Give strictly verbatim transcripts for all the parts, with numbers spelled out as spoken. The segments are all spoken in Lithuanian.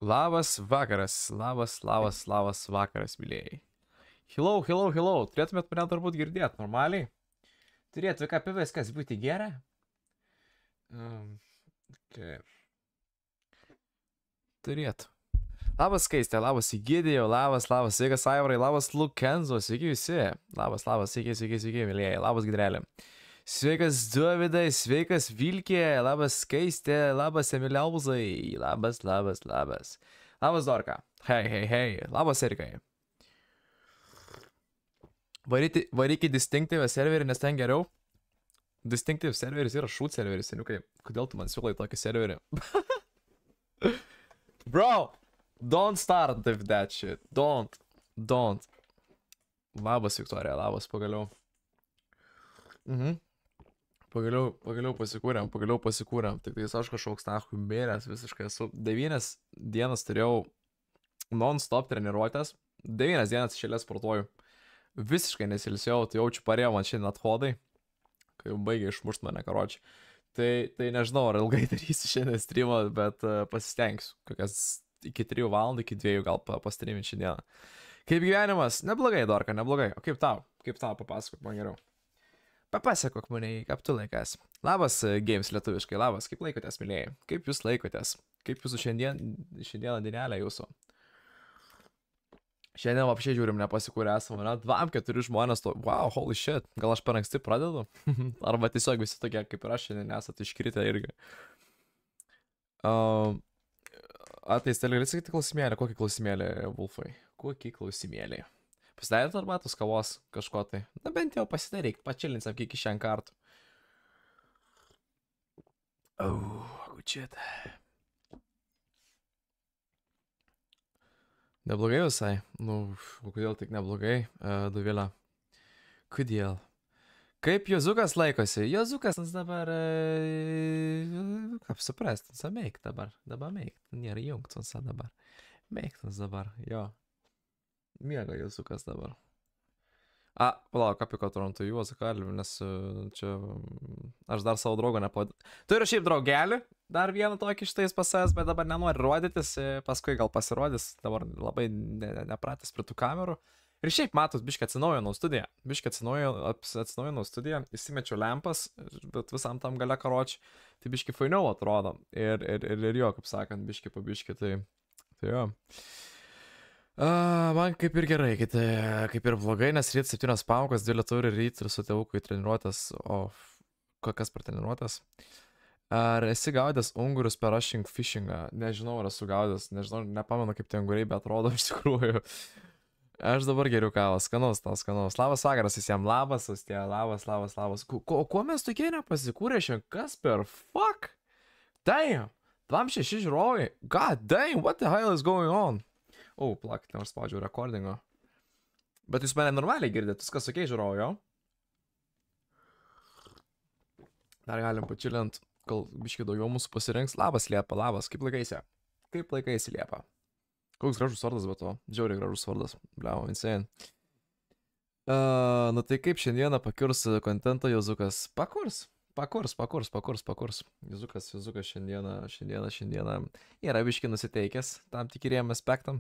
Labas vakaras, labas, labas, labas vakaras, mylėjai. Hello, hello, hello, turėtumėt mane turbūt girdėti normaliai. Turėtų ką apie viskas būti gera. Um, okay. Turėtų. Labas Skaistė, labas Įgidėjau, labas, labas, sveikas Aivarai, labas Lukenzo, sveiki visi. Labas, labas, sveiki, sveiki, sveiki, mylėjai, labas Gidrelė. Sveikas Dovydai, sveikas Vilkė, labas Skaistė, labas Emiliauzai, labas, labas, labas. Labas Dorka, hei, hei, hei, labas Erikai. Varyti, varyk į Distinctive serverį, nes ten geriau. Distinctive serveris yra shoot serveris, seniukai. Kodėl tu man siūlai tokį serverį? Bro, don't start with that shit. Don't, don't. Labas Viktorija, labas, pagaliau. Mhm. Pagaliau, pagaliau pasikūrėm, pagaliau pasikūrėm. Tik tai aš kažkoks nahui bėrės visiškai esu. Devynias dienas turėjau non-stop treniruotės. Devynias dienas išėlės sportuoju. Visiškai nesilsėjau, tai jaučiu parėjo man šiandien athodai. Kai jau baigė išmušt mane, karočiui. Tai, tai nežinau, ar ilgai darysiu šiandien streamą, bet uh, pasistengsiu. Kokias iki trijų valandų, iki dviejų gal pastreaminti šiandieną. Kaip gyvenimas? Neblogai, Dorka, neblogai. O kaip tau? Kaip tau papasakok man geriau? Papasakok mane, kaip tu laikas. Labas, Games lietuviškai, labas, kaip laikotės, mylėjai? Kaip jūs laikotės? Kaip jūsų šiandien, šiandieną dienelė jūsų? Šiandien apšiai žiūrim, nepasikūrė esame, ne? Dvam, keturi žmonės, to, wow, holy shit, gal aš per anksti pradedu? Arba tiesiog visi tokie, kaip ir aš šiandien esate iškritę irgi. Uh, Ateistelė, gali sakyti klausimėlį, kokį klausimėlį, Wolfai? Kokį klausimėlį? Pasidarėt arbatos kavos kažko tai? Na bent jau pasidaryk, pačilinsim kiek iš šiandien kartų. Oh, good shit. Neblogai visai? Nu, kodėl tik neblogai, uh, Dovilė? Kodėl? Kaip Jozukas laikosi? Jozukas dabar... Uh, kaip suprasti, jis meik dabar. Dabar meik. Nėra jungtas dabar. Meiktas dabar, jo. Miega Jozukas dabar. A, palauk, apie ką Toronto juos kalbėjau, nes uh, čia... Aš dar savo draugą nepavadinu. Turiu šiaip draugelį, dar vieną tokį šitais pasas, bet dabar nenori rodytis, paskui gal pasirodys, dabar labai ne, nepratęs prie tų kamerų. Ir šiaip matos, biškai atsinaujinau studiją, biškai atsinaujinau, atsinaujinau studiją, įsimečiau lempas, bet visam tam gale karočiui, tai biškai fainiau atrodo. Ir, ir, ir, ir jo, kaip sakant, biškai po biškai, tai, tai jo. Uh, man kaip ir gerai, kaip, kaip ir blogai, nes ryt septynios pamokos, dvi lietuvių ryt ir su tėvuku į treniruotės, o kas per treniruotės? Ar esi gaudęs ungurius per rushing fishingą? Nežinau, ar esu gaudęs, nežinau, nepamenu kaip tie unguriai, bet atrodo iš tikrųjų. Aš dabar geriu kavą, skanaus, tau skanaus. Labas vakaras visiems, labas, Austė, labas, labas, labas. Ko, ko mes tokie nepasikūrė šiandien? Kas per fuck? Damn, dvam šeši žiūrovai. God damn, what the hell is going on? O, oh, plakite, aš spaudžiau recordingo. Bet jūs mane normaliai girdėt, viskas okei, žiūrovai, jo? Dar galim pačilint, gal biškai daugiau mūsų pasirinks. Labas, Liepa, labas, kaip laikaisi? Kaip laikaisi, Liepa? Koks gražus vardas, bet to, džiauriai gražus vardas. Bliau, insane. Uh, nu tai kaip šiandieną pakurs kontentą Jozukas? Pakurs, pakurs, pakurs, pakurs, pakurs. Jozukas, Jozukas šiandieną, šiandieną, šiandieną yra biškai nusiteikęs tam tikriem aspektam.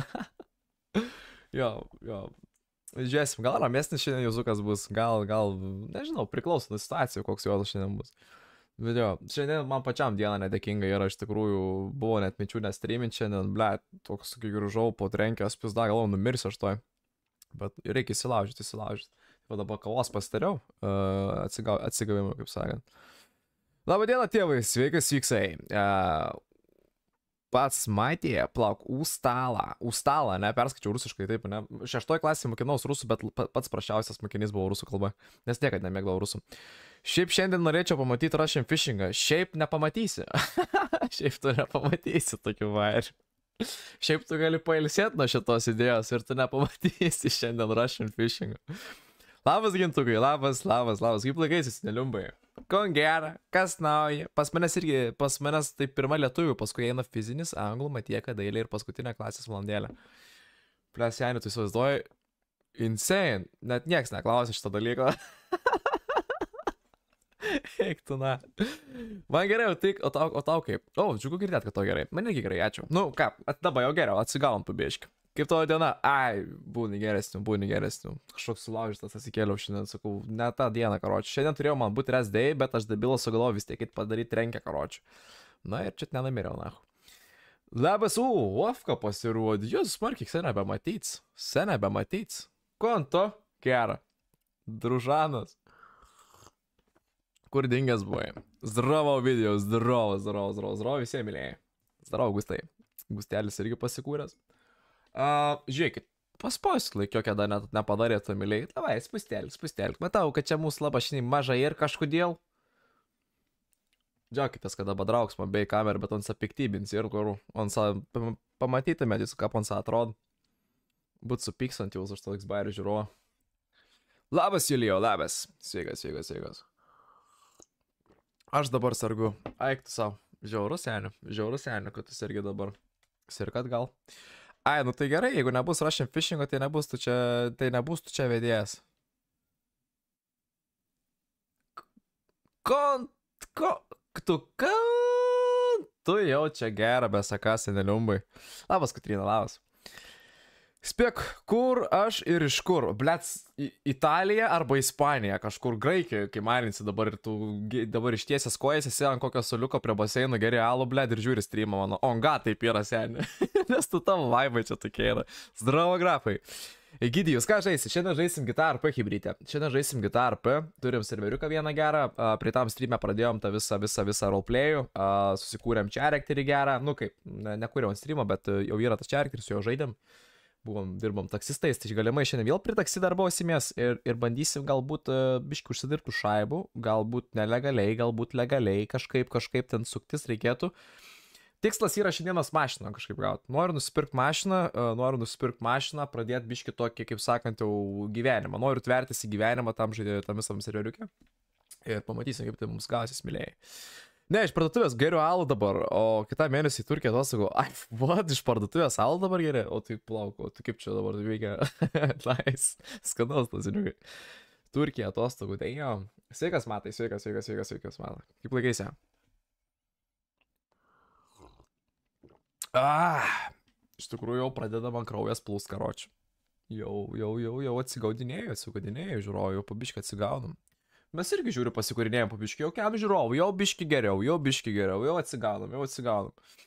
jo, jo. Žiūrėsim, gal ramesnis šiandien Jozukas bus, gal, gal, nežinau, priklauso nuo situacijų, koks jo šiandien bus. Bet jo, šiandien man pačiam diena nedėkinga yra, iš tikrųjų, buvo net minčių nestreamint šiandien, ble, toks, kai grįžau po trenkės, pizda, galvau, numirsiu aš toj. Bet reikia įsilaužyti, įsilaužyti. Tai dabar kavos pasitariau, uh, atsigau, atsigavimui, kaip sakant. Labą dieną, tėvai, sveikas vyksai. Uh, pats matė, plauk, Ustalą, Ustalą, ne, perskaičiau rusiškai, taip, ne. Šeštoj klasėje mokinaus rusų, bet pats prašiausias mokinys buvo rusų kalba, nes niekad nemėgdavau rusų. Šiaip šiandien norėčiau pamatyti rushing fishingą, šiaip nepamatysi. Šiaip tu nepamatysi tokių vairių. Šiaip tu gali pailsėti nuo šitos idėjos ir tu nepamatysi šiandien rushing fishingą. Labas gintukai, labas, labas, labas, kaip laikaisi, neliumbai. Kon gera, kas nauja. Pas manęs irgi, pas manęs tai pirma lietuvių, paskui eina fizinis, anglų, matieka, dailė ir paskutinė klasės valandėlė. Plesianį, tu įsivaizduoji, insane, net nieks neklausė šito dalyko. Eik tu, na. Man gerai, o, tai, o, tau, o tau kaip? O, džiugu girdėt, kad to gerai. Man irgi gerai, ačiū. Nu, ką, dabar jau geriau, atsigavom pabėžki. Kaip tavo diena? Ai, būni geresnių, būni geresnių. Kažkoks sulaužytas atsikėliau šiandien, sakau, ne tą dieną, karočiui. Šiandien turėjau man būti rest day, bet aš debilas sugalvojau vis tiek padaryti renkę, karočiui. Na ir čia nenamiriau, na. Labas, u, Ofka pasirodė. Jūs smarkiai, seniai bematyts. Seniai bematyts. Konto? Gera. Družanas. Kur dingęs buvai? Zdravo video, zdravo, zdravo, zdravo, zdravo, visiems mylėjai. Zdravo, Gustai. Gustelis irgi pasikūręs. Uh, žiūrėkit, paspausit laikiokia dar net nepadarėtų, mylėjai. Davai, spustelk, spustelk. Matau, kad čia mūsų labašiniai mažai ir kažkodėl. Džiaukitės, kada badrauks man bei kamerą, bet on sapiktybins ir kur on sa... Pamatytumėt jūs, kaip on sa atrodo. Būt supyksant jūs už toks bairių žiūrovo. Labas, Julijo, labas. Sveikas, sveikas, sveikas. Aš dabar sargu. Eik tu savo. Žiauru seniu. Žiauru seniu, kad tu sergi dabar. Sirkat gal. Ai, nu tai gerai, jeigu nebus Russian Fishingo, tai nebus tu čia, tai nebus tu čia vedėjas. Kon... Ko... Tu kon... Tu jau čia gerą besaką seneliumbai. Labas, Katrina, labas. Spėk, kur aš ir iš kur? Blets, Italija arba Ispanija, kažkur Graikijoje, kai marinsi dabar ir tu dabar ištiesęs kojas, esi ant kokio soliuko prie baseino, geri alų, bled, ir žiūri streamą mano. Onga, taip yra, seniai. Nes tu tavo vaibai čia tokie yra. Zdravo, grafai. Egidijus, ką žaisi? Šiandien žaisim Guitar P hybrytę. Šiandien žaisim Guitar P. Turim serveriuką vieną gerą. Prie tam streamę pradėjom tą visą, visą, visą roleplayų. Susikūrėm charakterį gerą. Nu kaip, ne, nekūrėm streamą, bet jau yra tas charakteris, su jo žaidėm. Buvom, dirbom taksistais, tai galimai šiandien vėl prie taksi darbausimės ir, ir bandysim galbūt uh, biški užsidirbtų šaibų, galbūt nelegaliai, galbūt legaliai, kažkaip, kažkaip ten suktis reikėtų. Tikslas yra šiandienas mašiną kažkaip gauti. Noriu nusipirkti mašiną, uh, noriu nusipirkti mašiną, pradėti biški tokį, kaip sakant, jau gyvenimą. Noriu tvertis į gyvenimą tam žaidėjui, tam visam serveriuke. Ir pamatysim, kaip tai mums gausis, mylėjai. Ne, iš parduotuvės geriu alų dabar, o kitą mėnesį į Turkiją atostogų. Ai, what, iš parduotuvės alų dabar geri? O tai plauk, o tai kaip čia dabar veikia? Nice, skanaus tas žiniukai. Turkija atostogų, tai jo. Sveikas, Matai, sveikas, sveikas, sveikas, sveikas, Matai. Kaip laikaisi? Ah, iš tikrųjų jau pradeda man kraujas plūst, karočiui. Jau, jau, jau, jau atsigaudinėjau, atsigaudinėjau, žiūroju, jau pabiškai atsigaudom. Mes irgi žiūriu pasikūrinėjom po biškį, jau kiam žiūrovų, jau biškį geriau, jau biškį geriau, jau atsigaunam, jau atsigaunam.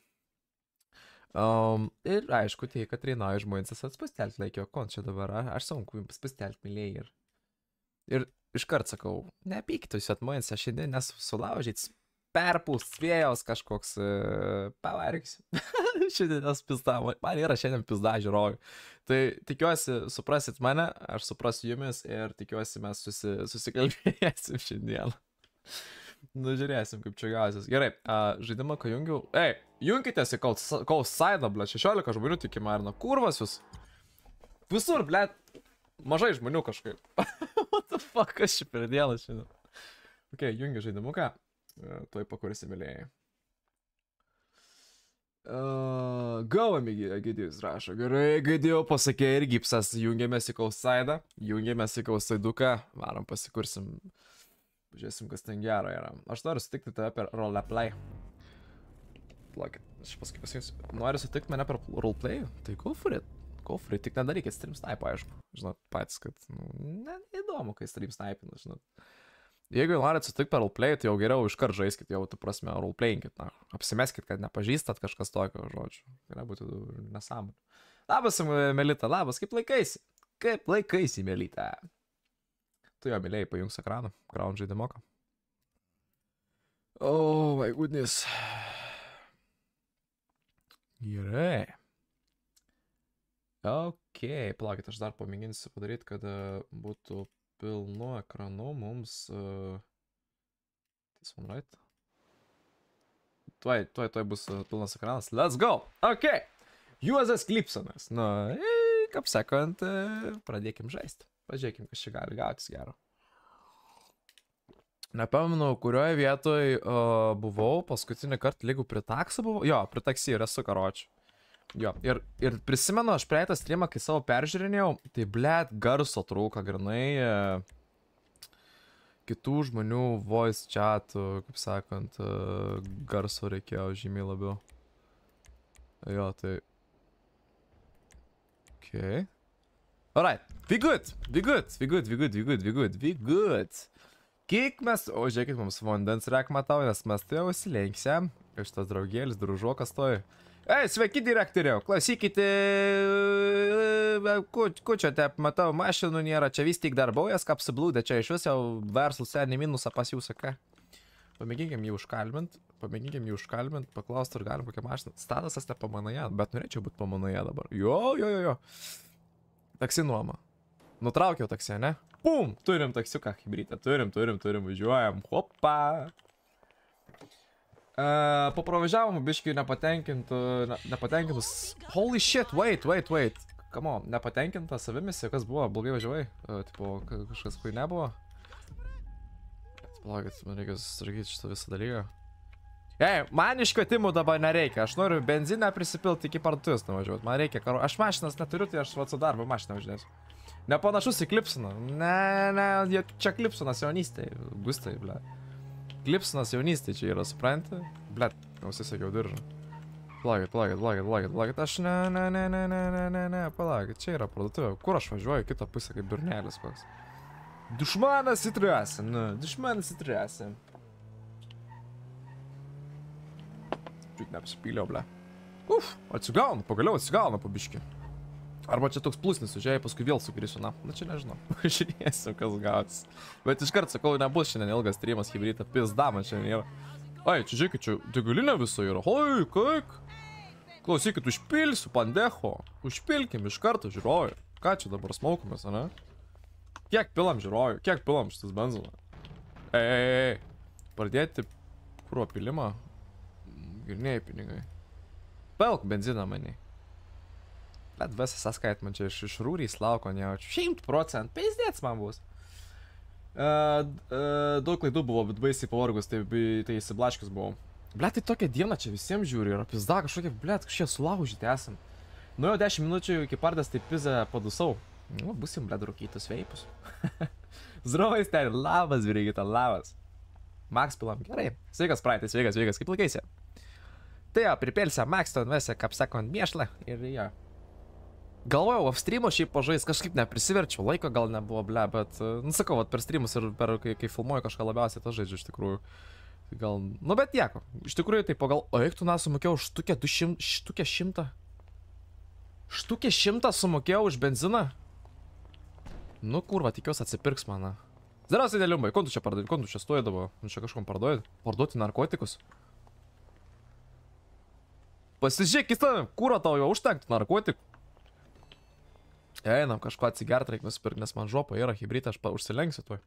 Um, ir aišku, tai, kad Reina žmonės atspustelti laikio, kon čia dabar, aš sunku jums spustelti, mylėjai. Ir, ir iškart sakau, nepykit jūs atmonės, aš šiandien nesulaužyt, perpūst, vėjaus kažkoks uh, pavargsiu. Šiandien pizda, man yra šiandien pizda žiūrovai. Tai tikiuosi, suprasit mane, aš suprasiu jumis ir tikiuosi mes susi, susikalbėsim šiandien. Nu, žiūrėsim, kaip čia gausis. Gerai, uh, žaidimą, ką jungiau. Ei, junkitės į Cold Side, ble, šešiolika žmonių tik įmarino. Kurvas jūs. Visur, ble, mažai žmonių kažkaip. What the fuck, kas čia per dieną šiandien. Ok, jungiu žaidimuką. Uh, tuoj pakursi, mylėjai. Uh, Gavom Egidijus rašo. Gerai, Egidijau pasakė ir gipsas. Jungiamės į Cold Side. Jungiamės į Cold Side'uką. Varom pasikursim. Pažiūrėsim, kas ten gero yra. Aš noriu sutikti tave per roleplay. Plakit, aš paskui pasakysiu. Noriu sutikti mane per roleplay? Tai go for it. Go for it. Tik nedarykit stream snipe, aišku. Žinot, patys, kad nu, ne, įdomu, kai stream snipe'ina, žinot. Jeigu norit sutikti per roleplay, tai jau geriau iškart žaiskit, jau, tu prasme, roleplayinkit, na. Apsimeskit, kad nepažįstat kažkas tokio, žodžiu. Gali būti nesąmonė. Labas, Melita, labas, kaip laikaisi? Kaip laikaisi, Melita? Tu jo, mylėjai, pajungs ekraną, kraun žaidimoką. Oh, my goodness. Gerai. Ok, plaukit, aš dar pamėginsiu padaryti, kad uh, būtų pilnu ekranu mums... Uh... This one, right? Tuoj, tuoj, tuoj bus uh, pilnas ekranas. Let's go! Ok! Juozas Klipsonas. Nu, e, kaip sakant, uh, pradėkim žaisti. Pažiūrėkim, kas čia gali gautis gero. Nepamenu, kurioje vietoje uh, buvau, paskutinį kartą lygų prie taksą buvau. Jo, prie taksį ir esu, karočiu. Jo, ir, ir prisimenu, aš praeitą streamą, kai savo peržiūrinėjau, tai blėt garso trūko, grinai. kitų žmonių voice chatų, kaip sakant, garso reikėjo žymiai labiau. Jo, tai... Okay. Alright, we good, we good, we good, we good, we good, we good, we good. Kiek mes... O, žiūrėkit, mums vandens rek matau, nes mes tai jau įsilenksėm. Ir šitas draugėlis, družuokas stoji. Ei, sveiki direktoriau, klausykite, ku čia tep, matau, mašinų nėra, čia vis tik darbaujas, kaip sublūdė, čia iš vis jau verslas senį minusą pas jūsų, ką? Pamėginkim jį užkalbint, pamėginkim jį užkalbint, paklausti, ar galim kokią mašiną. Statusas ne pamanoje, bet norėčiau būti pamanoje dabar. Jo, jo, jo, jo. Taksi nuoma. Nutraukiau taksi, ne? Pum, turim taksiuką, hibrytę, turim, turim, turim, važiuojam, hopa. Uh, Papravažiavom biškai nepatenkintų, ne, nepatenkintus. Holy shit, wait, wait, wait. Come on, nepatenkinta savimisi, kas buvo, blogai važiavai? Uh, tipo, kažkas kai nebuvo? Palaukit, man reikia susitvarkyti šitą visą dalyką. Ei, man iškvietimų dabar nereikia, aš noriu benziną prisipilti iki parduotuvės nuvažiuoti. Man reikia, karo, aš mašinas neturiu, tai aš su darbo mašiną važinėsiu. Nepanašus į Klipsoną. Ne, ne, čia Klipsonas jaunystėj, gustai, ble. Klipsonas jaunystėj čia yra, supranti? Blet, jau susisakiau diržą. Palaukit, palaukit, palaukit, palaukit, palaukit, aš ne, ne, ne, ne, ne, ne, ne, ne, palaukit, čia yra parduotuvė. Kur aš važiuoju, kitą pusę kaip durnelis koks. Dušmanas įtrėsim, nu, dušmanas įtrėsim. Čiuk neapsipyliau, ble. Uf, atsigaunu, pagaliau atsigaunu po biškį. Arba čia toks plusnis užėjai, paskui vėl sugrįsiu, na, na čia nežinau. Žiūrėsiu, kas gautis. Bet iškart sakau, nebus šiandien ilgas streamas, hibrytą, pizda man šiandien yra. Ai, čia žiūrėkit, čia degalinė viso yra. Oi, kaip? Klausykit, užpilsiu, pandecho. Užpilkim iš karto, žiūroju. Ką čia dabar smaukomės, ane? Kiek pilam, žiūroju? Kiek pilam šitas benziną? Ei, ei, ei. Pradėti kuro pilimą. Girnėjai pinigai. Pelk benziną maniai. Bet visą sąskait man čia iš, iš rūrys lauko nejaučiu. Šimt procent, peizdėts man bus. Uh, uh, daug klaidų buvo, bet baisiai pavargus, tai, tai įsiblaškius buvau. Blet, tai tokia diena čia visiems žiūri, yra pizda kažkokia, blet, kažkiek sulaužyti esam. Nu jau dešimt minučių iki pardės, tai pizą padusau. Nu, busim, blet, rūkytus veipus. Zdravais ten, labas, Virgita, labas. Max pilam, gerai. Sveikas, praeitai, sveikas, sveikas, kaip laikaisi? Tai jo, pripėlsia Max, ten vėsia, kaip sakant, mėšlą ir jo. Galvojau, off streamo šiaip pažais, kažkaip neprisiverčiau, laiko gal nebuvo, ble, bet, nu sakau, vat per streamus ir per, kai, kai filmuoju kažką labiausiai, tą žaidžiu iš tikrųjų. Gal, nu bet nieko, iš tikrųjų tai pagal, o eik tu na sumokėjau štukę du šimtai, štukę šimtą. Štukę šimtą sumokėjau už benziną? Nu kurva, tikiuosi atsipirks mane. Zdrausiai dėliumbai, ko tu čia parduodi, ko tu čia stoji dabar, nu čia kažkom parduodi, parduoti narkotikus. Pasižiūrėk, kitą, kūro tau jau užtenktų narkotikų. Einam, kažko atsigert reikia nusipirkti, nes man žopa yra hibrytė, aš užsilenksiu tuoj.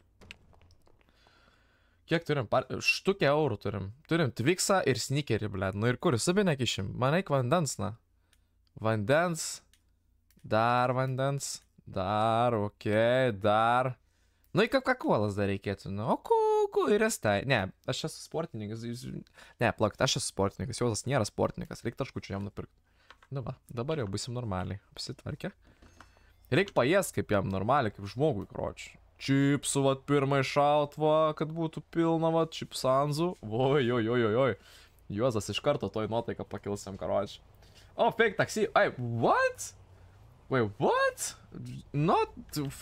Kiek turim? Par... Štukę eurų turim. Turim Twixą ir sneakerį, bled. Nu ir kur, subį nekišim? Man reik vandens, na. Vandens. Dar vandens. Dar, okei, okay, dar. Nu į Coca-Colas dar reikėtų. Nu, o kuku ir estai. Ne, aš esu sportininkas. Ne, plakt, aš esu sportininkas. Jausas nėra sportininkas. Reik taškučių jam nupirkti. Nu va, dabar jau busim normaliai. Apsitvarkė. Reik paės kaip jam normaliai, kaip žmogui, kročiu. Čipsų, vat, pirmai šaut, va, kad būtų pilna, vat, čipsanzų. Oi, oi, oi, oi, oi. Juozas iš karto toj nuotaiką pakilsiam, karočiu. O, fake taksi. Ai, what? Wait, what? Not...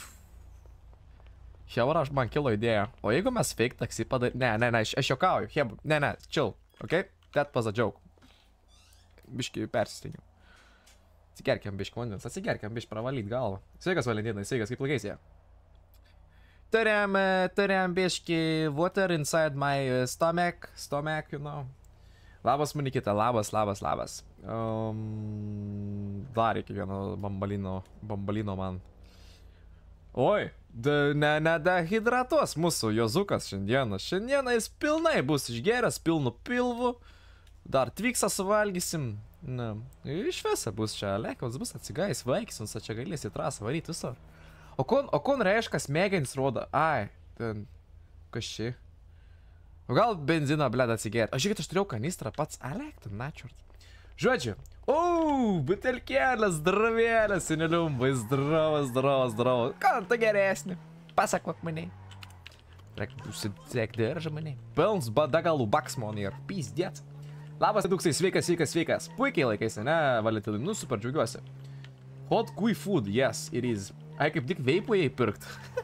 Hebra, man kilo idėja. O jeigu mes fake taksi padarė... Ne, ne, ne, aš, aš jokauju. Hebra, ne, ne, chill. Okay? That was a joke. Biškai persistengiau. Atsigerkiam biškį vandens, atsigerkiam biškį pravalyt galvą. Sveikas, Valentinai, sveikas, kaip laikaisi? Turėjom, turėjom biškį water inside my stomach, stomach, you know. Labas, Monikita, labas, labas, labas. Um, dar iki vieno bambalino, bambalino man. Oi, da, ne, ne dehidratuos mūsų Jozukas šiandieną. Šiandieną jis pilnai bus išgeręs, pilnu pilvu. Dar Twixą suvalgysim. Na, iš viso bus čia, lekos bus atsigais, vaikis, čia galėsi trasą varyti visur. O kon, o kon reiškia smegenis rodo, ai, ten, kas čia? O gal benziną, bled, atsigėrė. Aš žiūrėt, aš turėjau kanistrą pats, alek, ten, načiurt. Žodžiu, o, butelkėlės, zdravėlės, seneliumbai, zdravas, zdravas, zdravas. Ką, tu geresnį? Pasakok maniai. Reikia užsidėk diržą mane. Pilns badagalų baksmonai ir pyzdėt. Labas, duksai, sveikas, sveikas, sveikas. Puikiai laikaisi, ne, Valentinai? Nu, super, džiaugiuosi. Hot Kui Food, yes, it is. Ai, kaip tik veipojai pirkt.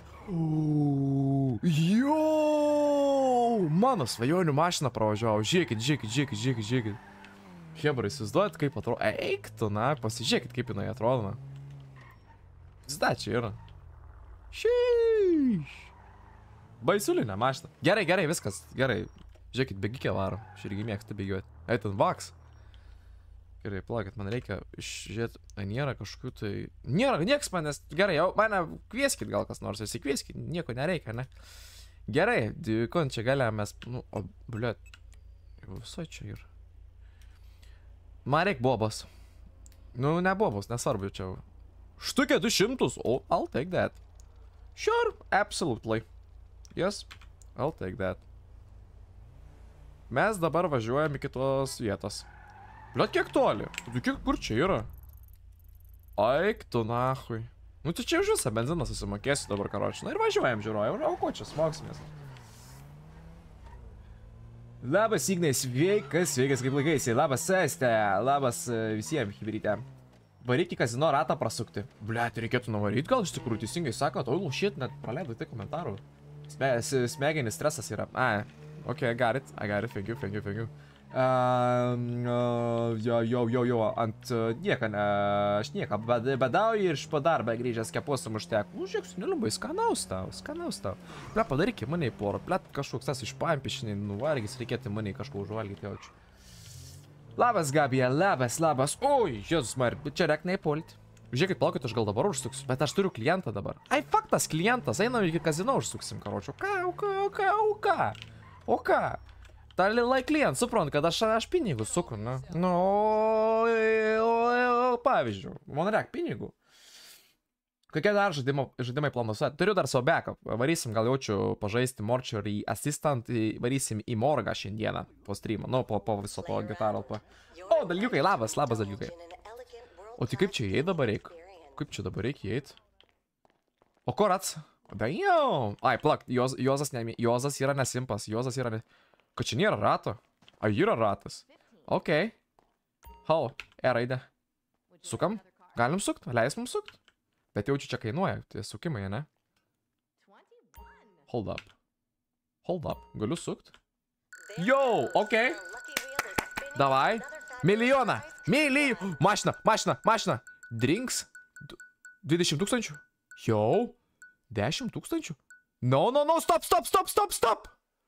Jo, mano svajonių mašiną pravažiavau. Žiūrėkit, žiūrėkit, žiūrėkit, žiūrėkit, žiūrėkit. Hebra, įsivaizduojat, kaip atrodo. Eik tu, na, pasižiūrėkit, kaip jinai atrodo, na. Zda, čia yra. Šyš. Baisulinė mašina. Gerai, gerai, viskas, gerai. Žiūrėkit, bėgikė varo. Aš irgi mėgstu bėgiuoti. Ei, ten vaks. Gerai, plaukit, man reikia išžiūrėti, ar nėra kažkokių tai... Nėra, nieks manęs... Gerai, jau mane kvieskit gal kas nors, visi kvieskit, nieko nereikia, ne? Gerai, kon čia galėjom mes... Nu, o, bliuot... Jau visai čia yra. Man reik bobos. Nu, ne bobos, nesvarbu čia. Štukė du šimtus, o, I'll take that. Sure, absolutely. Yes, I'll take that. Mes dabar važiuojam į kitos vietos. Bliot, kiek toli? Tu kiek kur čia yra? Aik tu nahui. Nu tu čia už visą benziną susimokėsi dabar, karoči. Na ir važiuojam, žiūrojam. O ko čia smoksimės? Labas, Ignai, sveikas, sveikas, kaip laikaisi. Labas, Este. Labas visiems, hibrytė. Varyk į kazino ratą prasukti. Bliat, reikėtų nuvaryti, gal iš tikrųjų teisingai sakot. Oi, lušit, net praleidai tai komentarų. Sme, smegenis stresas yra. A, ok, I got it. I got it, thank you, thank you, thank you. Uh, uh, jo, jo, jo, jo, ant uh, nieka, ne, aš nieka bad, badauju ir iš po darbą grįžęs kepuosam užtek. Nu, žiūrėk, neliumbai, skanaus tau, skanaus tau. Ble, padaryk mane į porą, ble, kažkoks tas išpampišinai nuvargis, reikėtų mane kažko užvalgyti jaučiu. Labas, Gabija, labas, labas. Oi, Jėzus Mar, čia reik neįpolti. Žiūrėkit, plaukit, aš gal dabar užsuksiu, bet aš turiu klientą dabar. Ai, faktas, klientas, einam iki kazino užsuksim, karočiu. Ką, o ką, o ką, o ką, o ką? Ta lai klient, suprant, kad aš, aš pinigų suku, ne? Nu, o, o, o, pavyzdžiui, man reik pinigų. Kokie dar žaidimo, žaidimai planuose? Turiu dar savo backup. Varysim, gal jaučiu pažaisti Mortuary Assistant, varysim į morgą šiandieną po streamą, nu, po, po viso to gitaralpo. O, dalgiukai, labas, labas dalgiukai. O tai kaip čia įeit dabar reik? Kaip čia dabar reikia įeit? O kur ats? Da jau. Ai, plak, Jos, Jozas, ne, Jozas yra nesimpas, Jozas yra ne... Kad čia nėra rato? A, yra ratas. Ok. Hau, E raidė. Sukam? Galim sukt? Leis mums sukt? Bet jaučiu čia kainuoja, tai sukimai, ne? Hold up. Hold up. Galiu sukt? Yo, ok. Davai. Milijoną. Milijoną. Mašina, mašina, mašina. Drinks. dvidešimt tūkstančių. Yo. dešimt tūkstančių. No, no, no, stop, stop, stop, stop, stop.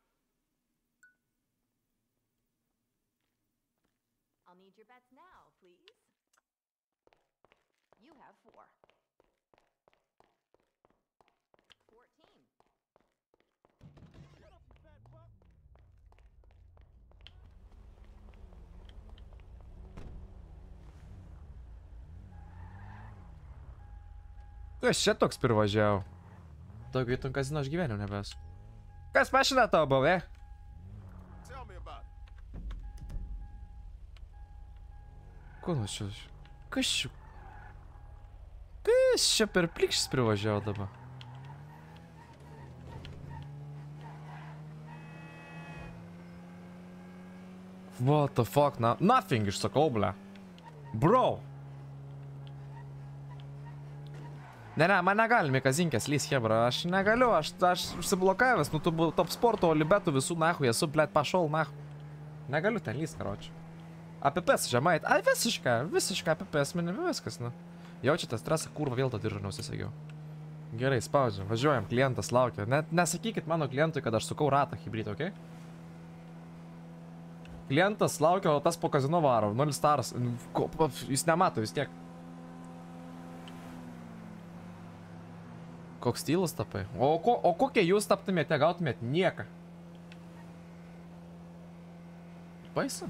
Kas čia toks pirvažiavo? Daugiau tu kazino aš gyveniau nebesu. Kas mašina tavo buvė? Ko nu čia? Kas čia? Kas čia per plikštis privažiavo dabar? What the fuck, na? Nothing išsakau, ble. Bro! Ne, ne, man negalime kazinkės lys, hebra, aš negaliu, aš, aš užsiblokavęs, nu tu top sporto, olibetų visų nahui, esu, blėt, pašol nahui. Negaliu ten lys, karočiu. A P P S žemai, a visiškai, visiškai A P P S, minimi viskas, nu. Jaučiate stresą, kurva, vėl tą diržą neusisagiau. Gerai, spaudžiam, važiuojam, klientas laukia. Net nesakykit mano klientui, kad aš sukau ratą hibrytą, okei? Okay? Klientas laukia, o tas po kazino varo, nulis stars, jis nemato vis tiek. Koks stylus tapai? O, ko, o kokie jūs taptumėte, gautumėte nieką? Baisu.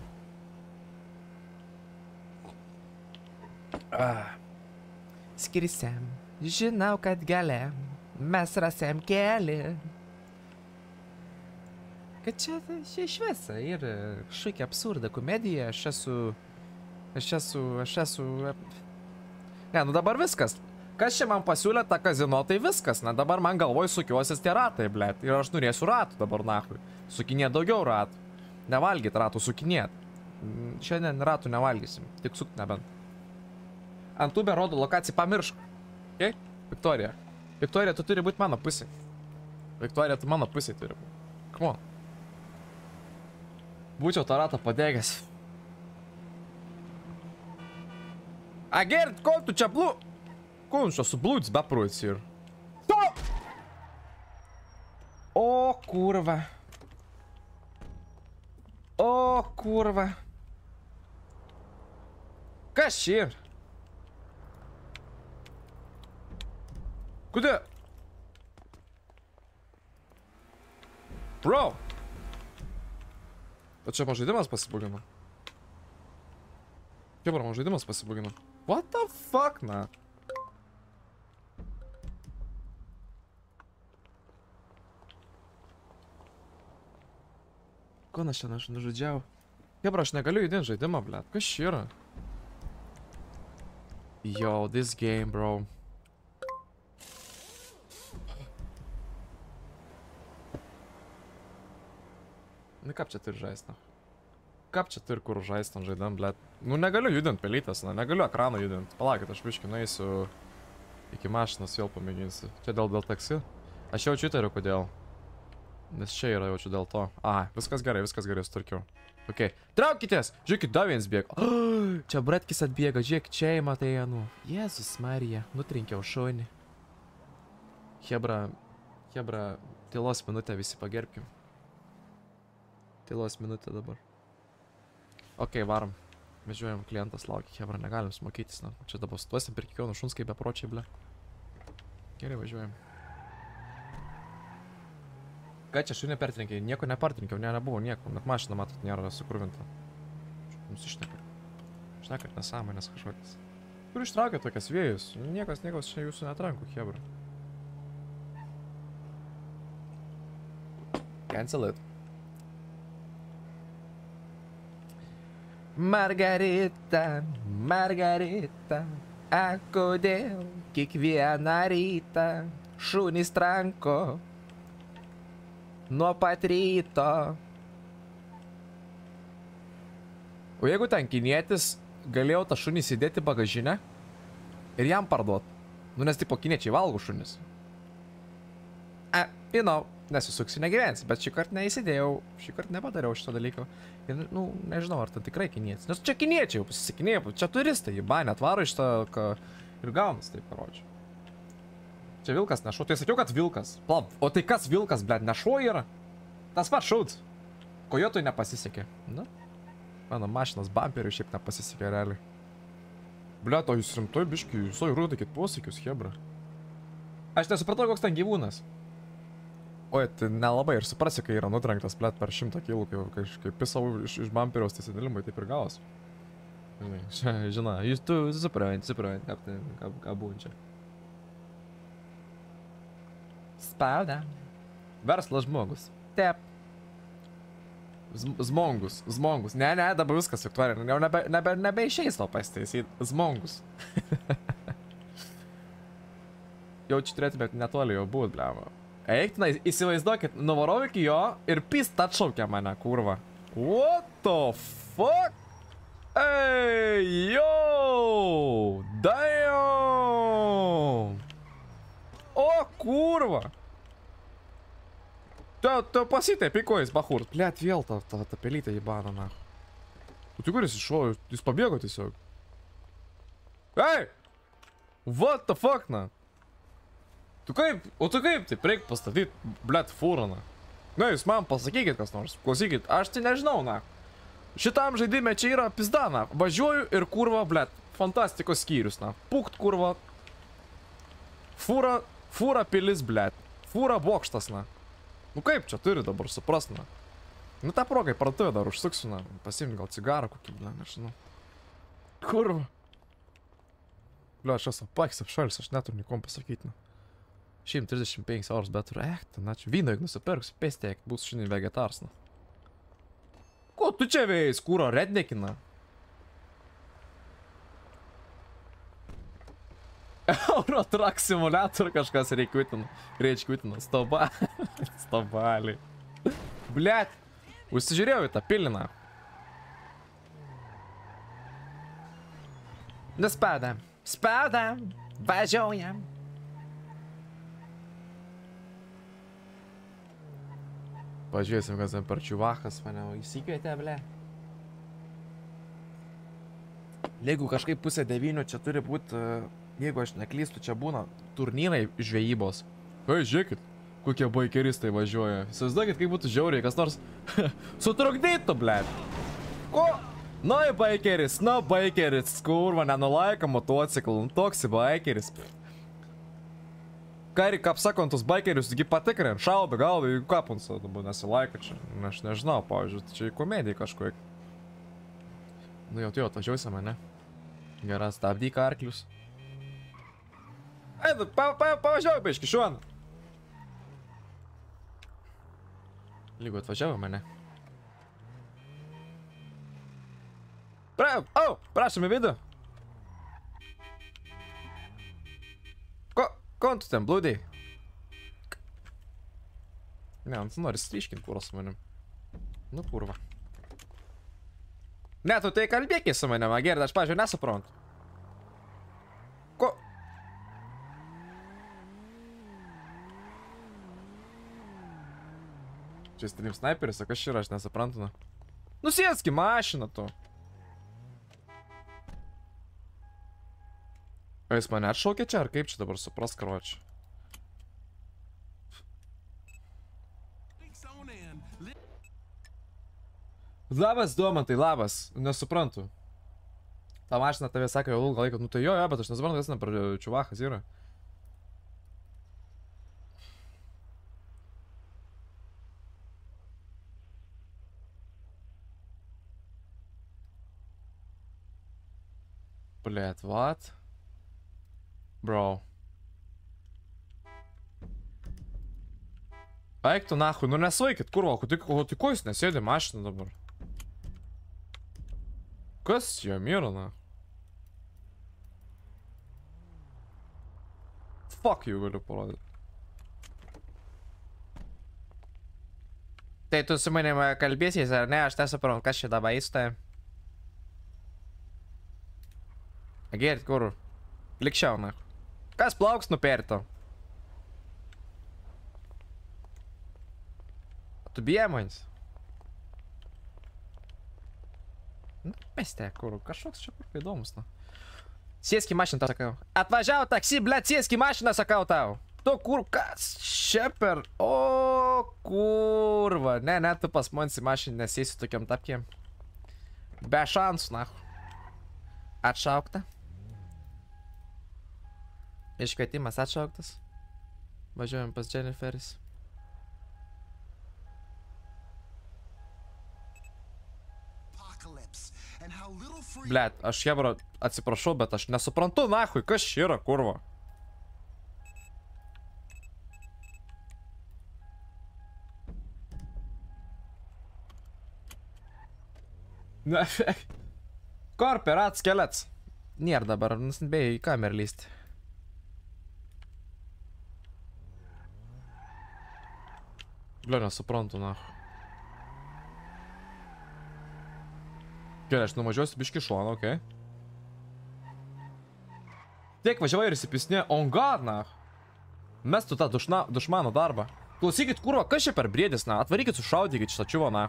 Ah. Skirsiam, žinau, kad galiam, mes rasėm keli. Kad čia, čia šviesa ir kažkokia absurda komedija, aš esu, aš esu, aš esu... Ne, nu dabar viskas. Kas čia man pasiūlė tą kazino, tai viskas, na dabar man galvoj sukiuosis tie ratai, blėt. Ir aš norėsiu ratų dabar, nahui. Sukinėt daugiau ratų. Nevalgyt ratų, sukinėt. Šiandien ratų nevalgysim, tik sukt nebent. Ant tube rodo lokaciją, pamiršk. Okay? Viktorija. Viktorija, tu turi būti mano pusė. Viktorija, tu mano pusė turi būti. Come on. Būčiau tą ratą padegęs. A, Gert, kol tu čia blū... Ko jums čia sublūdis beprūdis ir? O, kurva. O, kurva. Kas čia ir? Kodėl? Bro. O čia man žaidimas pasibugino. Kaip man žaidimas pasibugino? What the fuck, na? Ko aš čia nužudžiau? Kaip aš negaliu judinti žaidimą, blėt. Kas čia yra? Yo, this game, bro. Nu, kaip čia turi žaist, na? Kaip čia turi kur žaist ant žaidam, blėt? Nu, negaliu judinti pelytės, na. Negaliu ekraną judinti. Palaukit, aš biškį nueisiu iki mašinos, vėl pamėginsiu. Čia dėl, dėl taksi? Aš jaučiu įtariu, kodėl. Nes čia yra jaučiu dėl to. A, viskas gerai, viskas gerai, sutarkiau. Ok. Traukitės! Žiūrėkit, dar vienas bėga. Oh, čia bratkis atbėga, žiūrėk, čia įma tai, nu. Jėzus Marija, nutrinkiau šonį. Hebra, Hebra, tylos minutę visi pagerbkim. Tylos minutę dabar. Ok, varom. Važiuojam, klientas laukia, Hebra, negalim smokytis, na. Čia dabar stuosim per kiekvieną šuns kaip bepročiai, ble. Gerai, važiuojam. Ką čia šunį pertrenkiai? Nieko nepertrenkiau, ne, nebuvo nieko. Net mašina, matot, nėra sukurvinta. Mums išnekat. Išnekat nesąmonės kažkokias. Kur ištraukė tokias vėjus? Niekas, niekas čia jūsų netranku, Hebra. Cancel it. Margarita, Margarita, a kodėl kiekvieną rytą šunys tranko nuo pat ryto. O jeigu ten kinietis galėjau tą šunį įsidėti bagažinę ir jam parduot. Nu, nes tipo kiniečiai valgo šunis. A, you know, nesisuksi, negyvensi, bet šį kartą neįsidėjau, šį kartą nepadariau šito dalyko. Ir, nu, nežinau, ar ten tikrai kinietis. Nes čia kiniečiai jau pasisakinėjo, čia turistai, jį banė atvaro iš tą, ką ir gaunas, taip parodžiu. Čia vilkas nešuo, tai sakiau, kad vilkas. Palauk, o tai kas vilkas, blėt, nešuo yra? Tas pats šauds. Kojotui nepasisekė. Na, mano mašinas bumperiui šiaip nepasisekė realiai. Blėt, o jūs rimtoj biški, jūs oi rūdakit posakius, Hebra. Aš nesupratau, koks ten gyvūnas. Oi, tai nelabai ir suprasi, kai yra nutrenktas, blėt, per šimtą kilų, kai kažkaip pisau iš, iš bumperiaus, tai sėdilimai taip ir gavos. Žinai, jūs tu supranti, supranti, ką, ką, ką būn čia. Spauda. Verslas žmogus. Tep. Zmongus. Zmongus. Ne, ne, dabar viskas, Viktorija. Jau nebe, nebe, nebeišeis to pasitaisyti. Zmongus. Jau čia turėtumėt netoli jau būt, blema. Eik, na, įsivaizduokit, nuvarau iki jo ir pist atšaukia mane, kurva. What the fuck? Ey, yo! Damn! O, kurva! Tu, tu pasitai pikojais, bahur. Blet, vėl ta, ta, ta pelytė jebana, na. Tu kuris iššojo, jis pabėgo tiesiog. Ey! What the fuck, na? Tu kaip, o tu kaip, taip reik pastatyti, blet, fūrą, na. Na, jūs man pasakykit kas nors, klausykit, aš tai nežinau, na. Šitam žaidime čia yra pizda, na. Važiuoju ir kurva, blet, fantastikos skyrius, na. Pukt, kurva. Fūra, fūra pilis, blet. Fūra bokštas, na. Nu kaip čia turi dabar suprast, na. Nu tą progai parduotuvę dar užsuksiu, na. Pasiimti gal cigarą kokį, blet, nežinau. Kurva. Blet, aš esu pakis apšalis, aš neturiu nikom pasakyti, na. šimtas trisdešimt penki eurus, bet turiu, eh, ten, ačiū. Vyno, jeigu nusipirksiu, pėstėk, bus šiandien vegetars, na. Ko tu čia vėjais, kūro, rednekina? Euro Truck Simulator kažkas reikvitina. Reičkvitina. Stoba. Stobaliai. Blet. Užsižiūrėjau į tą piliną. Nuspadam. Spadam. Važiuojam. Pažiūrėsim, kas ten per čiuvachas mane įsikvietė, ble. Jeigu kažkaip pusė devynių čia turi būti, jeigu aš neklystu, čia būna turnyrai žvejybos. Hei, žiūrėkit, kokie baikeristai važiuoja. Įsivaizduokit, kaip būtų žiauriai, kas nors sutrukdytų, ble. Ko? Nu, baikeris, nu, baikeris, kurva, nenulaika motociklų, nu, toks baikeris. Kari, kaip sakant, tos baikerius, taigi patikrin, šaudo galvą į kapunsą, dabar nesilaika čia. Aš nežinau, pavyzdžiui, čia į komediją kažkokią. Nu jau, tu jau atvažiuosi mane. Gerai, stabdyk arklius. Eina, pavažiuoju biškį šuon. Lygu atvažiavo mane. Pra, au, prašom į vidų. Ko, ko tu ten blūdėjai? Ne, tu nori striškinti kurą su manim. Nu, kurva. Ne, tu tai kalbėki su manim, Gerda, aš, pavyzdžiui, nesuprantu. Ko? Čia stream sniperis, o kas čia yra, aš nesuprantu. Nusėski mašiną tu. O jis mane atšaukė čia, ar kaip čia dabar supras, karočią? Labas, Domantai, labas. Nesuprantu. Ta mašina tave sakė jau ilgą laiką. Nu tai jo, jo, bet aš nesuprantu, kas ten per čiuvachas yra. Blet, what? Bro. Eik tu nahui, nu nesuvaikit, kurva, o tai ko jūs nesėdė mašiną dabar? Kas jam yra, na? Fuck you galiu parodyti. Tai tu su manim kalbėsies, ar ne? Aš nesuprantu, kas čia dabar įstai. Gerit, kur? Likščiau, na. Kas plauks nuperto? Tu bijai manis? Nu, peste, kur, kažkoks čia kur įdomus, na. Sėsk į mašiną, tau sakau. Atvažiavo taksi, blet, sėsk į mašiną, sakau tau. Tu kur, kas čia per... O, kurva. Ne, ne, tu pas manis į mašiną nesėsi tokiam tapkiem. Be šansų, na. Atšaukta. Iškvietimas atšauktas. Važiuojam pas Jenniferis. Blet, aš jebro atsiprašau, bet aš nesuprantu, nahui, kas čia yra, kurva. Korporat skelets. Nėra dabar, nusnbėjai į kamerą lysti. Blet, nesuprantu, nahui. Gerai, aš nuvažiuosiu biškį šoną, okei. Tiek važiavai ir įsipisnė, on god, na. Mes tu tą dušmano darbą. Klausykit, kurva, kas čia per briedis, na. Atvarykit, sušaudykit šitą čiuvo, na.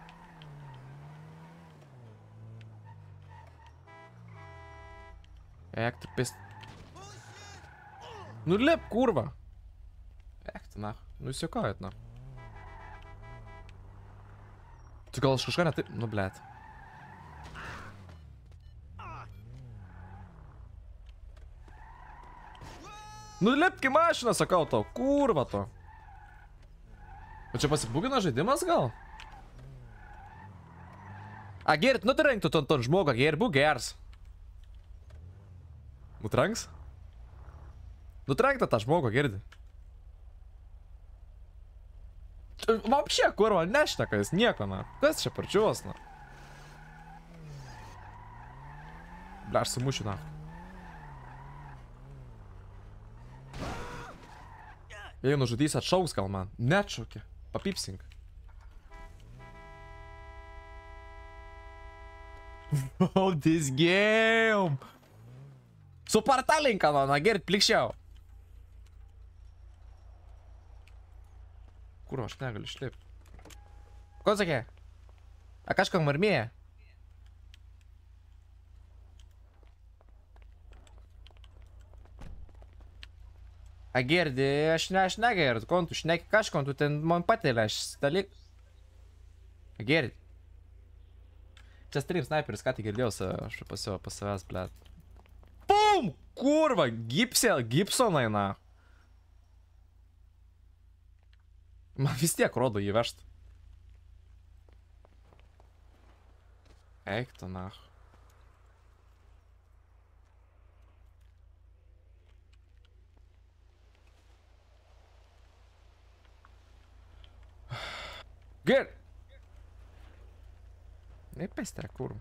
Eik, tu pist. Nu lip, kurva. Eik, tu, na. Nu jūs juokajat, na. Tu gal aš kažką ne taip, nu blet. Nu lipk į mašiną, sakau tau, kurva to. O čia pasibūgina žaidimas gal? A, Gerit, nutrenk tu ton, ton žmogą, Gerit, būk gers. Nutrenks? Nutrenk tą žmogą, Gerit. Vapšė, kurva, nešneka jis nieko, na. Kas čia parčiuvas, na? Ble, aš sumušiu, na. Jei nužudys atšauks gal man. Neatšaukė. Papipsink. Oh, this game! Supartalink, Kanona, gerit plikščiau. Kur aš negaliu išlipti? Ko sakė? A kažką marmėja? A girdi, aš ne, aš negirdu, kontu, šneki kažką, tu ten man patėlė, aš dalyk. A girdi. Čia stream sniperis, ką tik girdėjau, aš pasio pas savęs, blėt. Pum! Kurva, gipsė, Gibsonai, na. Man vis tiek rodo jį vežt. Eik tu, na. Gir! Nepestė, kur.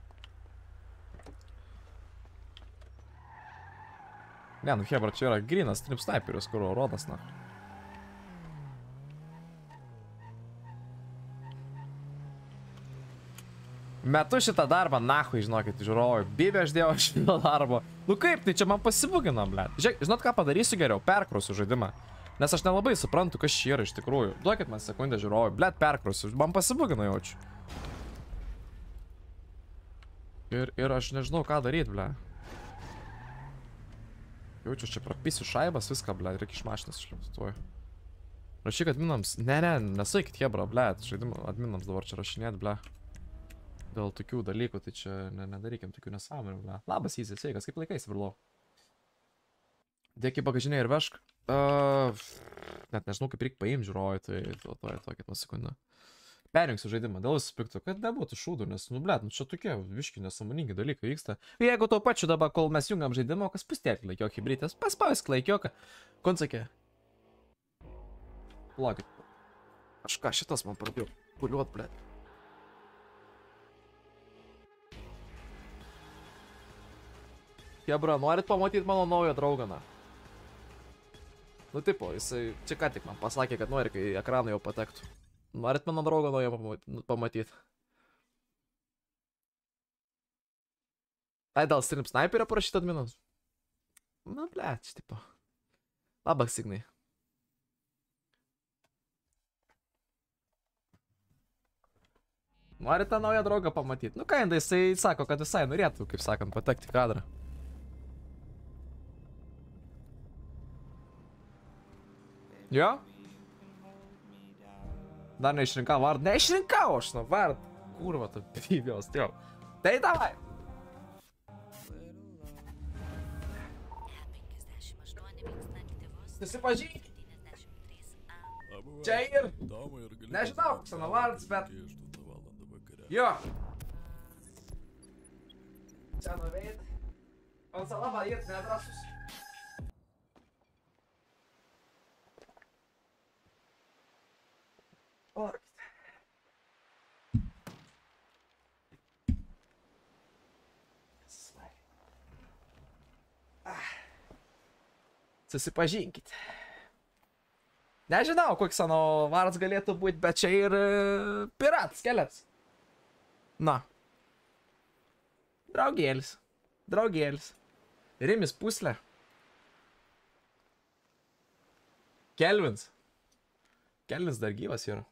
Ne, nu hebra, čia yra grinas stream sniperis, kur rodas, na. Metu šitą darbą, nahui, žinokit, žiūrovai. Bibė aš dėjau šitą darbą. Nu kaip, tai čia man pasibugino, blėt. Žiūrėk, žinot ką padarysiu geriau? Perkrosiu žaidimą. Nes aš nelabai suprantu, kas čia yra iš tikrųjų. Duokit man sekundę, žiūrovai. Blėt, perkrosiu. Man pasibugino jaučiu. Ir, ir aš nežinau, ką daryti, blėt. Jaučiu, čia prapisiu šaibas, viską, blėt. Reikia iš mašinas išlipti, tuoj. Rašyk adminams. Ne, ne, nesaikit hebra, blėt. Žaidimą adminams dabar čia rašinėt, blėt. Dėl tokių dalykų, tai čia ne, nedarykim tokių nesąmonių, ble. Labas, Įzė, sveikas, kaip laikais, virlau? Dėk į bagažinę ir vežk. Uh, net nežinau, kaip reikia paimti žiūrovai, tai to, to, to, kitą sekundę. Perjungsiu žaidimą, dėl jūsų piktų, kad nebūtų šūdų, nes, nu, ble, nu, čia tokie viški nesąmoningi dalykai vyksta. Jeigu to pačiu dabar, kol mes jungiam žaidimą, kas pustėk laikiok hibridės, paspausk laikioką. Konsakė. Plakit. Aš ką, šitas man pradėjau puliuot, ble. Hebra, norit pamatyti mano naują drauganą? Nu tipo, jisai čia ką tik man pasakė, kad nori, kai ekraną jau patektų. Norit mano draugą naują pamatyti? Tai dėl stream sniperio parašyt adminas? Nu, blėt, tipo. Labas, Signai. Norit tą naują draugą pamatyti? Nu ką, jisai sako, kad visai norėtų, kaip sakant, patekti į kadrą. Jo? Dar neišrinkau vardą. Neišrinkau aš, nu, vardą. Kurva, tu pybijos, tai jau. Tai davai. Susipažink. Čia ir. Nežinau, koks mano vardas, bet. Jo. Čia nuveit. On salaba iet neatrasus. Orkit. Susipažinkit. Nežinau, koks mano vardas galėtų būti, bet čia ir piratas kelias. Na. Draugėlis. Draugėlis. Rimis puslė. Kelvins. Kelvins dar gyvas yra.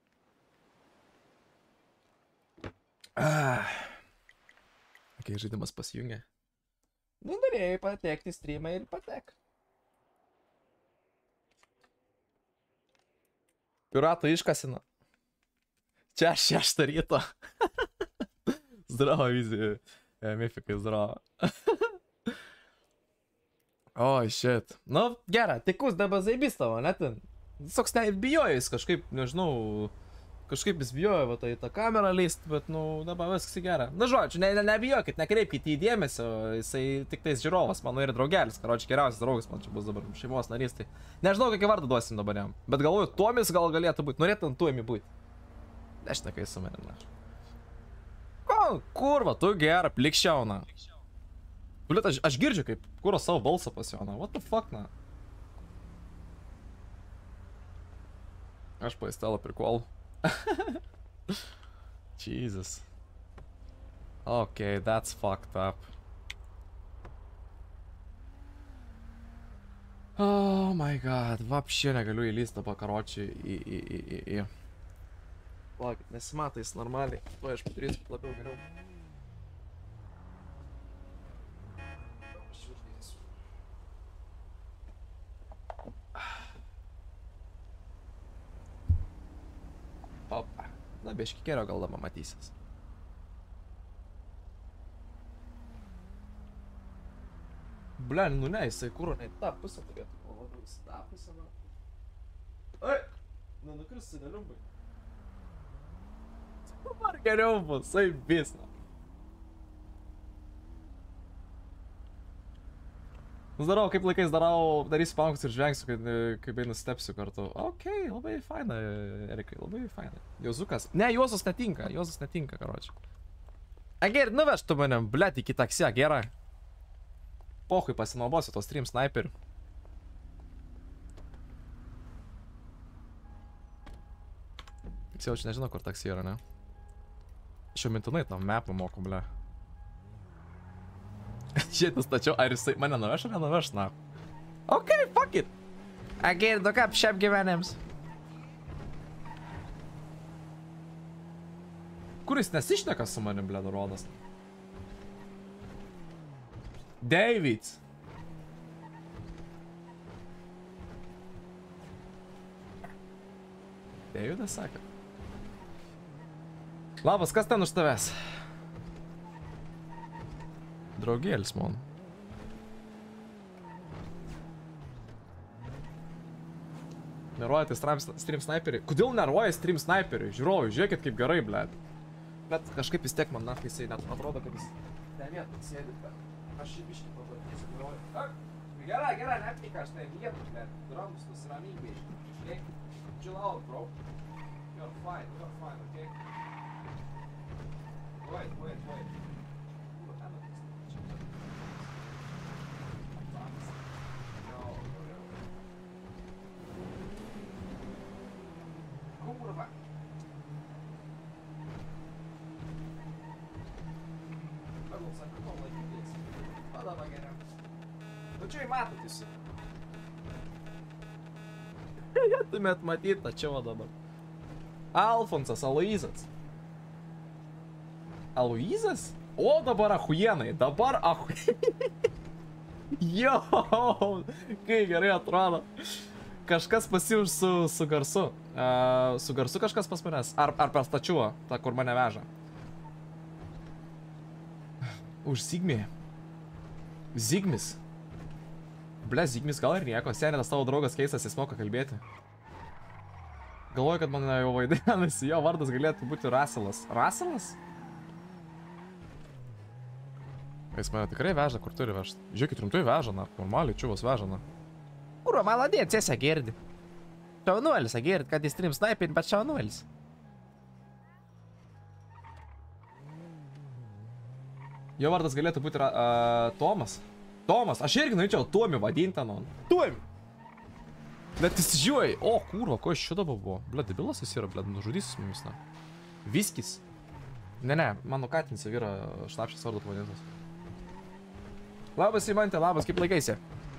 Ah. Kai žaidimas pasijungia. Nu, norėjai patekti į streamą ir patek. Pirato iškasina. Čia šeštą ryto. Zdravo, visi. Mifikai, zdravo. Oi, shit. Nu, gera, tikus dabar zaibys tavo, net ten. Toks nebijojo jis kažkaip, nežinau, kažkaip jis bijojo va, tai tą kamerą leist, bet, nu, dabar viskas gera. Na, žodžiu, ne, ne, nebijokit, nekreipkit į dėmesio, jisai tik tais žiūrovas, mano ir draugelis, karočiui, geriausias draugas, man čia bus dabar šeimos narys, tai nežinau, kokį vardą duosim dabar jam, bet galvoju, Tomis gal galėtų būti, norėtum Tuomi būti. Nešnekai su manim, na. Ko, kurva, tu gera, plikščiau, na. Blit, aš, aš girdžiu, kaip kuro savo balsą pas jo, na, what the fuck, na. Aš paistelą prikol. Jesus. Okay, that's fucked up. Oh my god, vapšė negaliu įlysti dabar karočiai į, į, į, į, į. Laukit, nesimatais normaliai. To aš padarysiu labiau geriau. Opa. Na, biški kerio gal dabar matysis. Blen, nu ne, jisai kūro ne į tą pusę turėtų. O labiau į tą pusę, na. Ai! Nu, nukris seneliumbai. Dabar geriau bus, ai bisna. Darau, kaip laikais darau, darysiu pamokas ir žvengsiu, kai, kai bei nustepsiu kartu. Okei, okay, labai faina, Erikai, labai faina. Jozukas. Ne, Juozas netinka, Juozas netinka, karočiui. Ageri, nuvežt tu manim, blėt, iki taksija, gerai. Pohui pasinaudosiu tos stream sniperių. Jis jau čia nežino, kur taksija yra, ne? Aš jau mintinai tam mapą moku, ble. Šiet nustačiau, ar jisai mane nuveš ar nenuveš, na. Ok, fuck it. Ageri, du kaip šiaip gyvenėms. Kur jis nesišneka su manim, ble, rodas? David! Davidas sakė. Labas, kas ten už tavęs? Draugėlis, man. Neruoja tai stream sniperiai. Kodėl neruoja stream sniperiai? Žiūrovai, žiūrėkit kaip gerai, blėt. Bet kažkaip vis tiek man nafkai jisai net atrodo, kad jis ne vietai sėdi, bet aš šį biškį pažadėsiu, galvoju. Gerai, gerai, nepika, aš tai vietų, blėt. Drambus nusiramink biškį, okay? Chill out, bro. You're fine, you're fine, okay? Wait, wait, wait. Kurwa. Pagal sakiau, laikytis. Padava geriau. Nu čia įmatot visi. Jėtumėt matyt, tačiau dabar. Alfonsas, Aloizas. Aloizas? O, dabar ahujenai, dabar ahujenai. Jo, kai gerai atrodo. Kažkas pasiūš su, su garsu. Uh, su garsu kažkas pas manęs. Ar, ar per stačiuo, ta kur mane veža. Už Zigmį. Zigmis. Ble, Zigmis gal ir nieko. Senetas tavo draugas keistas, jis moka kalbėti. Galvoju, kad man jau vaidinasi. Jo vardas galėtų būti Raselas. Raselas? Jis mane tikrai veža, kur turi vežti. Žiūrėkit, rimtai veža, na. Normaliai čiuvas veža, na. Kurva, maladėt, esi Agirdi. Šaunuolis, Agirdi, kad jis stream snipinį, bet šaunuolis. Jo vardas galėtų būti uh, Tomas. Tomas, aš irgi norėčiau Tomi vadinti, nu. Tomi! Bet jis žiūrėjai. O, kurva, ko iš šio dabar buvo? Ble, debilas jis yra, ble, nužudysis mumis, na. Viskis. Ne, ne, mano katinis jau yra šnapšės vardu pavadintas. Labas, Imantė, labas, kaip laikaisi?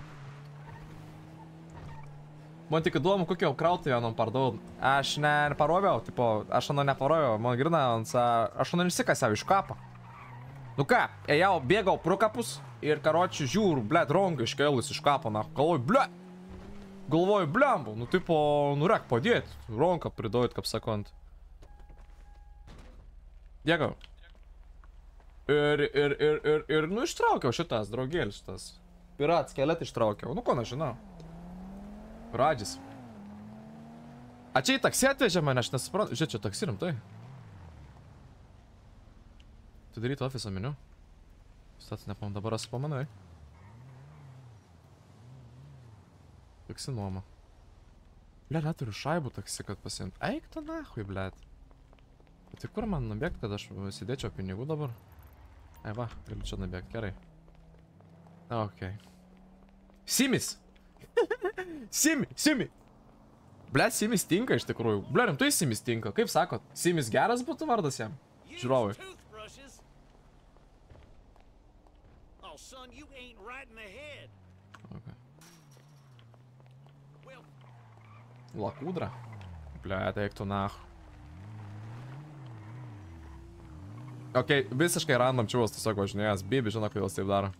Man tik įdomu, kokio krautą vienam pardaud. Aš ne paroviau, tipo, aš ano neparoviau, man grina, aš ano nesikasiau iš kapo. Nu ką, ėjau, bėgau pro kapus ir karočių žiūrų, blėt, ronga iškėlus iš kapo, na, galvoju, blėt. Galvoju, blembu, nu tipo, nu rek padėt, ronką pridojit, kaip sakant. Dėkau. Ir, ir, ir, ir, ir, nu ištraukiau šitas, draugėlis šitas. Pirat skeletą ištraukiau, nu ko nežinau. Radžis. A čia į taksį atvežė mane, aš nesuprantu. Žiūrėk, čia taksį rimtai. Tu daryti ofiso meniu. Stats nepam, dabar esu pamanai. Taksi nuoma. Ble, neturiu šaibų taksi, kad pasiimt. Eik tu nahui, blėt. Tai kur man nubėgt, kad aš sėdėčiau pinigų dabar? Ai va, galiu čia nubėgt, gerai. Okei. Simis! Simi, Simi! Ble, Simis tinka iš tikrųjų. Ble, rimtai Simis tinka. Kaip sakot, Simis geras būtų vardas jam? Žiūrovai. Okay. Lakūdra. Ble, teiktų nach. Ok, visiškai random čiūvas tiesiog važinėjęs. Bibi žino, kodėl jis taip daro.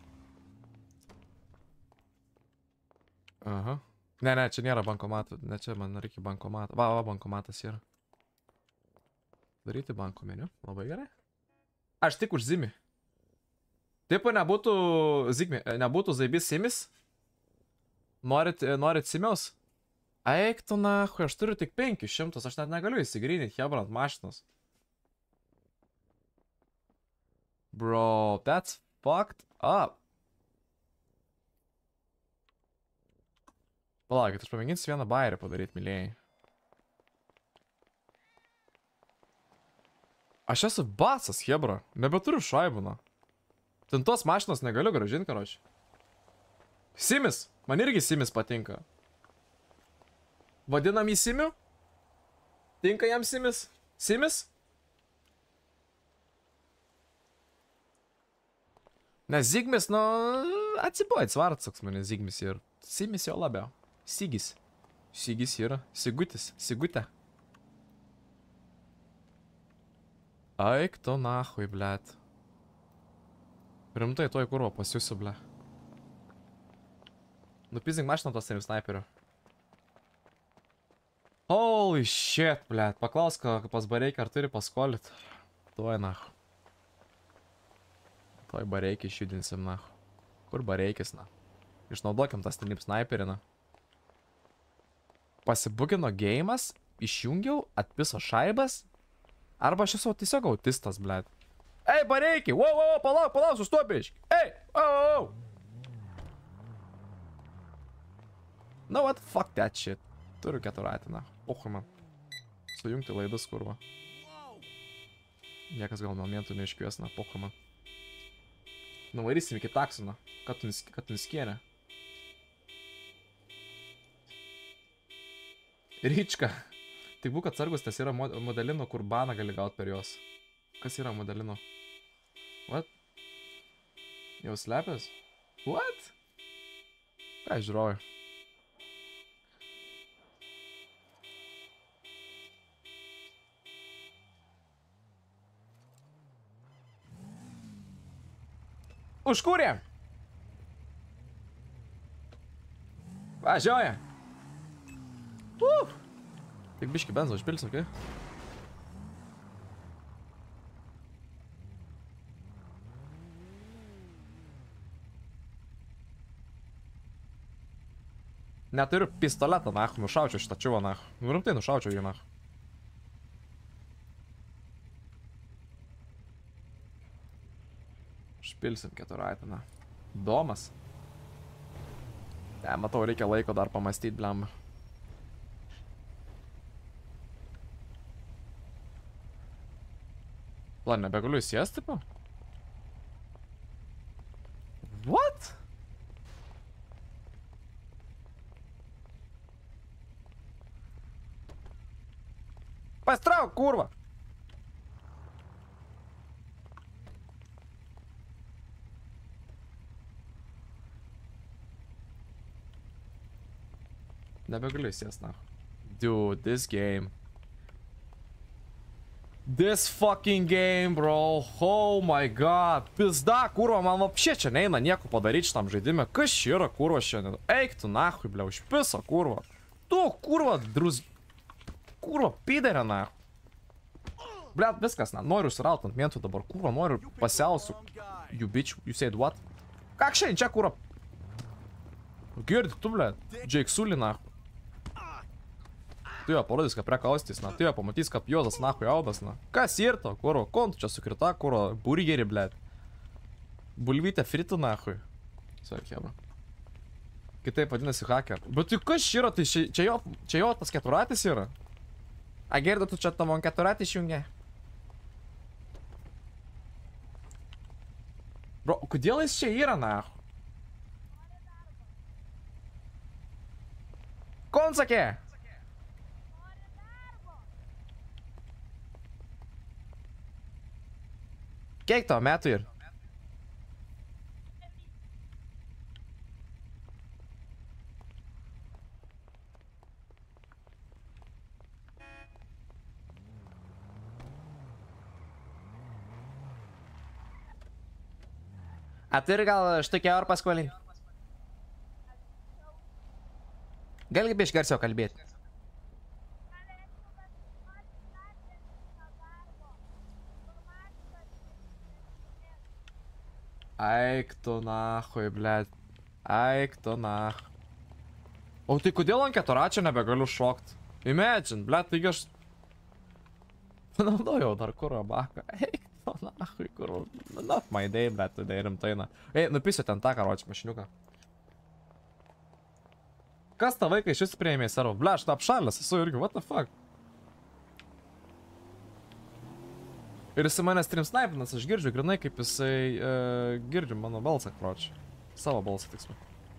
Aha. Ne, ne, čia nėra bankomatų. Ne, čia man reikia bankomatą. Va, va, bankomatas yra. Daryti banko meniu. Labai gerai. Aš tik už Zimį. Tipo, nebūtų Zigmi, nebūtų Zaibis Simis? Norit, norit Simiaus? Eik tu nahui, aš turiu tik penkis šimtus, aš net negaliu įsigryninti Hebrant mašinos. Bro, that's fucked up. Palaukit, aš pamėginsiu vieną bairį padaryti, mylėjai. Aš esu basas, Hebra. Nebeturiu šaibų, na. Ten tos mašinos negaliu gražinti, karoči. Simis. Man irgi Simis patinka. Vadinam jį Simiu? Tinka jam Simis? Simis? Nes Zigmis, nu, atsipojit svartas, toks mane Zigmis ir Simis jau labiau. Sigis. Sigis yra. Sigutis. Sigutė. Aik to nahui, blėt. Rimtai toj kurvo pasiusiu, blė. Nupizink mašiną tos trim snaiperių. Holy shit, blėt. Paklausk, pas Bareikį ar turi paskolit. Tuoj, nahu. Tuoj Bareikį išjudinsim, nahu. Kur Bareikis, na? Išnaudokim tas trim snaiperį, na. Pasibugino geimas, išjungiau, atpiso šaibas. Arba aš esu tiesiog autistas, blėt. Ei, Bareikį! Wow, wow, wow, palauk, palauk, sustopiški! Ei, oh, oh! No, what? Fuck that shit. Turiu keturatį, na. Ohu, man. Sujungti laidus, kurva. Niekas gal momentų neiškvies, na. Pohu, man. Nuvarysim iki taksų, na. Kad tu nuskėrė. Ryčka. Tik būk atsargus, tas yra modelino, kur baną gali gauti per juos. Kas yra modelino? What? Jau slepias? What? Ką žiūroju? Užkūrė! Važiuoja! Uh! Tik biški benzo užpilsiu, okei? Okay? Neturiu pistoletą, nahu, nušaučiau šitą čiuvą, nahu. Nu, rimtai nušaučiau jį, nahu. Užpilsim keturaitį, na. Domas. Ne, matau, reikia laiko dar pamastyti, blemba. Lan, nebegaliu įsies, tipo? What? Pastrauk, kurva! Nebegaliu įsies, na. Dude, this game. This fucking game, bro. Oh my god. Pizda, kurva, man vapšė čia neina nieko padaryti šitam žaidime. Kas čia yra, kurva, šiandien? Eik tu, nahui, ble, užpiso, kurva. Tu, kurva, druz... Kurva, piderė, na. Ble, viskas, na. Noriu užsirauti ant mentų dabar. Kurva, noriu pasiausiu. You bitch, you said what? Kak šiandien čia, kurva? Girdi, tu, ble. Jake Sully, na. Tu jo parodys, kad prekaustys, na. Tu jo pamatys, kad Jozas, nahui, jaudas, na. Kas ir to, kurva? Kontu čia sukrita, kurva? Burgerį, ble. Bulvytė fritų, nahui. Sveiki, jebra. Kitaip vadinasi hacker. Bet tai kas yra, tai čia jo, čia jo tas keturatis yra? A Gerda, tu čia tavo keturatį išjungia? Bro, kodėl jis čia yra, na? Kon sakė? Kiek tavo metų ir? A turi gal štukį eurą paskolį? Gali biškai garsiau kalbėti. Aik tu nahui, blėt. Aik tu nahui. O tai kodėl ant keturačio nebegaliu šokt? Imagine, blėt, taigi aš... Panaudojau dar kuro baką. Eik tu nahui, kuro. Not my day, blėt, tai rimtai, na. Ei, nupisiu ten tą karočią mašiniuką. Kas tą vaiką iš vis prieimė į servą? Blėt, aš tą apšalęs esu irgi, what the fuck? Ir jisai mane stream snaipinas, aš girdžiu grinai, kaip jisai uh, girdžiu mano balsą, kročiu. Savo balsą, tiksliau.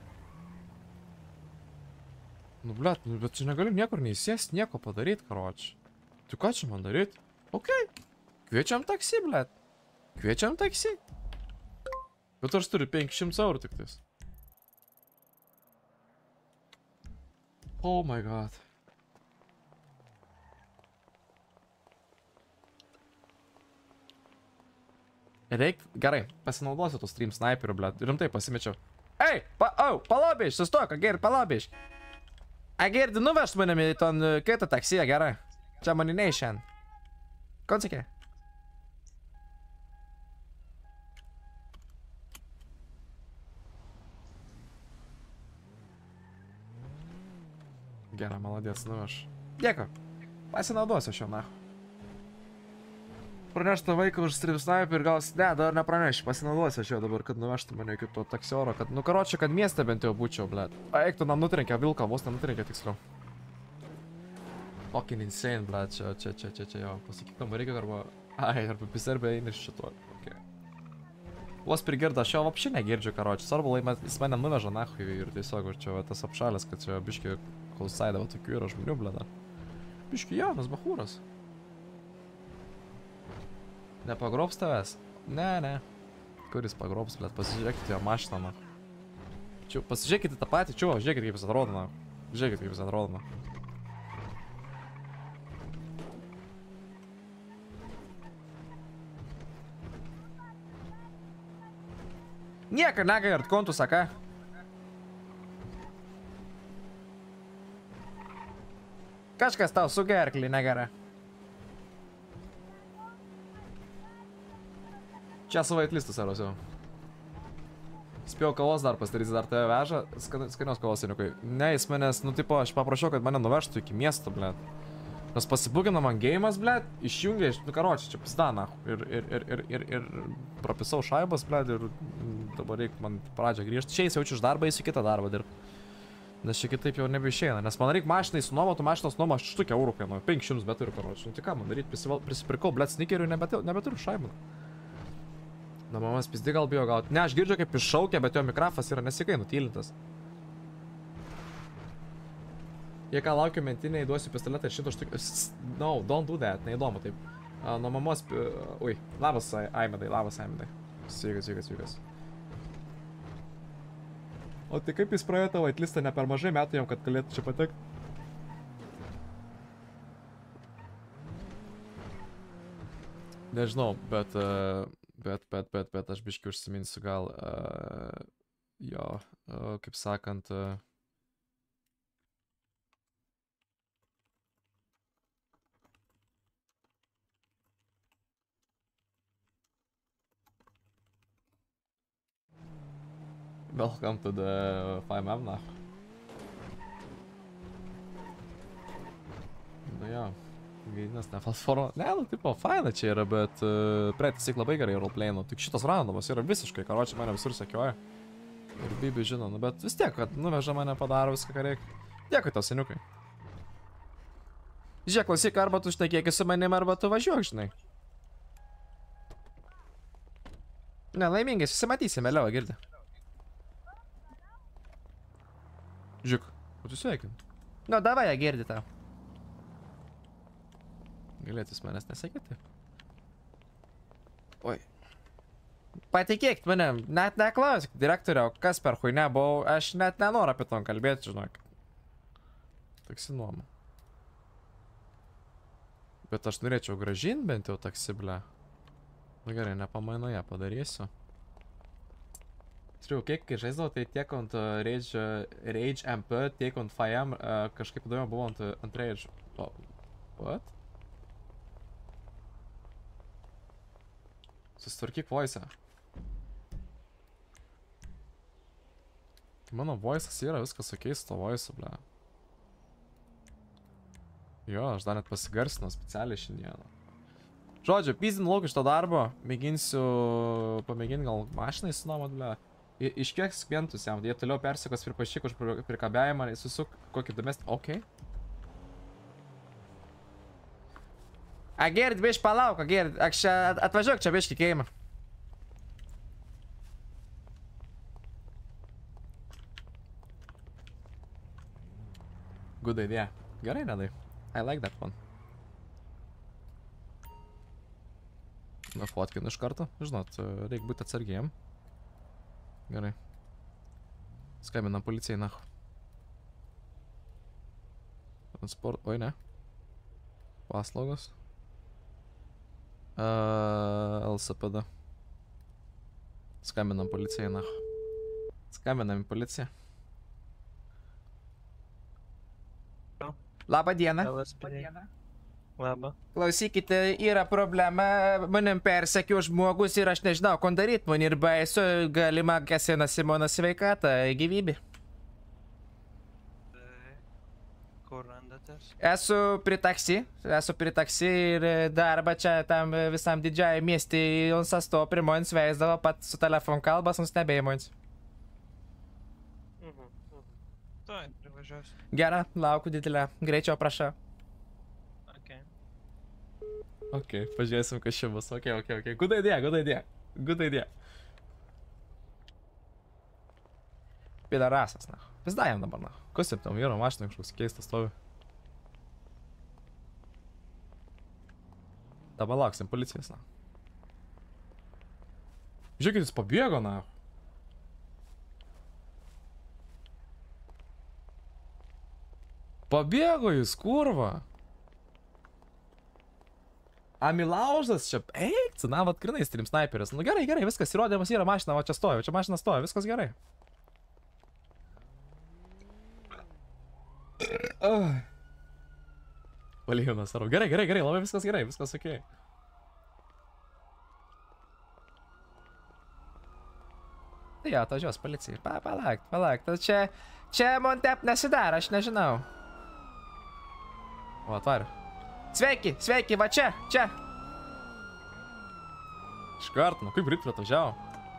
Nu, blėt, nu, bet čia negaliu niekur neįsės, nieko padaryt, kročiu. Tu ką čia man daryt? Okei. Okay. Kviečiam taksi, blėt. Kviečiam taksi. Bet aš turiu penkis šimtus eurų tik tais. Oh my god. Reik, gerai, pasinaudosiu tų stream sniperių, blėt. Rimtai pasimečiau. Ei, pa, au, palabiš, sustok, Agirdi, palabiš. Agirdi, nuvežt manimi į ton kitą taksiją, gerai. Čia mani neišen. Konsekė. Gerai, maladės, nuveš. Dėkui. Pasinaudosiu šio nahu. Praneštų vaiką už stream sniper ir gausi... Ne, dar nepraneši, pasinaudosiu aš jo dabar, kad nuvežtų mane iki to taksioro, kad... Nu, karočią, kad mieste bent jau būčiau, blėt. Eik, tu man nutrenkė vilką, vos nenutrenkė tiksliau. Fucking insane, blėt, čia, čia, čia, čia, čia, jo. Pasakyk, tam reikia arba... Ai, arba piserbė eini iš šito. Okay. Vos prigirda, aš jo vapši negirdžiu, karočią. Svarbu, jis mane nuveža nahui ir tiesiog, čia va, tas apšalės, kad čia biški klausaidavo tokių yra žmonių, blėt. Biški jaunas bachūras. Nepagrobs tavęs? Ne, ne. Kuris pagrobs, blėt, pasižiūrėkite jo mašiną, na. Čiau, pasižiūrėkite tą patį, čiau, žiūrėkite kaip jis atrodo, na. Žiūrėkite kaip jis atrodo, na. Nieka negairt kontų, saka. Kažkas tau su gerklį negara. Čia savo atlistus ar jau. Spėjau kavos dar pasidarys, dar tave veža. Skanios kavos, seniukai. Ne, jis manęs, nu tipo, aš paprašiau, kad mane nuvežtų iki miesto, blėt. Nes pasibugino man geimas, blėt, išjungė, nu karočią, čia pizda, ir, ir, ir, ir, ir, ir propisau šaibas, blėt, ir dabar reikia man pradžią grįžti. Čia jis jaučiu iš darbą, eisiu kitą darbą dirbti. Nes čia kitaip jau nebeišeina, nes man reikia mašinai sunuomoti, mašinos nuoma aš štukę eurų kainuoju, penkis šimtus bet turiu, karočią. Nu tai ką man daryti, prisipirkau, blėt, snikerių ir nebeturiu šaibų. Na, mamas pizdi gal bijo gauti. Ne, aš girdžiu kaip iššaukia, bet jo mikrofas yra nesikai nutylintas. Jei ką laukiu mentinę, įduosiu pistoletą ir šito štuk... No, don't do that, neįdomu taip. Uh, nuo mamos... Uh, ui, labas Aimedai, labas Aimedai. Sveikas, sveikas, sveikas. O tai kaip jis praėjo tavo atlistą ne per mažai metų jam, kad galėtų čia patekti? Nežinau, bet... Uh, Bet, bet, bet, bet, aš biškai užsiminsiu gal, uh, jo, uh, kaip sakant, uh, welcome to the five M, na. Nu jo. Gaidinas, ne platforma. Ne, nu, tipo, faina čia yra, bet uh, praeitis tik labai gerai roleplayinu. Tik šitas randomas yra visiškai, karočią mane visur sekioja. Ir Bibi žino, nu, bet vis tiek, kad nuveža mane, padaro viską, ką reikia. Dėkui tau, seniukai. Žiūrėk, klausyk, arba tu šnekėki su manim, arba tu važiuok, žinai. Ne, laimingai, susimatysime, vėliau, girdi. Žiūrėk, o tu sveikin. Nu, davai, girdi tau. Galėtų jis manęs nesakyti. Oi. Patikėkit manim, net neklausk, direktoriau, kas per chuinę buvau, aš net nenoriu apie to kalbėti, žinok. Taksi nuoma. Bet aš norėčiau grąžinti bent jau taksi, ble. Nu gerai, nepamainoje padarysiu. Triu, kiek kai žaisdavau, tai tiek ant Rage, Rage M P, tiek ant F I M, uh, kažkaip įdomiau buvo ant, ant Rage. Oh, what? Susitvarkyk voice. Mano voice'as yra viskas okei su to voice'u, ble. Jo, aš dar net pasigarsinau specialiai šiandieną. Žodžiu, pizdin lauk iš to darbo, mėginsiu pamėginti gal mašiną įsinuomot, ble. I, iš kiek klientus jam, jie toliau persikos pripašyk už prikabėjimą, susuk kokį įdomesnį, okei. Agerit, bišk palauk, Agerit, aš čia atvažiuok čia biškį keimą. Good idea. Gerai, nedai. I like that one. Na, fotkinu iš karto. Žinot, reikia būti atsargiem. Gerai. Skambinam policijai, na. Transport... Oi, ne. Paslaugos. Uh, L S P D. Skambinam policijai, na. Skambinam į policiją. Labą dieną. Labą. Klausykite, yra problema, manim persekio žmogus ir aš nežinau, ko daryt, man ir baisu, galima kasina Simono sveikatą, gyvybė. Kur randatės? Esu prie taksi, esu prie taksi ir darbą čia tam visam didžiai miestį, jums asto prie manęs veisdavo pat su telefon kalbas, nustebėjo manęs. Mhm, mhm. Tai, privažiuosiu. Gera, laukiu didelę, greičiau prašau. Okay. Ok, pažiūrėsim, kas čia bus. Ok, ok, ok. Good idea, good idea. Good idea. Pidarasas, na. Pizdajam dabar, na. Kas ir tam vyro mašina kažkoks keistas stovi. Dabar lauksim policijos, na. Žiūrėkit, jis pabėgo, na. Pabėgo jis, kurva. Amilaužas čia, eik, na, vat grinai stream sniperis. Nu gerai, gerai, viskas, įrodymas yra mašina, va čia stovi, čia mašina stovi, viskas gerai. Valėjimas, ar gerai, gerai, gerai, labai viskas gerai, viskas okei. Tai jo, atvažiuos policijai, pa, palauk, palauk, čia, čia man tep nesidara, aš nežinau. O, atvariu. Sveiki, sveiki, va čia, čia. Iškart, nu kaip greit atvažiavo.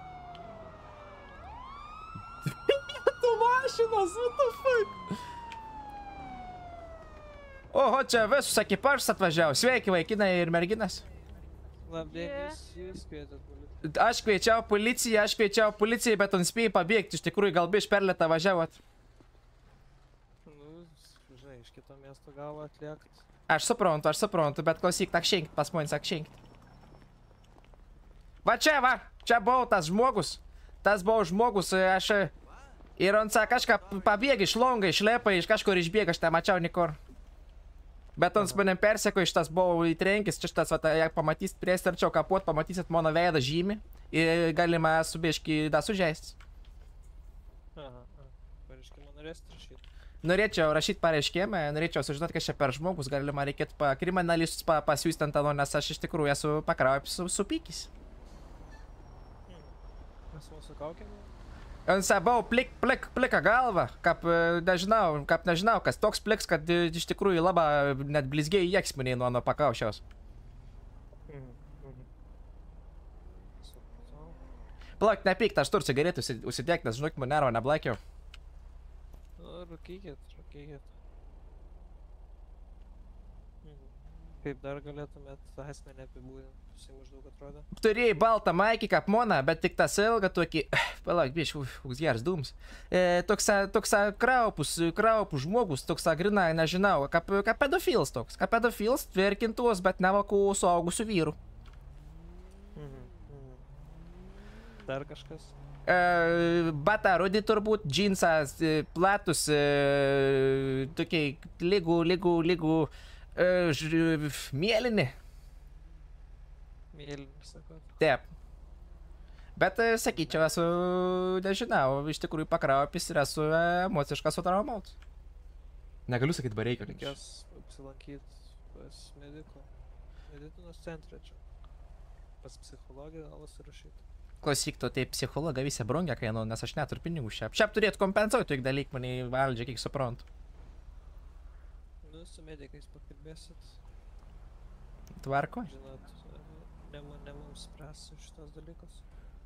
Tu mašinas, what the fuck? Oho, čia visus ekipažas atvažiavo. Sveiki, vaikinai ir merginas. Labdienis, jūs kvietėt policiją. Aš kviečiau policiją, aš kviečiau policiją, bet on spėjai pabėgti. Iš tikrųjų, gal biš per lėtą važiavot. Nu, žinai, iš kito miesto gavo atliekt. Aš suprantu, aš suprantu, bet klausyk, tak šinkt, pas man sak šinkt. Va čia, va, čia buvo tas žmogus. Tas buvo žmogus, aš... Ir on sak, kažką pabėgi iš longa, iš lepa, iš kažkur išbėga, aš tą mačiau nikur. Bet on manim perseko, iš tas buvo įtrenkis, čia šitas, va, jei pamatysit priestarčiau kapuot, pamatysit mano veidą žymį. Ir galima subėški da sužeisti. Aha, aha. Pareiškimą norėsit rašyti? Norėčiau rašyti pareiškimą, norėčiau sužinoti, kas čia per žmogus, galima reikėtų pa kriminalistus pa, pasiūsti ant talo, nes aš iš tikrųjų esu pakraujęs su, supykis. Hmm. Mes mūsų kaukėme? Sabau plik, plik, plika galva, kaip nežinau, kaip nežinau, kas toks pliks, kad iš tikrųjų labai net blizgiai į eksminiai nuo, nuo pakaušiaus. Mhm, mhm. Supratau. Palauk, nepykt, aš turiu cigaretę užsidėk, nes žinok, man nervo neblaikiau. Nu, rūkykit, rūkykit. Mhm. Kaip dar galėtumėt asmenį apibūdinti? Jisai maždaug atrodo. Turėjai baltą maikį kaip mona, bet tik tas ilga tokį... Palauk, biš, koks geras dūms. E, toks, toks kraupus, kraupus žmogus, toks grina, nežinau, kaip, kaip pedofils toks. Kaip pedofils, tvirkintus, bet nevakų suaugusių vyrų. Mhm, mhm. Dar kažkas? E, bata rudi turbūt, džinsas, e, platus, e, tokiai lygų, lygų, lygų, e, ž, mėlyni. Mėlyni, sakot. Taip. Bet, e, sakyčiau, esu, nežinau, iš tikrųjų pakraupis ir esu emociškas sutraumautas. Negaliu sakyti bareikio. Reikės apsilankyti pas mediko. Medicinos centre čia. Pas psichologę gal įsirašyti. Klausyk, tu tai psichologą visą brangę kainuoja, nes aš neturiu pinigų šiaip. Šiaip turėtų kompensuoti tik dalyk mane į valdžią, kiek suprantu. Nu, su medikais pakalbėsit. Tvarko? Žinot, ne, ne mums spręs šitos dalykus.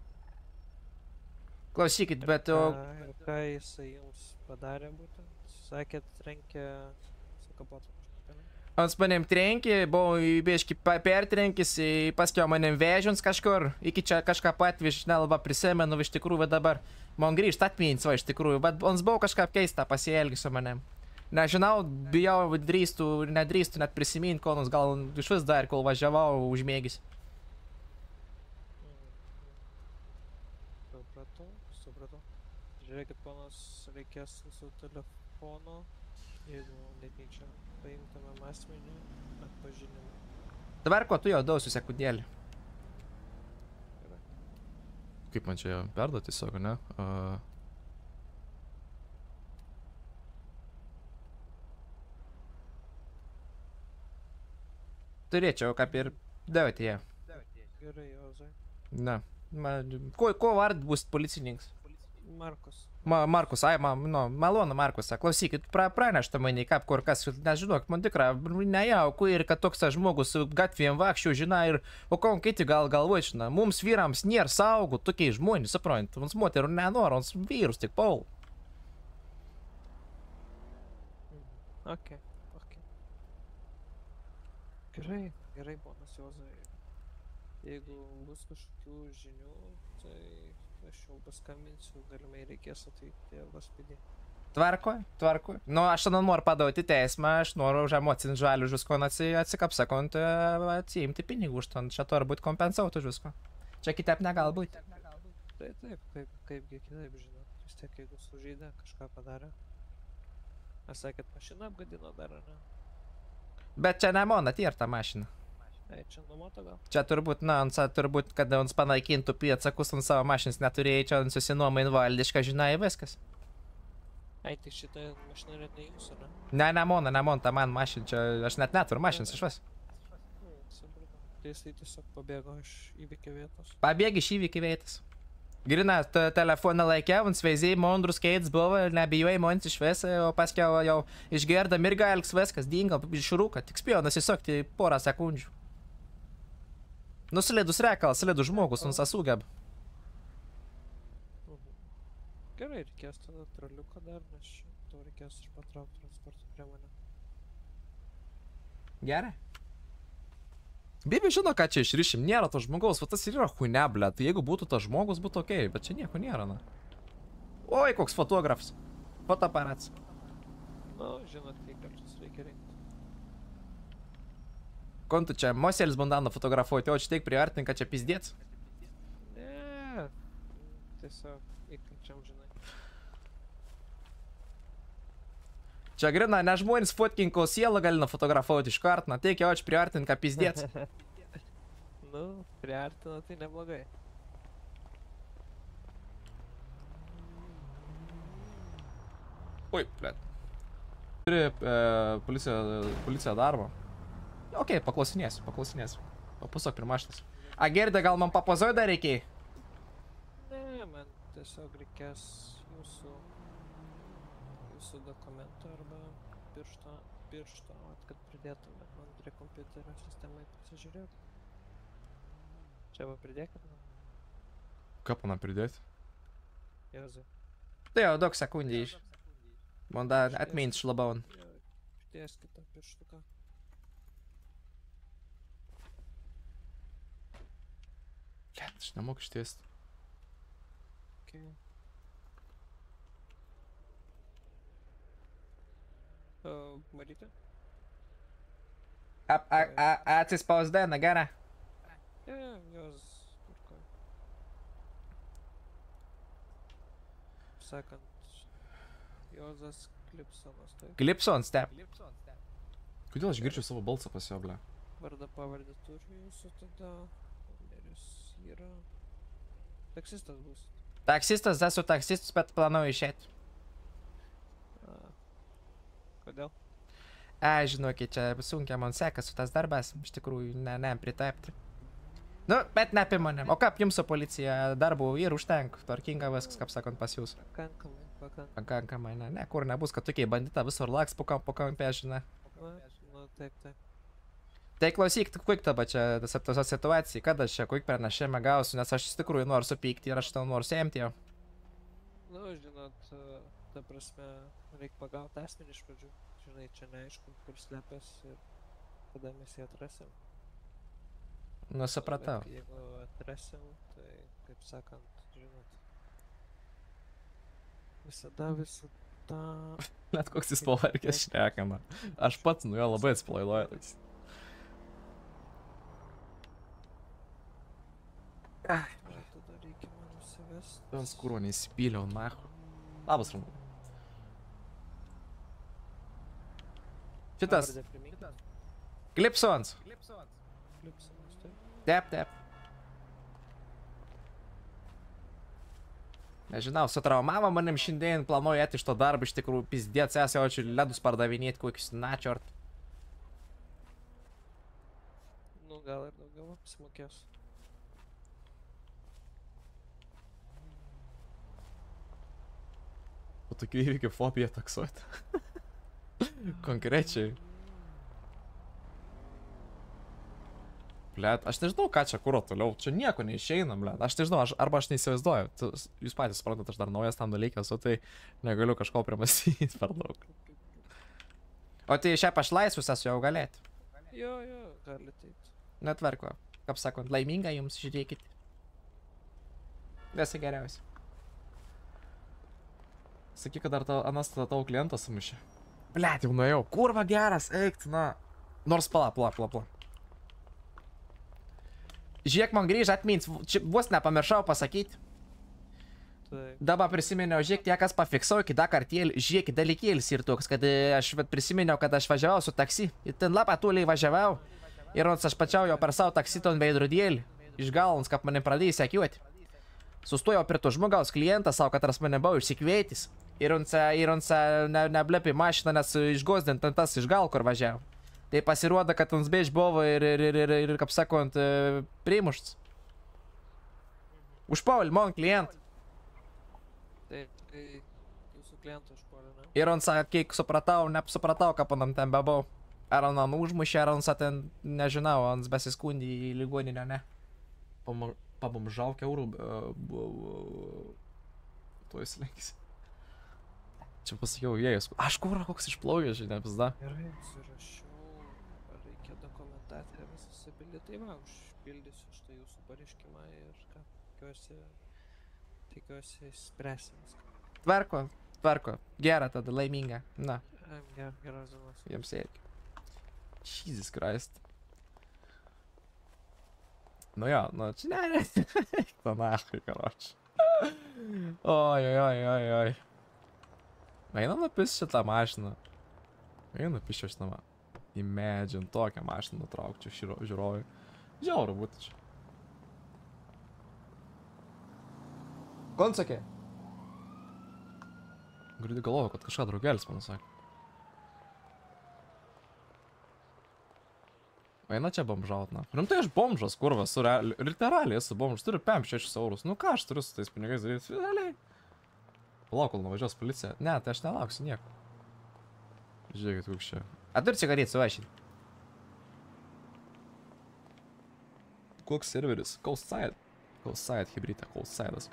Klausykit, bet o... Ką, ką jisai jums padarė būtent? Sakėt, trenkė su kapotu kažkokią. Ant manim trenkė, buvau biški pertrenkis, paskiau manim vežins kažkur, iki čia kažką patvež, nelabai prisimenu, iš tikrųjų dabar man grįžt atmins, va iš tikrųjų, bet ons buvo kažką keista pasielgi su manim. Nežinau, bijau, drįstų, nedrįstų net prisiminti, kol nors gal iš vis dar, kol važiavau užmėgis. Supratau, supratau. Žiūrėkit, ponas, reikės su telefonu, jeigu netyčia paimtumėm asmenį atpažinimą. Dabar ko tu jau dausiu sekundėlį. Kaip man čia perduoti tiesiog, ne? Uh... Turėčiau, kaip ir davėti ją. Gerai, Jozai. Na, man, ko, ko vard bus policininkas? Markus. Ma, Markus, ai, man, nu, malonu Markus, klausykit, pra, pranešta mane, kaip kur kas, nežinok, man tikrai nejauku ir kad toks žmogus gatvėm vakščiau, žinai, ir, o ko kiti gal galvoja, žinai, mums vyrams nėra saugų, tokiai žmonės, suprant, mums moterų nenori, mums vyrus tik paul. Ok, ok. Gerai, gerai, ponas Jozai. Jeigu bus kažkokių žinių, tai aš jau paskambinsiu, galimai reikės atvykti į hospidį. Tvarkoj, tvarkoj. Nu, aš tada noriu padauti teismą, aš noriu už emocinį žalį už visko atsikapsakont, atsiimti pinigų už to, čia turi būti kompensauti už visko. Čia kitaip negal būti. Taip, taip, kaip, kaipgi kitaip, žinot. Vis tiek, jeigu sužeidė, kažką padarė. Aš sakėt, mašiną apgadino dar, ar ne? Bet čia ne mano, tai ir ta mašina. Ei, čia numoto gal? Čia turbūt, na, ant turbūt, kada ons panaikintų pėdsakus ant savo mašinos neturėjai, čia ant susinuoma invaldiška, žinai, viskas. Ei, tai šitą mašiną yra ne jūsų, ne? Ne, ne mano, ne mano, ta man mašina, čia aš net neturiu mašinos iš vis. Hmm, supratau. Tai jisai tiesiog pabėgo iš įvykio vietos. Pabėgi iš įvykio vietos. Grina, telefoną laikiau, ant sveizėjai, mondrus keits buvo, nebijojai montis iš vis, o paskiau jau išgerda mirga elgs viskas, dingo iš rūką, tik spėjo nusisukti porą sekundžių. Nu, slidus reikalas, slidus žmogus, mums sugeb. Mhm. Gerai, reikės tada troliuko dar, nes tau reikės išpatraukti transporto priemonę. Gerai. Bibi žino, ką čia išrišim, nėra to žmogaus, va tas ir yra huine, ble, tai jeigu būtų tas žmogus, būtų okei, bet čia nieko nėra, na. Oi, koks fotografas. Fotoaparats. Nu, žinot, kai kartus reikia rinkti. Kontu čia Moselis bandano fotografuoti, o čia teik priartink, kad čia pizdėts. Ne, tiesiog įkančiam, žinai. Čia grina, ne žmonės fotkinko sielą gali nufotografuoti iš karto, na teik jau čia priartink, kad pizdėts. Nu, priartina tai neblogai. Oi, blėt. Turi e, policija, policija darbą. Okei, okay, paklausinėsiu, paklausinėsiu. Papusok prie mašinos. A, Gerdė, gal man papozoj dar reikiai? Ne, man tiesiog reikės jūsų, jūsų dokumento arba piršto, piršto, kad pridėtumėt man prie kompiuterio sistemai pasižiūrėti. Čia va pridėkit man. Ką man pridėti? Jozai. Tai jau daug sekundį iš. Man dar atmint šlabaun. Pridėskit tą pirštuką. Liet, aš nemoku ištiesti. Okay. Uh, Maryti? A, a, a, atsispausdena, gerai. Ne, jos... sakant, Juozas Klipsonas, taip. Klipsons, taip. Kodėl aš girdžiu savo balsą pas jo, ble? Vardą pavardę turi jūsų tada. Numeris yra. Taksistas bus. Taksistas, esu taksistas, bet planuoju išėti. A. Kodėl? E, žinokit, čia sunkiai man sekasi tas darbas, iš tikrųjų, ne, ne, pritapti. Nu, bet ne apie mane. O kaip jums su policija darbų ir užtenka, tvarkinga viskas, kaip sakant, pas jūs? Pakankamai, pakankamai. Pakankamai, ne, ne, kur nebus, kad tokiai bandita visur laks po kampo kampė, žinai. Na, nu, taip, taip. Tai klausyk, kaip taba čia ta situacija, kada aš čia kaip pranešimą gausiu, nes aš iš tikrųjų noriu supykti ir aš tau noriu semti jau. Nu, žinot, ta prasme, reikia pagauti asmenį iš pradžių. Žinai, čia neaišku, kur slepias ir kada mes jį atrasim. Nu, supratau. Bet jeigu atrasim, tai, kaip sakant, žinot, visada, visada... Net koks jis pavargęs šnekama. Aš pats nu jo labai atsipalaiduoju toks. Ai, tada reikia man užsivesti. Ten skūro neįsipyliau, nahu. Labas, Ramūnai. Šitas. Pavardę primink. Klipsons. Klipsonas, taip. Tep, tep. Nežinau, sutraumavo manim šiandien, planuoju ėti iš to darbo, iš tikrųjų, pizdėts, esu jau čia ledus pardavinėti, kokius načiort. Nu, gal ir daugiau apsimokės. Po tokių įvykių fobiją taksuoti. Konkrečiai. Blet, aš nežinau, ką čia kuro toliau. Čia nieko neišeina, blet. Aš nežinau, aš, arba aš neįsivaizduoju. Tu, jūs patys suprantat, aš dar naujas tam dalykės, o tai negaliu kažko primastyti per daug. O tai šiaip aš laisvus esu jau galėti. Jo, jo, gali taip. Netvarko. Kaip sakant, laiminga jums, žiūrėkit. Visi geriausi. Sakyk, kad dar ta, anas tada tavo klientą sumušė. Blet, jau nuėjau. Kurva geras, eik, na. Nors pala, pala, pala, pala. Žiūrėk, man grįžt atmins, čia vos nepamiršau pasakyti. Taip. Dabar prisiminiau, žiūrėk, tie, kas pafiksau, kitą kartėlį, žiūrėk, dalykėlis ir toks, kad e, aš vat prisiminiau, kad aš važiavau su taksi. Ir ten labai toliai važiavau. Ir nors aš pačiau jau per savo taksi ton veidrodėlį. Iš galons, kad mane pradėjo sekiuoti. Sustojau prie to žmogaus klientą savo, kad tas mane buvo išsikvietis. Ir on ne, neblepi mašiną, nes išgozdint ant tas iš gal, kur važiavo. Tai pasirodo, kad ons beiž buvo ir, ir, ir, ir, ir kaip sakant, primušts. Užpaulį, man klientą. Taip, tai jūsų klientų užpuolė, ne? Ir on sakė, kiek supratau, nesupratau, ką panam ten bebau. Ar on man užmušė, ar on sa ten, nežinau, on besiskundė į ligoninę, ne? Pabomžau keurų. Tuo jis lenkis. Čia pasakiau, jėjus. Aš kurą koks išplaujęs, žinai, pizda. Gerai, surašiau, reikia dokumentaciją visą subilį, tai va, užpildysiu šitą jūsų pareiškimą ir ką, tikiuosi, tikiuosi spręsim viską. Tvarko, tvarko. Gera tada, laiminga. Na, Am, ger, geros dienos. jiems irgi. Jesus Christ. Nu jo, nu čia ne, ne. Ta nahui, karoči. Oi, oi, oi, oi, oi. Einam nupis šitą mašiną. Einam nupis šitą mašiną. Imagine, tokią mašiną nutraukčiau žiūrovui. Žiauru būtų čia. Konsakė? Grūdį galvoju, kad kažką draugelis man sakė. Eina čia bomžaut, na. Rimtai aš bomžas, kurva, su realiai, literaliai esu bomžas, turiu pem šešis eurus. Nu ką aš turiu su tais pinigais daryti? Realiai. Palauk, kol nuvažiuos policija. Ne, tai aš nelauksiu nieko. Žiūrėkit, koks čia. A turi cigaretę suvašinti? Koks serveris? Coastside. Coastside, hybridė, Coastside'as.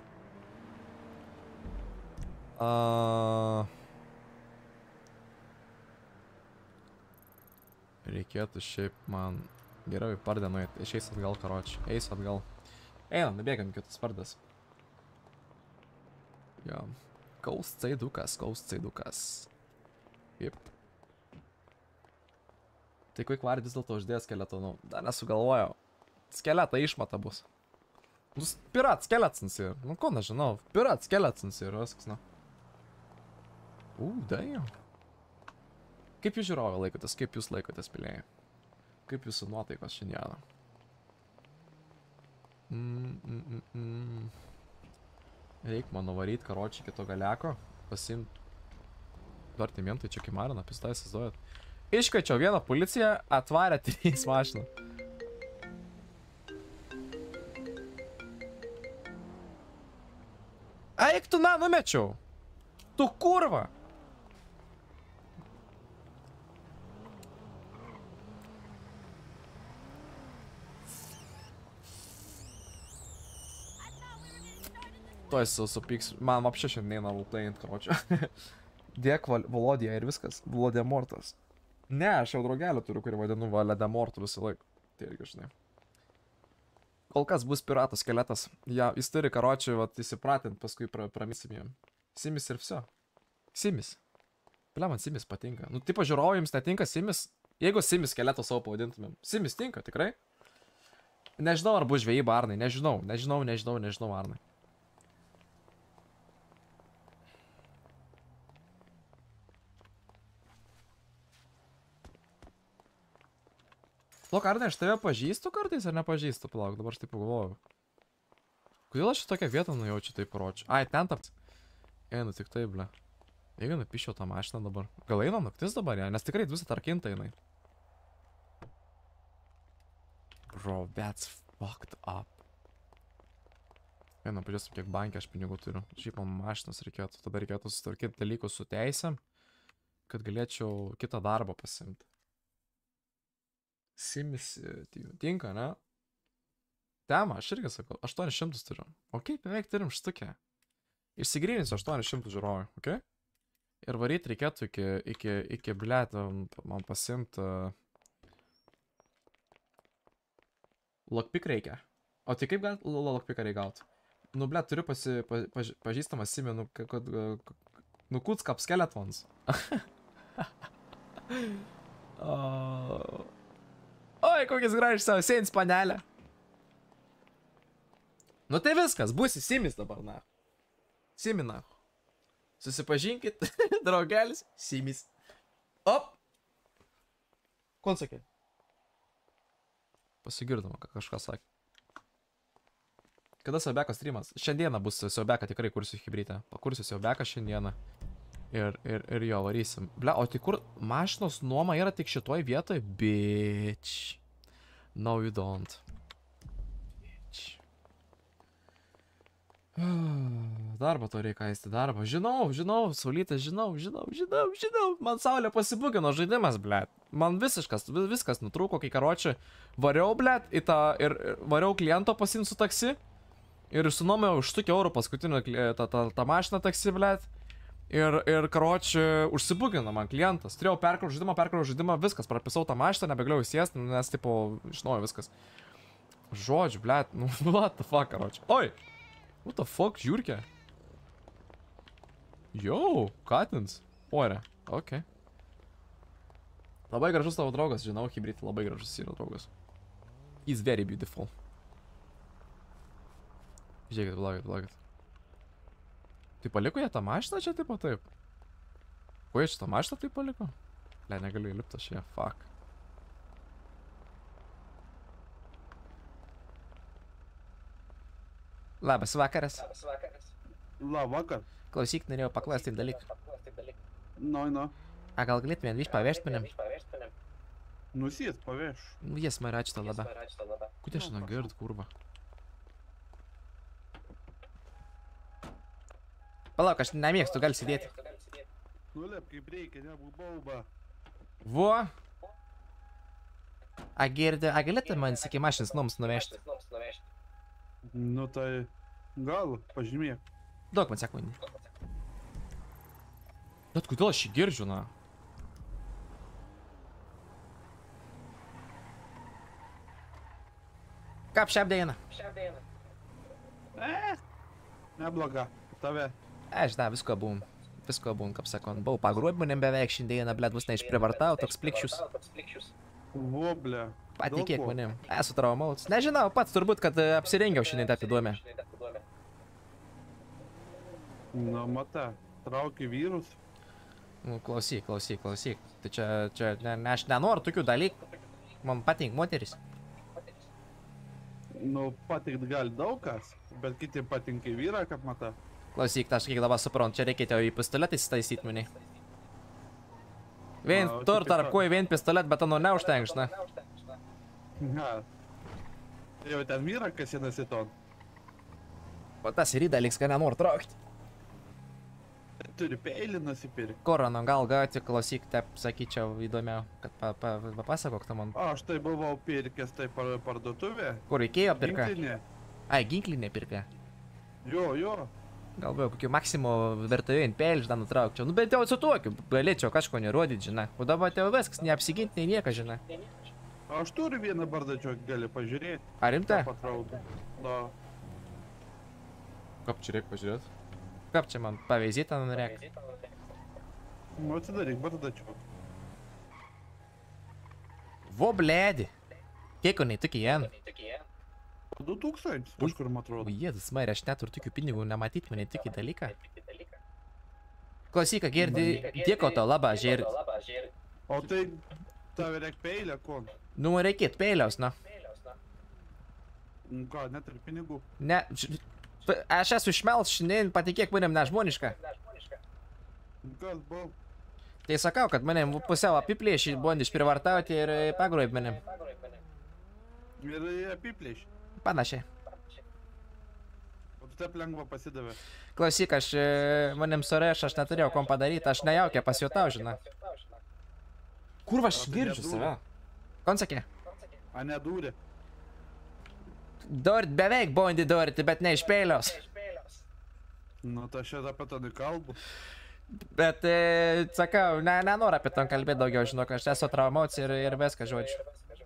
Uh... Reikėtų šiaip man geriau į pardę nuėti. Išeis atgal, karoči. Eis atgal. Einam, nebėgam kitas pardas. Jo. Coastsaidukas, Coastsaidukas. Taip. Tai kuik varį vis dėlto uždės skeletą, nu, dar nesugalvojau. Skeletą išmata bus. Bus pirat skeletins ir, nu ko nežinau, pirat skeletins ir viskas, nu. U, damn. Kaip jūs žiūrovai laikotės, kaip jūs laikotės, pilėjai? Kaip jūsų nuotaikos šiandieną? Mm, mm, mm, mm. Reik man nuvaryti karočią kito galeko, pasimt. Dar timientai čia kaip marina, pistai įsivaizduojat. Iškviečiau vieną policiją, atvarė trys mašiną. Eik tu, na, numečiau. Tu kurva. Tuoj supyks. Man apšia šiandien neina lūplaint, karočią. Dėk Volodija ir viskas. Voldemortas. Ne, aš jau draugelį turiu, kurį vadinu Voldemortu visą laiką. Tai irgi žinai. Kol kas bus piratas skeletas. Ja, jis turi karočių, vat, įsipratint, paskui pra, pramisim jam. Simis ir viso. Simis. Ble, man Simis patinka. Nu, tipo, žiūrovai jums netinka Simis. Jeigu Simis skeleto savo pavadintumėm. Simis tinka, tikrai. Nežinau, ar bus žvejyba, Arnai. Nežinau, nežinau, nežinau, nežinau, Arnai. Plok, Arnai, aš tave pažįstu kartais ar nepažįstu? Palauk, dabar aš taip pagalvoju. Kodėl aš tokią vietą nujaučiu taip paročiu? Ai, ten taps. Einu tik taip, ble. Jeigu napišiau tą mašiną dabar. Gal eina naktis dabar, ja? Nes tikrai visą tarkinta jinai. Bro, that's fucked up. Einu, pažiūrėsim, kiek bankė aš pinigų turiu. Šiaip man mašinas reikėtų. Tada reikėtų susitvarkyti dalykus su teisėm, kad galėčiau kitą darbą pasimti. Simis tinka, ne? Tema, aš irgi sakau, aštuonis šimtus turiu. Ok, beveik turim štukę. Išsigryninsiu aštuonis šimtus žiūrovų, ok? Ir varyti reikėtų iki, iki, iki, blėt, man pasimti... Lockpick reikia. O tai kaip gal lockpicką reikia gauti? Nu, blėt, turiu pasi, pa, paž, pažįstamą simį, nu, kad... Nu, Kutskap Skeletons. uh... Oi, kokis gražus savo sėns panelė. Nu tai viskas, būsi Simis dabar, na. Simi, na. Susipažinkit, draugelis, Simis. Op. Kon sakė? Pasigirdama, kad kažką sakė. Kada Siaubeko streamas? Šiandieną bus Siaubeka, tikrai kursiu hibrytę. Pakursiu Siaubeką šiandieną. Ir, ir, ir jo, varysim. Ble, o tai kur mašinos nuoma yra tik šitoj vietoj? Bitch. No, you don't. Bitch. Darbą to reikia aisti, darbą. Žinau, žinau, saulytė, žinau, žinau, žinau, žinau. Man saulė pasibugino žaidimas, ble. Man visiškas, viskas nutrūko, kai karočią variau, ble, į tą, ir variau kliento pasimti su taksi. Ir sunomėjau už štukį eurų paskutinį tą, tą, tą mašiną taksi, ble. Ir, ir karočią užsibugino man klientas. Turėjau perkrauti žaidimą, perkrauti žaidimą, viskas, prapisau tą mašitą, nebegalėjau įsiesti, nes, tipo, žinojau viskas. Žodžiu, blėt, nu, what the fuck, karočią. Oi! What the fuck, žiūrkė? Jau, katins. Ore, okei. Labai gražus tavo draugas, žinau, hibridį, labai gražus yra draugas. He's very beautiful. Žiūrėkit, blogit, blogit. Tai paliko jie tą mašiną čia taip o taip? Ko jie šitą mašiną taip paliko? Le, negaliu įlipti aš ją, fuck. Labas vakaras. Labas vakaras. Labvakar. Klausyk, norėjau paklausti dalyką. No, no. A gal galėtumėt viš pavežti manim? Ну, сед, повеш. Nu, jie smaračta laba. Kut aš nagird, kurva. Palauk, aš nemėgstu, gali sėdėti. Nu, lep, kaip reikia, nebūk bauba. Vo. A girdė, a galėtų man, sakai, mašinas noms nuvežti? Nu, tai gal, pažymėk. Daug man sekundį. Bet kodėl aš jį girdžiu, na? Kaip šiap dėina? E, nebloga. Tave. Aš da, visko būm. Visko būm, kaip sakon. Buvau pagrobinėm beveik šiandieną, blėt, bus neišprivartau, toks plikščius. Vo, ble. Patikėk manim. Esu traumauts. Nežinau, pats turbūt, kad apsirengiau šiandien tą atiduomę. Nu, mata, trauki vyrus. Nu, klausyk, klausyk, klausyk. Tai čia, čia, ne, ne, aš nenoriu tokių dalykų. Man patinka moteris. Nu, patikt gali daug kas, bet kitiem patinka vyra, kaip mata. Klausyk, tai aš kiek dabar suprantu, čia reikėtų į pistoletą įsitaisyt mani. Vien Na, o tur tai tarp ką? kojų, vien pistolet, bet nu neužtenks, na. Ha. Jau ten vyra, kas vienasi ton. O tas ir įdalyks, ką nenoriu traukti. Turi peilį nusipirkti. Korano, gal gauti, klausyk, taip sakyčiau įdomiau, kad pa, pa, papasakok tu man. Aš tai buvau pirkęs tai par, parduotuvė. Kur reikėjo pirka? Ginklinė. Ai, ginklinė pirka. Jo, jo. Galvoju, kokiu maksimo vertuvėn pelž dar nutraukčiau. Nu, bet jau su tokiu, galėčiau kažko nerodyti, žinai. O dabar tau viskas, neapsiginti, nei nieko, žinai. Aš turiu vieną bardačiok, gali pažiūrėti. Ar rimta? Patraukti. Da. Kap čia reikia pažiūrėti? Kaip čia man paveizytą norėk? Nu, atsidaryk bardačiok. Vo, blėdi. Kiek jinai tokie jen? Du tūkstančius, kažkur man atrodo. O jėzus, marė, aš neturiu tokių pinigų, nematyt mane tokį dalyką. Klausyk, girdi, dėko tau labą, žiūrėt. O tai tave reik peilę, ko? Nu, reikėt peiliaus, na. Nu ką, neturi pinigų. Ne, ž- aš esu išmelts, šiandien patikėk manim nežmoniška. Kas buvo? Tai sakau, kad manim pusiau apiplėšį, bandė išprivartauti ir pagroib manim. Ir apiplėš. Panašiai. O tu taip lengva pasidavė. Klausyk, aš e, manim sureš, aš neturėjau kom padaryti, aš nejaukia pasijutau, žinai. Kur aš O tai girdžiu nedūrė. save? Kon sakė? A nedūrė. Dort beveik bandė dorti, bet ne iš peiliaus. Nu, tai aš apie to nekalbu. Bet, e, sakau, ne, nenoriu apie to kalbėti daugiau, žinok, aš esu traumuots ir, ir viską, žodžiu.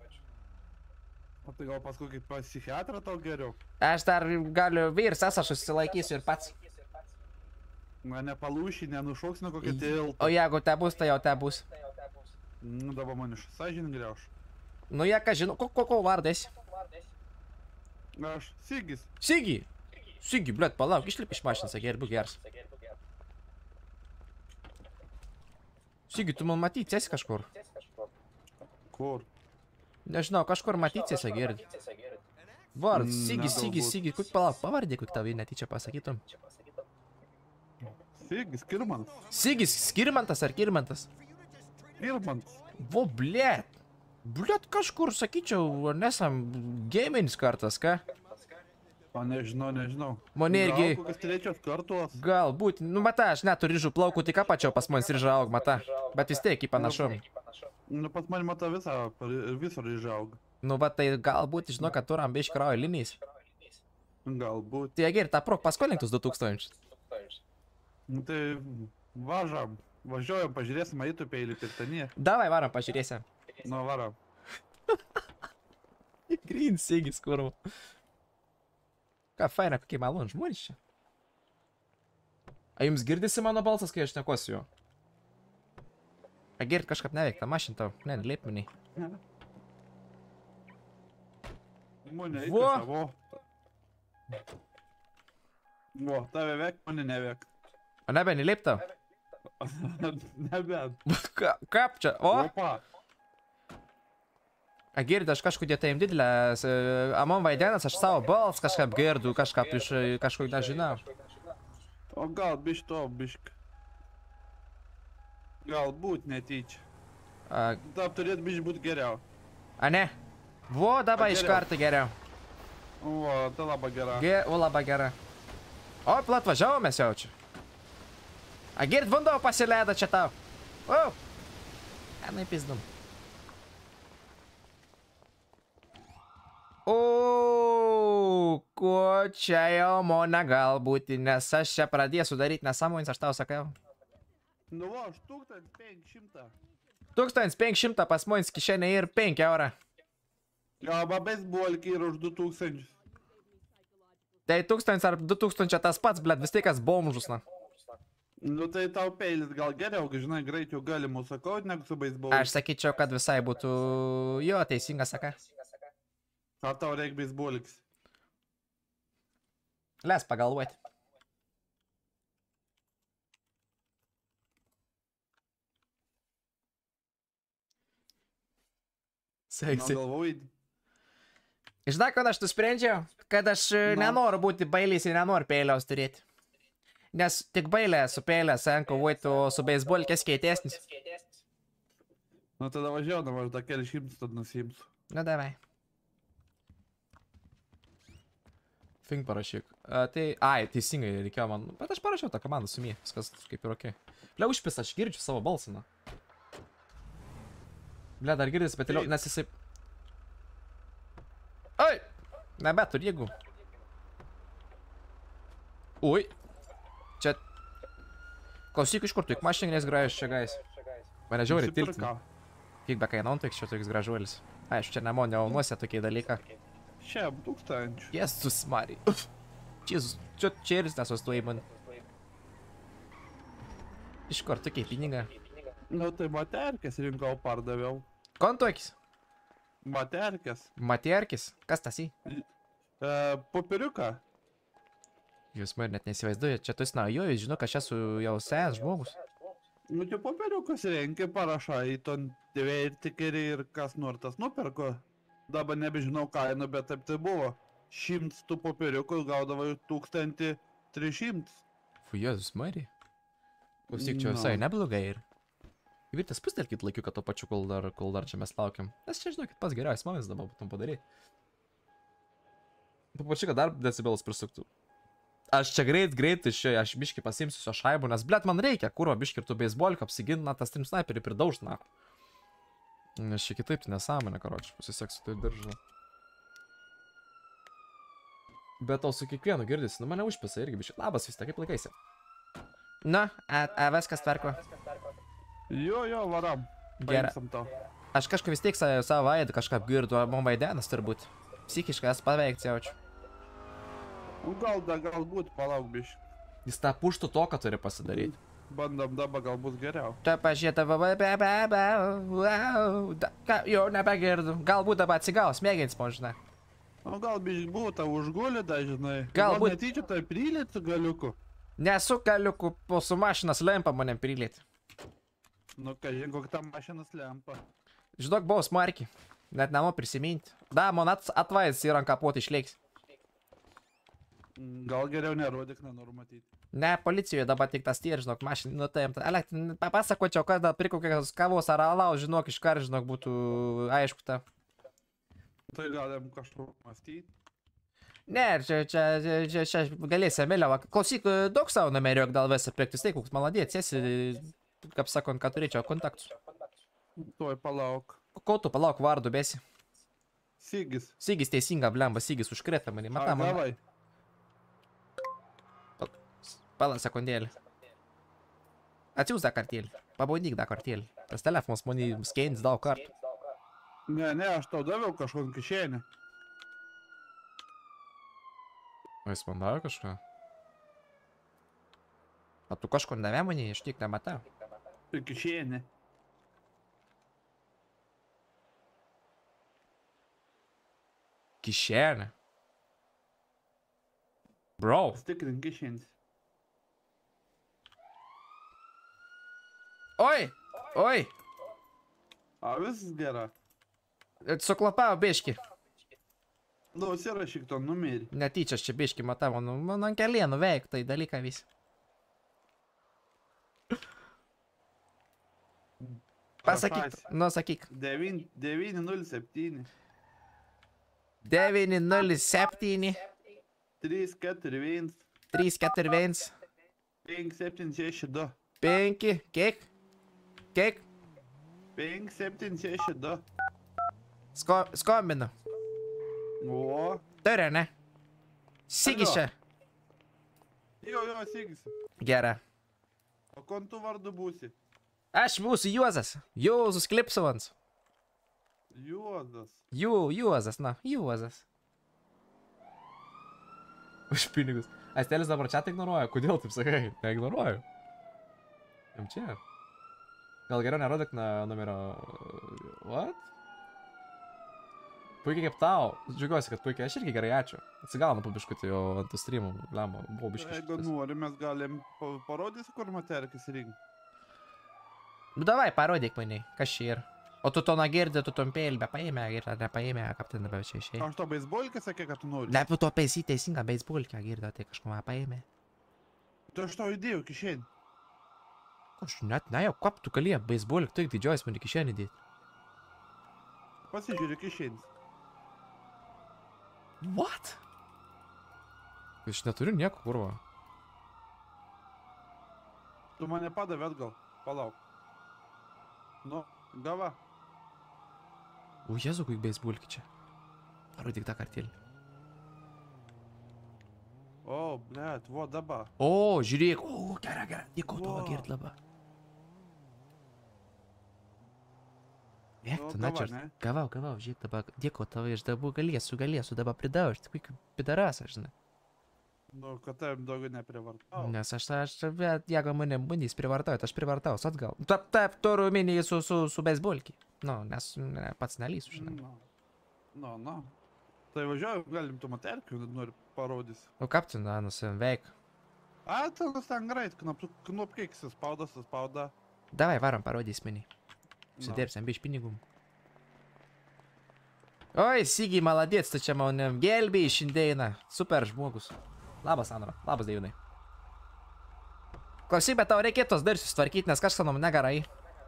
O tai gal paskui kaip pas psichiatrą tau geriau? Aš dar galiu vyrsas, aš susilaikysiu ir pats. Na, nepalūšį, nenušoks nuo kokio tilto. O jeigu te bus, tai jau te bus. Nu, dabar man iš sąžin griauš. Nu, jie ką žinau, ko, ko, ko vardas? Aš Sigis. Sigi! Sigi, blėt, palauk, išlip iš mašinos, sakė, ir būk geras. Sigi, tu man matysiesi kažkur? Kur? Nežinau, kažkur matysiesi, girdi. Vard, Mm, Sigi, Sigi, negalbūt. Sigi, kaip palauk, pavardė, kaip tau jį netyčia pasakytum. Sigis, Kirmans. Sigis, Skirmantas ar Kirmantas? Kirmans. Vo, blėt. Blėt, kažkur, sakyčiau, nesam gaminis kartas, ką? O nežinau, nežinau. Mane irgi- Gal kokios trečios kartos. Galbūt, nu mata, aš neturiu ryžų plaukų, tik apačiau pas man ryžą aug, mata. Bet vis tiek į panašum. Nu, pas mane mata visą, visur išaug. Nu, va, tai galbūt, žinau, kad turam biškį kraujo linijas. Galbūt. Tai gerai, tą prok paskolintus du tūkstančius. Nu, tai važam. Važiuojam, pažiūrėsim, eitų peilį pirtanie. Davai, varom, pažiūrėsim. Nu, varam. Green Sigis, kurva. Ką faina, kokie malon žmonės čia. A jums girdisi mano balsas, kai aš nekosiu jo? A gird kažkaip neveikta mašin tau. Ne, leip miniai. Mane Vo. įkiša, vo. Vo, tave vek, mane nevek. O nebe, neleip tau? Nebent. Ka, kap čia? O? Opa. A girdi, aš kažkodėl tai jums didelės, a man vaidenas, aš savo bals kažkaip girdu, kažkaip iš kažkokį nežinau. O gal bišk to, bišk. Galbūt netyčia. A, Taip turėtų bišk būt geriau. a ne? Vo, dabar A, iš geriau. karto geriau. O, tai labai gera. Ge, o labai gera. O, plat važiavom mes jau čia. A gird, vanduo pasileido čia tau. O. A, naipizdom. O, ko čia jau mona galbūt, nes aš čia pradėsiu daryti nesąmonės, aš tau sakau. Nu, va, aš tūkstantis penki šimtai. tūkstantis penki šimtai pas mums kišenė ir penki eurą. Arba beisbolki ir už du tūkstančius. Tai tūkstantis ar du tūkstančiai tas pats, blėt, vis tiek kas bomžus, na. Nu, tai tau peilis gal geriau, kai žinai, greičiau gali mūsų sakauti, negu su beisbolu. Aš sakyčiau, kad visai būtų jo teisinga saka. Ar tau reikia beisbolikis? Les pagalvoti. Seksi. Galvoju. Žinai, kad aš nusprendžiau, kad aš e, Na. nenoriu būti bailys ir nenoriu pėliaus turėti. Nes tik bailė su pėlė, sen kovoti, o su beisbolkės keitesnis. Nu tada važiuodama, aš dar keli šimtus tad nusimsiu. Nu, davai. Fink parašyk. A, tai, ai, teisingai reikėjo man, bet aš parašiau tą komandą su mie, viskas kaip ir okei. Ble, užpis, aš girdžiu savo balsą, na. Ble, dar girdis, bet toliau, nes jisai... Oi! Nebeturi jėgų. Ui, Čia... Klausyk, iš kur tu, juk mašinės gražus čia gais. mane žiauriai tiltina. Nusipirkau. Kiek be kainon, tai čia toks gražuolis. Aišku, čia nemo neunuose tokie dalykai. Šiam tūkstančių. Jėzus Marija. Jėzus, čia čeris nesustuoji man. Iš kur tokie pinigai? Nu tai materkės rinkau, pardaviau. Kontuokis. Materkės. Matierkis. Kas tas į? E, popieriuką. Jūs man net nesivaizduoju, čia tu snaujojus, žinau, kad aš esu jau senas žmogus. Nu tai popieriukas renki, parašai, ton tvertikeri ir kas nors tas nuperko. Dabar nebežinau kainą, bet taip tai buvo. Šimts tų popieriukų gaudavo tūkstantį tris šimtus. Fu, Jėzus Marija. Klausyk, čia Nu. visai neblogai ir... Virtas pustelkit laikiuką to pačiu, kol dar, kol dar čia mes laukiam. Nes čia, žinokit, pats geriausias momentas dabar būtum padaryti. Papačiu, kad dar decibelus prisuktų. Aš čia greit, greit iš čia, aš biškį pasimsiu šio šaibų, nes, blet, man reikia, kuro biškį ir tu beisbolką apsigint, na, tas trim sniperį pridaužt, na. Nes čia kitaip, tai nesąmonė, karoči, pasiseksiu tai diržą. Bet tau su kiekvienu girdisi, nu mane užpisa irgi biškį. Labas vis, tai kaip laikaisi? Na, a, a viskas tvarko. Jo, jo, varam. Gera. Paimsim tau. Aš kažkaip vis tiek sa- savo veidą kažką apgirdu, o man vaidenas turbūt. Psichiškai esu paveikti jaučiu. Nu, gal da, galbūt palauk biškį. Jis tą puštų toką turi pasidaryti. Bandom dabar gal bus geriau. Tu pažiūrėta, va, va, be, be, be, wow, da, ką, jo, nebegirdu. Galbūt dabar atsigaus, mėgins, man žinai. Nu, gal biškį buvo tau užgulė, da, žinai. Galbūt- Gal netyčia tai prilėt su galiuku. Nesu kaliuku, po su mašinas lempa manim prilėti. Nu, ką, žinai, kokia ta mašinas lempa. Žinok, buvau smarkiai. Net namo prisiminti. Da, man at, atvaizdas į ranką pot išleiks. Mm, Gal geriau nerodyk, nenoriu matyti. Ne, policijoje dabar tik tas tie, žinok, mašinį, nu tai, alek, papasakočiau, kad prikokios kavos ar alaus, žinok, iš kar, žinok, būtų aišku ta. Tai galim kažkur mąstyti. Ne, čia, čia, čia, čia, čia galėsi, mėliava. Klausyk, daug savo numeriok dėl visą projektus, tai koks maladėt, esi, kaip sakant, kad turėčiau kontaktus. Tuoj palauk. Ko tu palauk vardu besi? Sigis. Sigis teisinga, blemba, Sigis užkrėtą manį, A, matai, man. davai. Pala sekundėlį. Atsiūs dar kartėlį. Pabandyk dar kartėlį. Tas telefonas manį skeins daug kartų. Ne, ne, aš tau daviau kažkokį kišenį. O jis man davė kažką? O tu kažkur davė manį, aš tik nematau. Ir kišenį. Kišenė. Bro. Stikrink kišenis. Oi! Oi! A, visas gera. Suklapau biški. Nu, užsirašyk to numerį. Netyčia aš čia biški matau, nu, man ant kelienų veik, tai dalyką vis. Pasakyk, Prašasi. nu sakyk. devyni nulis septyni. devyni nulis septyni, trys keturi vienas. trys keturi vienas, penki septyni šeši du. penki, kiek? Kiek? penki septyni šeši du. Sko, skombinu. O. Turi, ne? Sigis čia. Jo, jo, Sigis. Gera. O kon tu vardu būsi? Aš būsiu Juozas. Juozas Klipsovans. Juozas. Ju, Juozas, na, Juozas. Už pinigus. Astelis dabar čia ignoruoja, kodėl taip sakai? Neignoruoju. Jam čia. Gal geriau nerodyk na numerio... What? Puikiai kaip tau. Džiugiuosi, kad puikiai. Aš irgi gerai, ačiū. Atsigaunu po biškutį jau ant tų streamų. Lemba, buvau biškutį. Jeigu nori, mes galim pa- parodysi, kur materkis rink. Nu davai, parodyk mane, kas čia yra. O tu to nagirdė, tu tompėlį be paėmė, ir nepaėmė, kaip ten dabar čia išėjai. Aš to beisbolkę sakė, kad tu nori. Ne, tu to paisy teisingą beisbolkę girdė, tai kažką paėmė. Tu aš tau įdėjau kišenį. Aš net ne, jau kap tu kalė, beisbolį, tu didžiuojas man kišenį dėti. Pasižiūrė kišenis. What? Aš neturiu nieko, kurva. Tu mane padavė atgal. Palauk. Nu, gava. O, Jezu, kaip beisbolki čia. Parodyk tą kartėlį. O, blėt, vo dabar. O, žiūrėk, o, gera, gera, dėko to Vo. girdė dabar. Nu, Vėktų, na gava, čia, ne? gavau, gavau, žiūrėk dabar, dėko tavo iš dabar galėsiu, galėsiu dabar pridaužti, kaip pidarasas, žinai. Nu, kad tavim daugiau neprivartau. Nes aš, aš, bet jeigu mane bandys privartauti, aš privartaus atgal. Taip, taip, tu ruminį su, su, su beisbolki. Nu, nes ne, pats nelysiu, žinai. Nu, nu, nu. Tai važiuoju, galim tu materkių, nori parodys. O kaip tu, na, nusim, veik. A, ten ten greit, knopkiai suspauda, suspauda. Davai, varom, parodys mini. Nu. Sudirbsim, biš pinigų. Oi, Sigiai, maladėts, tu čia manim gelbėjai šiandieną. Super žmogus. Labas, Sandra. Labas, Deivinai. Klausyk, bet tau reikėtų tos dar susitvarkyti, nes kažkas nuo mane gerai.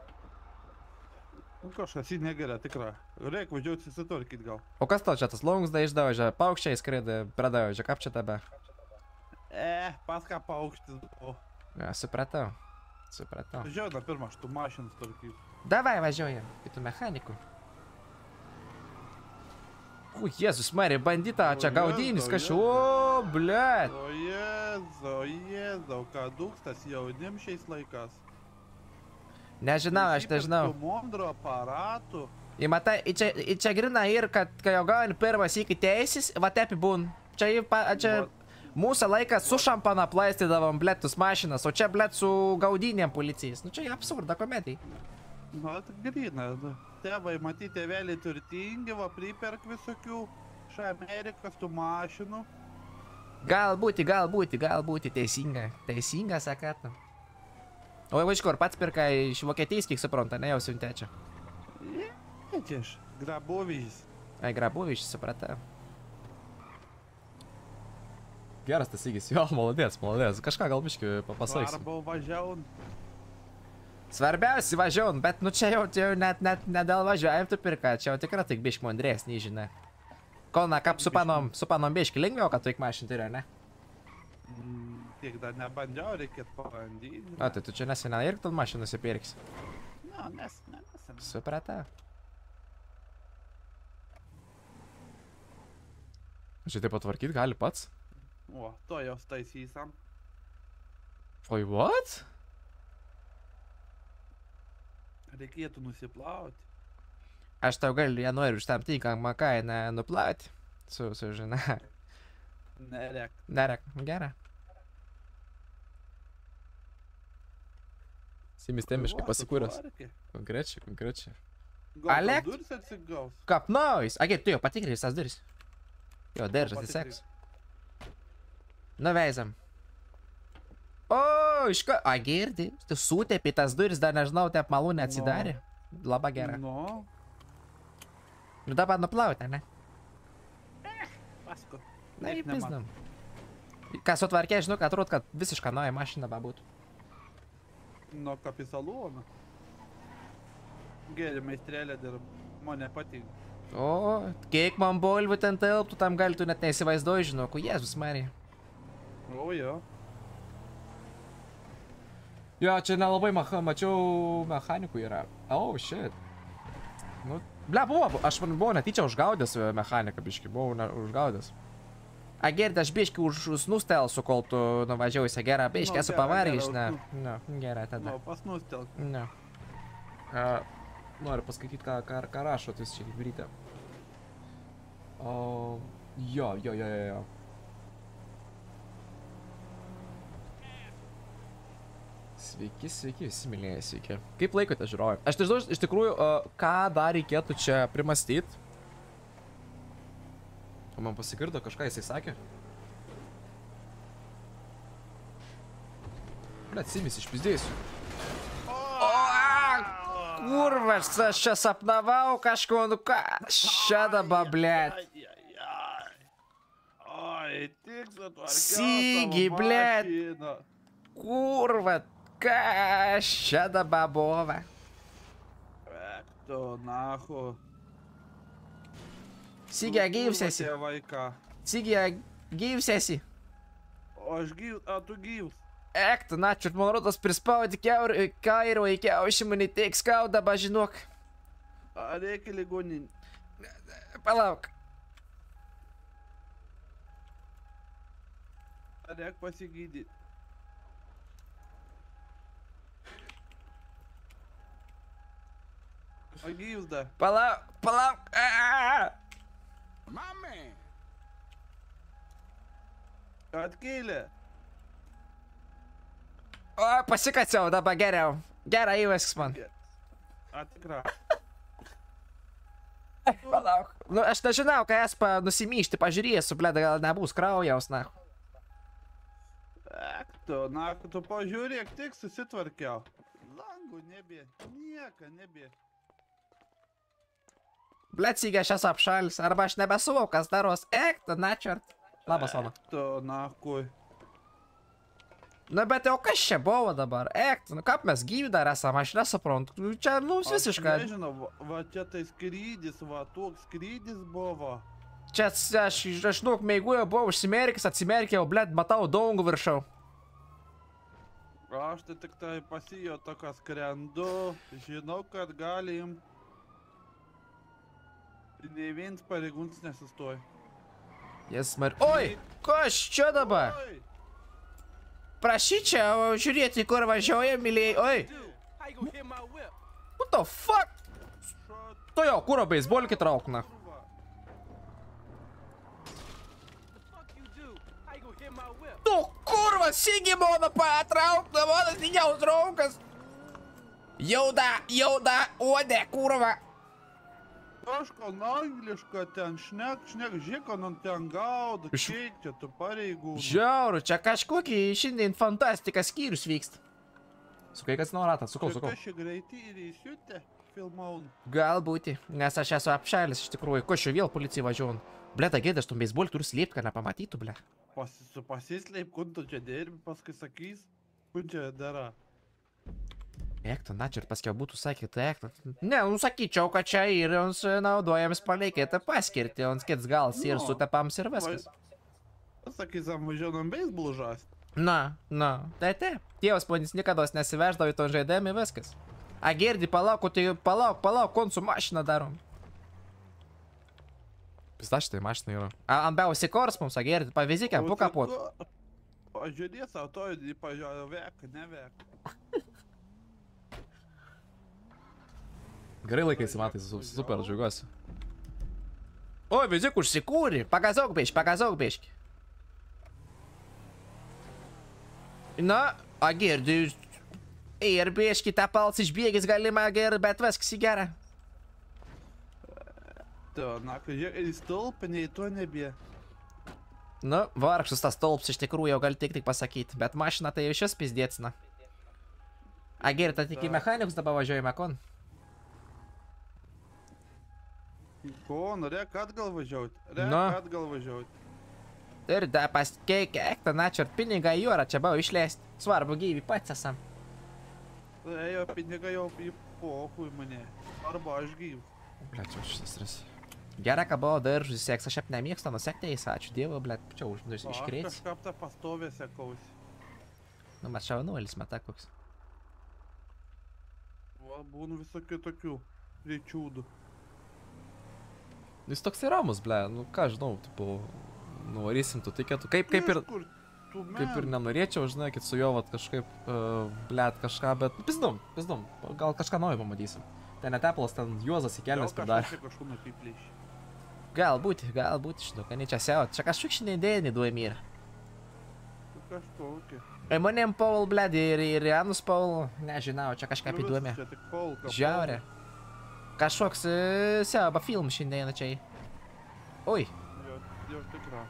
Nu, kažkas į negeria, tikra. Reik važiuoti susitvarkyti gal. O kas tau čia tas laungsda išdaužė, paukščiai skrėdė, pradaužė, kaip čia tebe? E, pas ką paukštis buvo. Ja, supratau. Supratau. Važiuoju dar pirmą, aš tu mašiną tvarkyti. Davai, važiuojam, kitų mechanikų. O, Jėzus, Marija, bandita, čia O, gaudynis Jėzau, kažkaip, o, blet. O Jėzau, o Jėzau, ką dūkstas jaunim šiais laikas. Nežinau, aš nežinau. Tų mondro aparatų. Ir matai, į čia, į čia grina ir, kad kai jau gauni pirmas iki teisės, va tepi būn. Čia, į pa- čia mūsų laikas su šampana plaistydavom blėtus mašinas, o čia blėt su gaudynėm policijais. Nu čia absurda komedija. Nu, tai grina. nu. Tėvai, matyti, tėveliai turtingi, va priperk visokių iš Amerikos tų mašinų. Galbūt, galbūt, galbūt teisinga. Teisinga, sakata. O jau iš kur pats pirka iš Vokietijos, kiek supranta, ne jau siuntė čia. Ečiš, grabovyžys. Ai, grabuviš, supratau. Geras tas įgis. Jo, maladės, maladės. Kažką gal biški papasakysiu. Arba važiaun. Svarbiausia važiuon, bet nu čia jau, čia jau net, net, net dėl važiuojam tu pirka, čia jau tikrai tik biški mandresnį, žinai. Kol, kaip su panom, su panom biški lengviau, kad tu ik mašin turi, ne? Mm, Tiek dar nebandžiau, reikėtų pabandyti. O, tai tu čia nesena ir tu mašiną nusipirksi. Na, nes, ne, nes. Supratau. Čia taip patvarkyti gali pats. O, to jau staisysam. Oi, what? Reikėtų nusiplauti. Aš tau galiu, jie nori už tam tinkamą kainą nuplauti. Su, su, žinai. Nerek. Nerek, gera. Simis temiškai pasikūręs. Konkrečiai, konkrečiai. Alek? Gal duris atsigaus? Kap naujus. Agi, tu jau patikrai visas duris. Jo, daržas, tai Patikrai. seks. Nuveizam. O, iš ką? A, girdi. Tu sutėpi tas duris, dar nežinau, taip malūnė atsidarė. Labai gera. Nu, Nu dabar nuplauti, ne? pasko. Na, Niek nemat- įpizdam. Ką sutvarkė, žinau, kad atrodo, kad visišką naują mašiną babūtų. Nuo kapisalūno. Geri meistrelė dirba. Man nepatinka. O, kiek man bolvių ten telptų, tam gali tu net neįsivaizduoji, žinau, ku Jėzus Marija. O, jo. Jo, čia nelabai maha, mačiau mechanikų yra. Oh, shit. Nu, Ble, buvo, aš man buvau netyčia užgaudęs mechaniką biški, buvau ne, užgaudęs. A, girdi, aš biški už, už nustelsiu, kol tu nuvažiuosi gerą, biški Nu, esu gera, pavargęs, gera, ne. Nu, gerai tada. Nu, pas nustelk. Nu. A, noriu paskaityti, ką, ką, ką rašo, tai čia kaip ryte. O, jo, jo, jo, jo, jo. Sveiki, sveiki, visi mylėjai, sveiki. Kaip laikote, žiūrovai? Aš nežinau, iš tikrųjų, uh, ką dar reikėtų čia primastyti. O man pasigirdo kažką, jisai sakė. Blet, Simis išpizdėsiu. Kurvas, aš čia sapnavau kažko, nu ką, čia dabar, blėt. Ai, ai, ai. Oi, tik sutvarkiau Sigi, savo blet. mašiną. Kurva, ką čia dabar buvo? Ek tu, nahu. Sigi, gyvsiesi. Kurva tie vaiką. Sigi, gyvsiesi. O aš gyv, a tu gyvs. Ek, tu načert, man rodos prispaudi kairo į kiaušimą, neteik skauda, ba žinok. A reikia ligoninį. Palauk. A reikia pasigydyti. A gyvs dar. Palauk, palauk. Aaaa. Atkėlė. O, pasikaciau, dabar geriau. Gerai, įvesks man. A tikra. Palauk. Nu, aš nežinau, ką espa nusimyšti, pažiūrėsiu, blėda, gal nebus kraujaus, na. Ek tu, na, tu pažiūrėk, tik susitvarkiau. Langų nebė, nieka nebė. Blėt, Sigi, aš esu apšalis, arba aš nebesuvau, kas daros. Ek, tu načert. Labas, Ona. Tu, na, kui. Na, bet jau kas čia buvo dabar? Ek, nu kaip mes gyvi dar esam, aš nesuprantu. Čia mums visiškai. Aš nežinau, va, va čia tai skrydis, va, toks skrydis buvo. Čia aš, aš daug meiguoju, buvau užsimerkęs, atsimerkiau, blėt, matau daungų viršau. Aš tai tik tai pasijo toką skrendu, žinau, kad galim. Nei vienas pareigūnas nesustoja. Jas mar... Oi, kas čia dabar? Oi, Prašyčiau žiūrėti, kur važiuoja, mylėjai. Oi, what the fuck? šat, To jau, kuro beisbolkį traukna. kurva. Tu kurva, Sigi mano patraukna, mano didžiaus draugas. Jauda, jauda, uodė, kurva. Kažko angliška ten šnek, šnek, žiūrėk, man ten gauda, Iš- kiek čia tu pareigūnų. Žiauru, čia kažkokį šiandien fantastika skyrius vyksta. Sukai, kas nuo ratą, sukau, sukau. Kas čia greitai ir įsiutė filmaun. Galbūt, nes aš esu apšalis iš tikrųjų. Ko čia vėl policija važiuoju? Ble, ta gėda, aš tu beisbolį turiu slėpti, kad nepamatytų, ble. Pasis, pasisleip, kur tu čia dirbi, paskui sakys, kur čia dara. Ekto, na čia ir paskiau būtų sakyti, tai ekto. Ne, nu sakyčiau, kad čia ir jums naudojams palikėti paskirti, jums kits gals ir Nu, sutepams ir viskas. Sakys, važiuojam beisbolų žasti. Na, na, tai taip. Tėvas ponis niekados nesiveždavo į to žaidimą ir viskas. A, girdi, palauk, o tai palauk, palauk, kon su mašina darom. Pista šitai mašina yra. A, ant biausi kors mums, a, girdi, pavyzdžiui, po kapot. Pažiūrės, o to pažiūrė, vek, ne vek. Gerai laikaisi, matai, su- super, džiaugiuosi. Oi, vizik užsikūri, pagazauk biški, pagazauk biški. Na, a, girdi, ir biški tą pals išbėgis galima ger, bet viskas į gerą. Tu, na, kai žiūrėk, į stulpą, nei to nebė. Nu, vargšas tas stulps iš tikrųjų jau gali tik tik pasakyti, bet mašina tai jau šis pizdėcina. A, girdi, tai tik į mechanikus dabar važiuojame, kon. Ko, norėk atgal važiuoti? Rek Na. atgal važiuoti. Ir da pasikeikė, ektą načert pinigą į jūrą čia buvo išleisti. Svarbu gyvi pats esam. Tai jo pinigai jau į pohui mane. Arba aš gyv. Blet, čia šitas stresas. Gerai, kad buvo daržus seks, aš šiaip nemėgstu nusekti jais, ačiū Dievui, blet, čia už nus Aš iškrėts. kažkap tą pastovę sekausi. Nu, mat šaunuolis meta koks. Va, būna visokių tokių reičiūdų. Jis toks ir ramus, ble, nu ką žinau, tipo, nuvarysim tu tikėtų. Kaip, kaip ir, Kur tu kaip ir men? nenorėčiau, žinai, kad su juo, vat, kažkaip, uh, blet, kažką, bet pizdom, pizdom, gal kažką naujo pamatysim. Ten netepalas, ten Juozas į kelnes pridarė. Kažkur nupiplėši. Galbūt, galbūt, žinau, kad ne čia siaut. Čia kažkaip šiandien dėni duomi yra. Kažkokia. E manim Paul, bled, ir, ir Janus Paul, nežinau, čia kažką įdomi. Čia tik polka. Žiaurė. Kažkoks e, siauba film šiandien čia. Oi, Jo, jo tikra.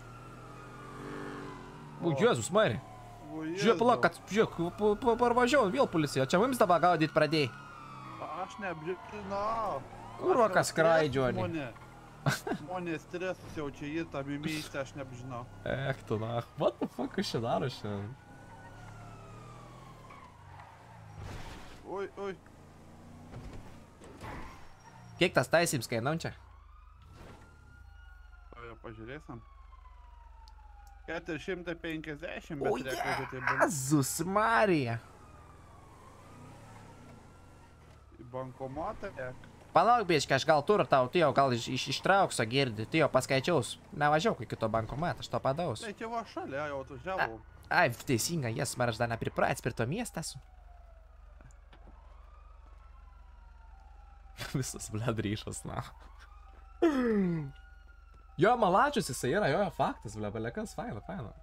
O, Jėzus, Mari. O, Žiūrėk, palauk, kad, žiūrėk, pa- pa- parvažiavo vėl policija. Čia mums dabar gaudyt pradėjai. Aš aš neapžinau. Kurva, kas skraidžio, ne? Žmonė. Žmonės stresus jaučia į tą mimystę, aš neapžinau. Ech, tu na. What the fuck, kas čia daro šiandien? Oi, oi. Kiek tas taisyms kainam čia? Jau pažiūrėsim. keturi šimtai penkiasdešimt, O, bet rekvizitai bus Jezus Marija. į bankomatą. Ek. Palauk, biškai, aš gal turiu tau, tu jau gal iš, iš, ištrauksiu girdi, tu jau paskaičiaus. Nevažiuok iki to bankomatą, aš to padaus. Tai čia va šalia, jau atvažiavau. Ai, teisinga, jas, mar aš dar nepripratęs prie to miestą esu. Visas, bled, ryšas, na. Jo, malačius jisai yra, jo, faktas, bled, belekas, faina, faina.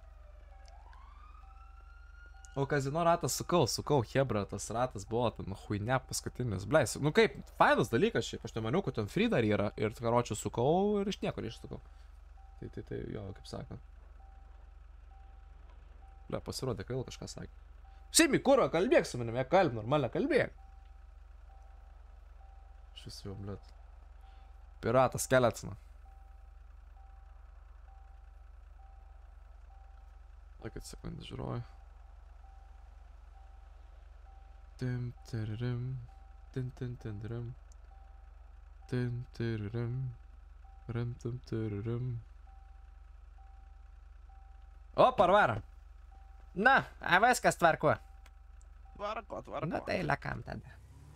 O kazino ratas sukau, sukau, hebra, tas ratas buvo, ten, huine, paskutinis, bled. Nu kaip, fainas dalykas šiaip, aš nemaniau, kad ten free dar yra ir, karočiu, sukau ir iš niekur išsukau. Tai, tai, tai, jo, kaip sakant. Bled, pasirodė, kad vėl kažką sakė. Simi, kurva, kalbėk su manimi, kalb, normalią kalbėk. Šis jau, blėt. Piratas keliats, na. Laikit sekundę, žiūroju. Tim, tiririm. Tin, tin, tin, rim. Tin, tiririm. Rim, tim, tiririm. O, parvaro. Na, a viskas tvarko. Tvarko, tvarko. Na tai lekam tada.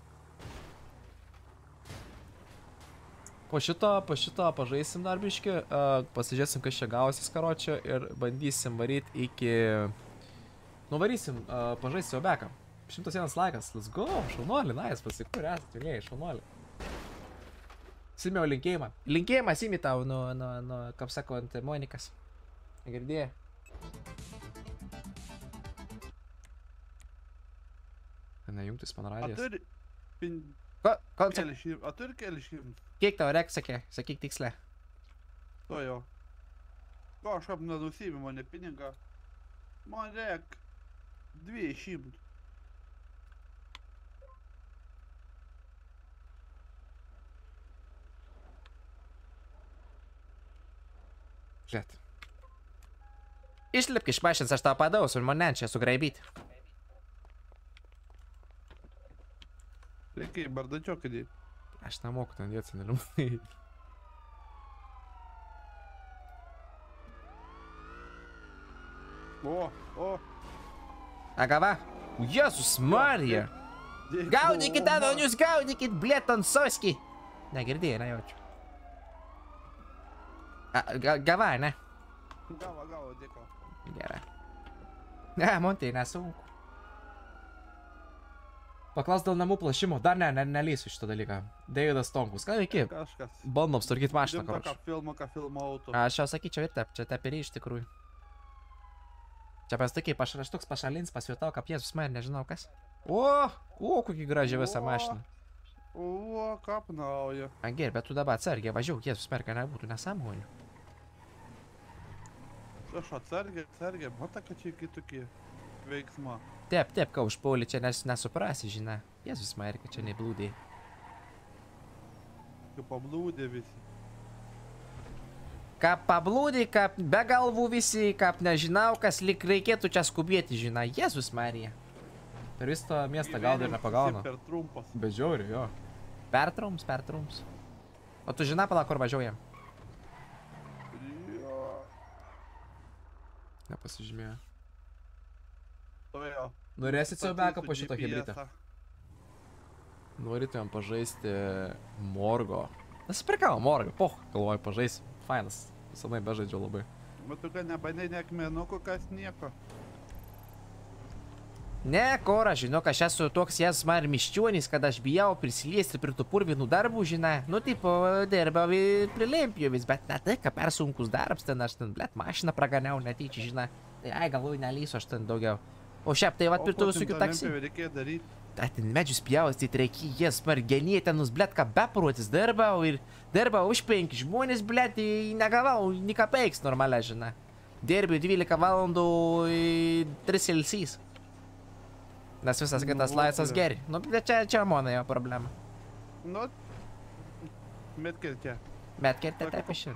Po šito, po šito pažaisim dar biškį, uh, pasižiūrėsim, kas čia gausis karočio ir bandysim varyti iki... Nuvarysim, uh, pažaisim jau beką. šimtas vienas laikas, let's go, šaunuolį, nice, pasikūrė, esat, mėlėjai, šaunuolį. Simiau linkėjimą. Linkėjimą simi tau, nu, nu, nu, kaip sakant, Monikas. Girdėjai? Nejungtis man A radijas. turi... Pin... Ko, ko, sak, Keli šim... A turi keli šimtus? kiek tau rek sakė? Sakyk tikslę. To jau. Ko aš apnenusymi mane pinigą? Man rek... Dviejų šimtų. Žiūrėt. Išlipk iš mašins, aš tau padausiu ir mane čia sugraibyti. Reikia į bardačiokį. Aš nemoku ten dėti seneliumai. O, o. Agava. Jezus Marija. Gaudykit, Adonius, gaudykit, blėt, ant soski. Negirdėjai, nejaučiu. Gava, ne? Gavo, gavo, dėko. Gerai. Ne, man tai nesunku. Paklaus dėl namų plašimo, dar ne, ne, nelysiu šitą dalyką. Davidas Tonkus, ką veiki? Kažkas. Bandom sutvarkyti mašiną, Rimta, karočiui. ką filmo, ką filmo auto. Aš jau sakyčiau ir tep, čia tepiri iš tikrųjų. Čia pasakyk, pašraštuks pašalins, pasvietau, kaip Jėzus man, nežinau kas. O, o, kokį gražią visą mašiną. O, kapnauja. Gerai, bet tu dabar atsargiai važiuok, Jėzus merka nebūtų nesąmonių. Aš atsargiai, atsargiai, mata, kad čia kitokie veiksma. Taip, taip, ką užpaulį čia nes, nesuprasi, žinai. Jėzus merka, čia neblūdai. Kaip pablūdė visi. Kap pablūdai, kap be galvų visi, kap nežinau, kas lik reikėtų čia skubėti, žinai. Jėzus Marija. Per visą miestą gal ir nepagauna. Per trumpas. Bet žiauri, jo. Pertrums, pertrums. O tu žinai, pala, kur važiuojam? Jo. Nepasižymėjo. To jau. Norėsit jau beką po šito G P S-ą. hebrytą? Norėtumėm pažaisti Morgo. Nusipirkau. Morgo, poh, galvoju, pažaisim. Fainas. Senai bežaidžiau labai. Matau, kad nebandai ne akmenuko, kas nieko. Ne, kora, žinau, aš esu toks Jėzus man miščionis, kad aš bijau prisiliesti prie tų purvinų darbų, žinai. Nu, tipo, dirbau prie lempjovis, bet ne tai, kad per sunkus darbs, ten aš ten, blėt, mašiną praganiau netyčia, žinai. Tai, ai, galvoju, nelysiu aš ten daugiau. O šiaip tai, vat, prie sukiu taksi. Reikia daryti. Tai, ten medžius pjaustyti reikia, Jėzus man geniai, ten nus, blėt, ką beprotis dirbau ir dirbau už penki žmonės, blėt, negavau, ni kapeiks normaliai, žinai. Dirbiu dvylika valandų tris ilsys. Nes visas kitas laisvas geri. Nu, bet čia, čia mano jo problema. Nu, Medkirtė. Medkirtė taip išin.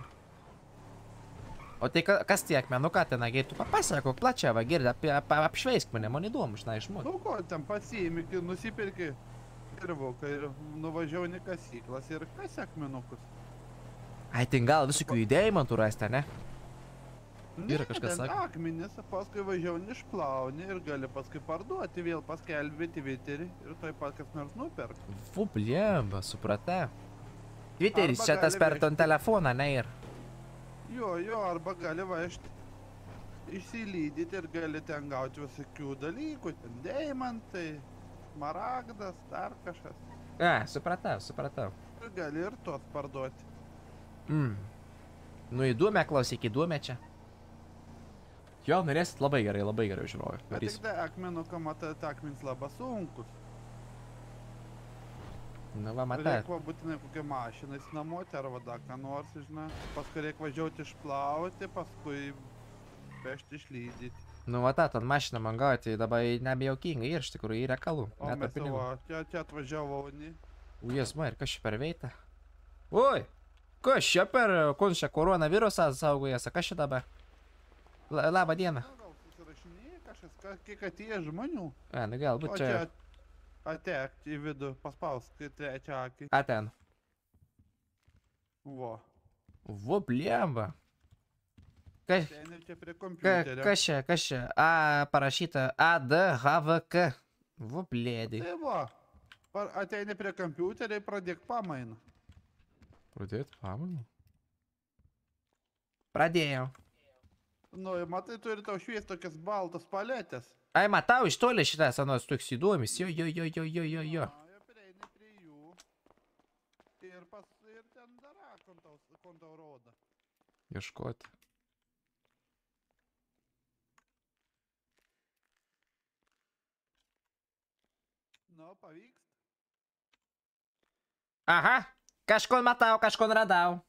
O tai ka- kas tie akmenuką ten, nagi, tu papasakok plačiau, va, girdi, apie, apie, apšveisk mane, man įdomu, žinai, išmok. Nu ko, ten pasiimi, kai nusipirki dirvoką ir nuvažiavau į kasyklas ir kas akmenukus. Ai, tai gal visokių įdėjimantų rasti, ne? Yra kažkas ten sako. akmenis, paskui važiavau išplauni ir gali paskui parduoti, vėl paskelbė Twitterį ir toj pat kas nors nuperka. Fu, blemba, supratau. Twitteris Arba čia tas gali per ton vežti. telefoną, ne ir. Jo, jo, arba gali važiuoti išsilydyti ir gali ten gauti visokių dalykų, ten deimantai, maragdas, dar kažkas. A, supratau, supratau. Ir gali ir tos parduoti. Mm. Nu, įduomė, klausyk, įduomė čia. Jo, norėsit labai gerai, labai gerai žiūroju. Bet Varys. tik tai akmenuką matai, tai akmens labai sunkus. Nu, va, matai. Reikia būtinai kokią mašiną įsinamuoti ar vada, ką nors, žinai. Paskui reikia važiuoti išplauti, paskui vežti išlydyti. Nu, va, ta, ton mašina man gauti, dabar nebejaukinga ir iš tikrųjų į reikalų. O Net mes pinigų. savo, čia, čia atvažiavau, ne? Ujas, man, ir kas čia per veitą? Oi, kas čia per, kon čia koronavirusą saugojasi, kas čia dabar? La, labą dieną. Na, gal susirašinėjai kažkas, ka- kiek atėjo žmonių. A, nu O galbūt čia čia. atekti į vidų, paspausti trečią akį. A ten. Vo. Vo, blemba. Kas, Ten ir čia prie ka, kompiuterio. kas čia, kas čia? A, parašyta A, D, H, V, K. Vo, blėdai. Tai va, par- ateini prie kompiuterio ir pradėk pamainą. Pradėti pamainą? Pradėjau. Nu, ir matai, turi tau švies tokias baltas paletės. Ai, matau, iš toli šitą senos toks įdomis. Jo, jo, jo, jo, jo, jo, jo. Na, jau prieini prie jų. Ir, pas, ir ten dar kontau, kontau rodo. Ieškoti. Nu, pavyks. Aha, kažkon matau, kažkon radau.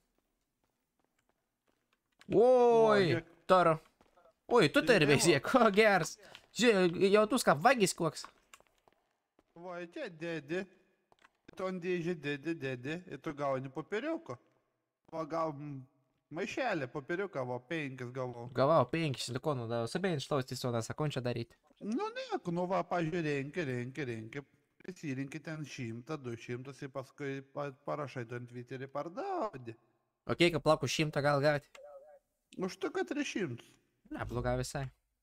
Oi, žiūrėk. toro. Oi, tu tai ir Įdėjau. veisi, ko geras. Žiūrėk, jau tu ką, vagis koks. Va, čia dėdi. Ton dėžį dėdi, dėdi. Ir tu gauni popieriuką. Va, gal mm, maišelį popieriuką, va, penkis gavau. Gavau penkis silikonų, davau. Sabėjai iš tavos tiesionas, sako, čia daryti. Nu, nieko, nu, va, pažiūrė, renki, renki, renki. Prisirinki ten šimtą, du šimtus ir paskui pa- parašai ton Twitterį pardaudi. Ok, kaip plaukų šimtą gal gauti. Už toką tris šimtus. Ne, bloga visai.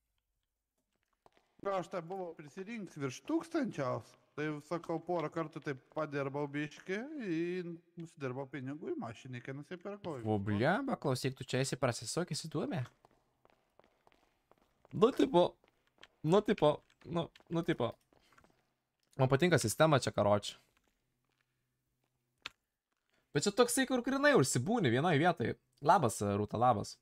Na, aš tai buvau prisirinks virš tūkstančiaus. Tai sakau, porą kartų taip padirbau biški ir nusidirbau pinigų į mašinikę nusipirkau. O blemba, klausyk, tu čia esi prasisokęs įduomė. Nu, tipo. Nu, tipo. Nu, nu, tipo. Man patinka sistema čia, karoči. Bet čia toksai, kur grinai užsibūni vienoje vietoje. Labas, Rūta, labas.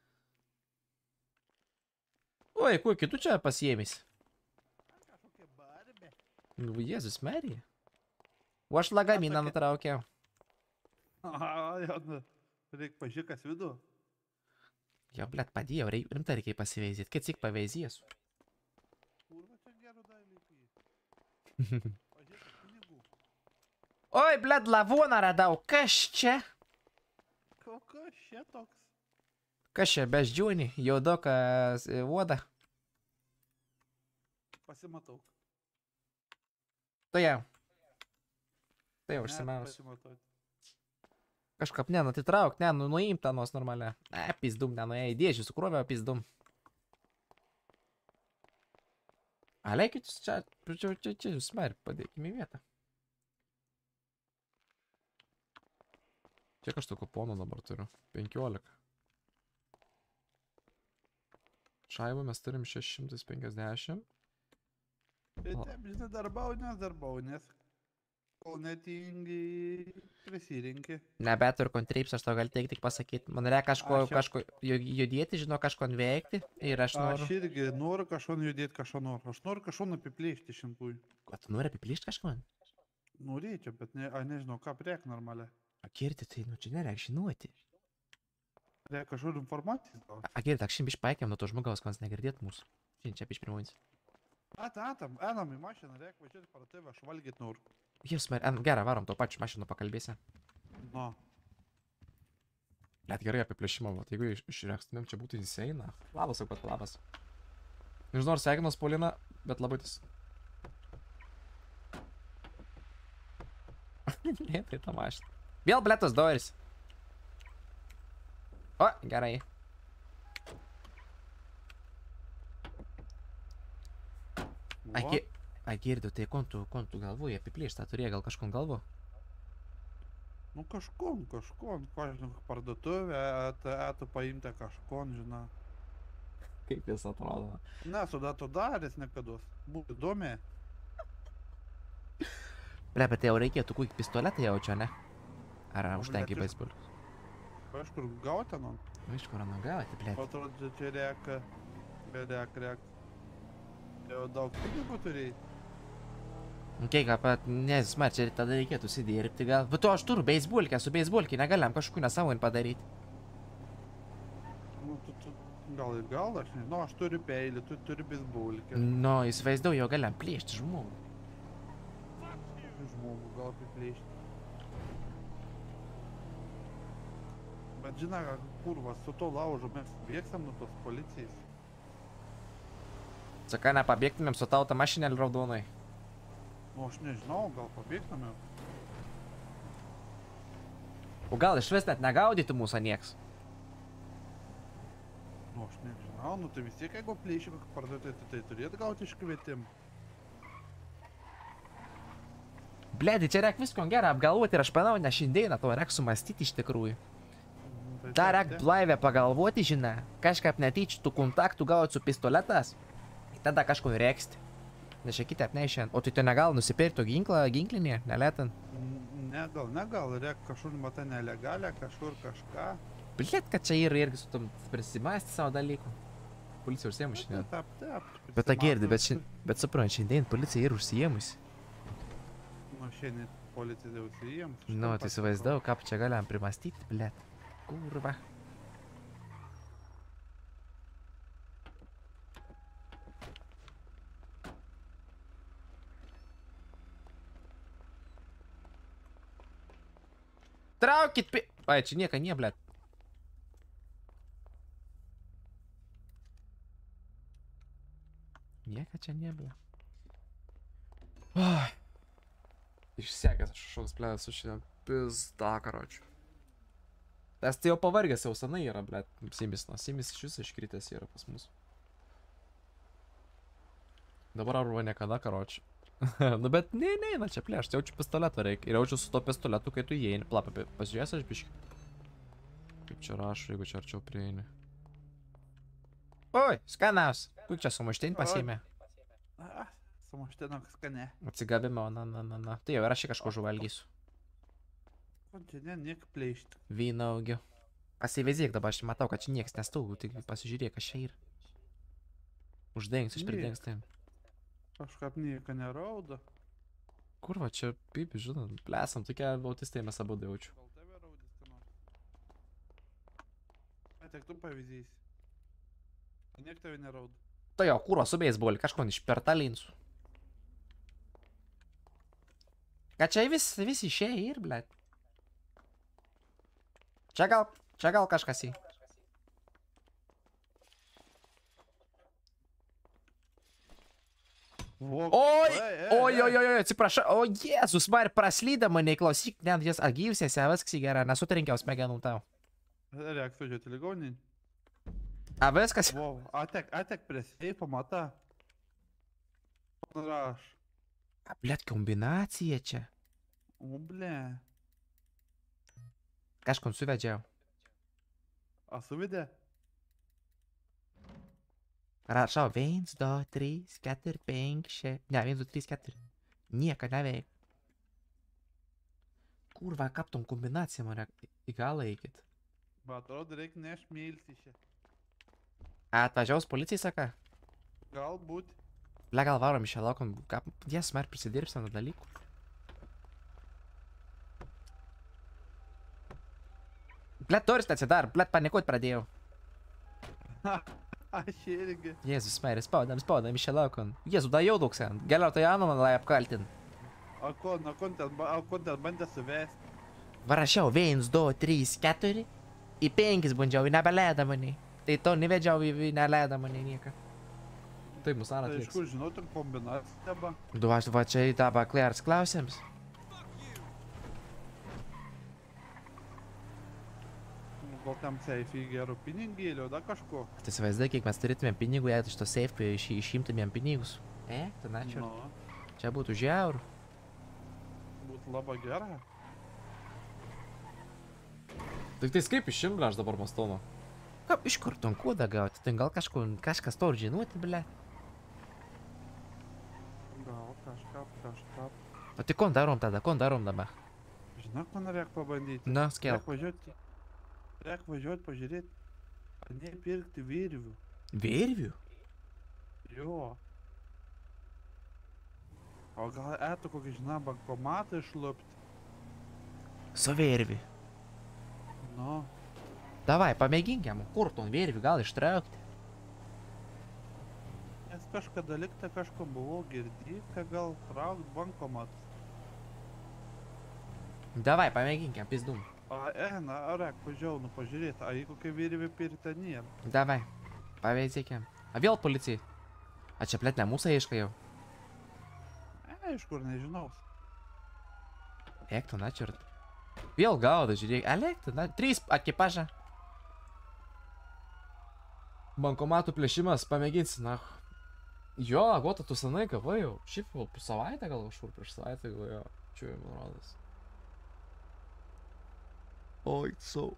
Oi, kuo kitų čia pasiėmys? Kažkokia barbė. Nu, Jėzus Marija. O aš lagaminą tokia- nutraukiau. Aha, jau, nu. Reik pažiūrėkas vidų. Jo, blėt, padėjau, reik, rimtai reikia pasiveizyti. Kad tik paveizėsiu. Kurva, čia gerų dalykų. Pažiūrėkas pinigų. Oi, blėt, lavoną radau. Kas čia? Kokas čia toks? Kas čia, beždžiūnį, jaudokas voda. Pasimatau. Tai jau. Tai jau Ne, užsimaus. pasimatau. Kažkaip, ne, nu atitrauk, ne, nu nuimt tą nos normalią. Ne, pizdum, ne, nuėjai, dėžių sukrovė, pizdum. A, leikit jūs čia, čia, čia, čia, jūs smari, padėkime į vietą. Kiek aš tų kuponų dabar turiu? penkiolika. Šaibą mes turim šeši šimtai penkiasdešimt. Ir taip, žinai, darbau, nes darbau, nes kol netingi prisirinki. Nebet ir kontreips, aš tau gal tik tik pasakyti. Man reikia kažko, Aš jau- kažko ju- judėti, žinau, kažko nuveikti. Ir aš noriu. Aš irgi noriu kažkon judėti, kažko noriu. Aš noriu kažko apiplėšti šimtųjų. O tu nori apiplyšti kažko? Norėčiau, bet ne, a, nežinau, ką priek normaliai. Akirti, tai, nu čia nereik žinoti. Reikia kažkur informacijos gauti. Akirti, aš šiandien išpaikėm nuo to žmogaus, kas negirdėt mūsų. Šiandien čia pišpirmuojant. Atam, atam, einam į mašiną, reikia važiuoti parduotuvę, aš valgyti noriu. Jis, gerai, varom to pačiu mašinu pakalbėsi. Nu. Net gerai apie plėšimą, vat, jeigu išrekstumėm, čia būtų įseina. Labas, jau pat labas. Nežinau, ar sveikinos Paulina, bet labai tis. Ne, tai ta mašina. Vėl bletas doris. O, gerai. Ai, Va. gi- ai girdiu, tai kon tu, kon tu galvoji apiplėšti, turėjai gal kažkon galvo? Nu kažkon, kažkon, kažkon, parduotuvę, etų paimti kažkon, žinau. Kaip jis atrodo. Nesu dar to daręs nekados. Būtų įdomi. Ble, bet tai jau reikėtų kokį pistoletą jaučio, ne? Ar Nu, užtenki bet iš- beisbolius? Kažkur gauti, nu. Iš kur nagauti, ble. Atrodo, čia reka, rek, rek. Jau daug pinigų turėjai. Okei, ką pat, nesmar, čia tada reikėtų įsidirbti gal. Bet to aš turiu beisbolkę, su beisbolkį negaliam kažkokių nesąmonį padaryti. Nu, tu, tu, gal ir gal, aš nežinau, aš turiu peilį, tu turi beisbolkę. Nu, įsivaizduoju, jau galiam plėšti žmogų. Žmogų gal apiplėšti. Bet žinai, kurva, su to laužu mes bėgsam nuo tos policijos. Sakai, nepabėgtumėm su tauta mašinėlį raudonai. Nu, aš nežinau, gal pabėgtume. O gal iš vis net negaudytų mūsų nieks. Nu, aš nežinau, nu tai vis tiek, jeigu plėšį kokį parduotį, tai, tai turėtų gauti iškvietimą. Bledi, čia reik visko gerą apgalvoti ir aš manau, ne šiandieną to reik sumastyti iš tikrųjų. Tai Dar taip, reik taip. blaivę pagalvoti, žinai, kažkaip netyčia tų kontaktų gauti su pistoletas. Tada kažko reksti. Nes čia kitą apneišiant. O tai tu negal nusipirkti ginklą, ginklinį, nelėtant. N- Ne, gal, ne, gal, reik kažkur matą nelegalią, kažkur kažką. Blėt, kad čia yra irgi su tom prisimasti savo dalykų. Policija užsiemu šiandien. Taip, taip. Bet tą girdi, bet, prisimato. šiandien, bet suprant, šiandien policija yra užsiemusi. Nu, šiandien policija jau įsijėms. Nu, tai įsivaizdavau, ką čia galim primastyti, blėt. Kurva. Traukit pi... Ai, čia nieka nie, blėt. Nieka čia ne, blėt. Ai. Išsekęs aš kažkoks plėdas su šiandien. Pizda, karočiu. Nes tai jau pavargęs jau senai yra, blėt. Simis, na, Simis iš viso iškritęs yra pas mus. Dabar arba niekada, karočiu. Nu bet ne, ne, na čia plėšti, jaučiu pistoletą reikia. Ir jaučiu su to pistoletu, kai tu įeini. Plap, pasižiūrės aš biškį. Kaip čia rašo, jeigu čia arčiau prieini. Oi, skanaus. Kur čia sumuštin pasiėmė? Ah, sumuštinok skane. Atsigavimo, na, na, na, na. Tai jau ir aš čia kažko žuvalgysiu. Ko čia ne, niek plėšti. Vyno augiu. Pasivezėk dabar, aš matau, kad čia nieks nestaugu, tik pasižiūrėk, kas čia yra. Uždengs, aš Ne. pridengs tai. Kažkaip nieko neraudo. Kur va čia, pipi, žinot, plesam, tokie autistai mes abu jaučiu. Gal tave raudys, ką nors. Ai, tik tu pavyzdys. Niek tave neraudo. Tai jo, kūro su beisboliu, kažko išpertalinsiu. Ką čia vis, vis išėjai ir, blėt. Čia gal, čia gal kažkas į. Vok. Oi, Ei, ei, oi, ei. oi, oi, oi, atsiprašau, o Jėzus, man praslyda mane, klausyk, net jas agyvsiesi, viskas gerai, nesutrinkiau smegenų tau. Reik sužiūrėti ligoninį. A viskas? Wow, atek, atek prie seifo, mata. Raš. A, blėt, kombinacija čia. O, ble. Kažkon suvedžiau. A suvidė? Rašau, viens, du, trys, keturi, penki, šeši. Ne, viens, du, trys, keturi. Nieka neveik. Kurva, kaip tom kombinacija mane į galą eikit. Bet atrodo, reikia nešmilti čia. Atvažiaus policijai, saka. Galbūt. Ble, gal varom iš čia laukom, kaip jas mar prisidirbsim nuo dalykų. Ble, turis atsidar, ble, panikuot pradėjau. Aš irgi. Jėzus, meri, spaudam, spaudam iš čia laukom. Jėzu, da jau daug sen. Geriau tai Anoną lai apkaltin. A ko, na ko ten, ba- a ko ten bandė suvesti? Varašiau viens, du, trys, keturi. Į penkis bandžiau, į nebeleidą mane. Tai to nevedžiau, į neleidą mane nieką. Taip, mus ar Tai iš atliks. kur žinau, ten kombinacija teba. Du, aš va čia į tą baklėrs klausiams. Gal tam seifį gerų pinigėlių, da kažko. Tai įsivaizduoju, kiek mes turėtumėm pinigų, jei iš to seifio iš, išimtumėm pinigus. E, tai na čia. Nu, Čia būtų žiaurų. būtų labai gera. Tik tai kaip išimblę aš dabar mastau, nu. Kaip iš kur ton kodą gauti? Ten gal kažko, kažkas to žinoti, ble. Gal kažką, kažką. O tai kon darom tada, kon darom dabar? Žinok, man reikia pabandyti. Na, skelb. Reik važiuoti. Reik važiuoti pažiūrėti. A ne pirkti virvių. Virvių? Jo. O gal etų kokį, žinai, bankomatą išlupti? Su virvių. Nu, Davai, pamėginkiam, kur ton virvių gal ištraukti. nes kažkada likta kažko buvo girdėti, kad gal traukt bankomatus. Davai, pamėginkiam, pizdum. A, e, na, a reik važiuoti, nu pažiūrėti, a jeigu kokia virvė pirkta nėra. Davai, paveizėkiam. A vėl policijai. A čia plėt ne mūsų ieška jau. E, iš kur nežinau. Eik tu, na čiurt. Vėl gauda, žiūrėk. Alek tu, na, trys ekipažą. Bankomatų plėšimas, pamėginsi, na. Jo, gota, tu senai gavai jau. Šiaip jau po savaitę gal kažkur prieš savaitę galvoju. Čia jau man rodas. Oi, so.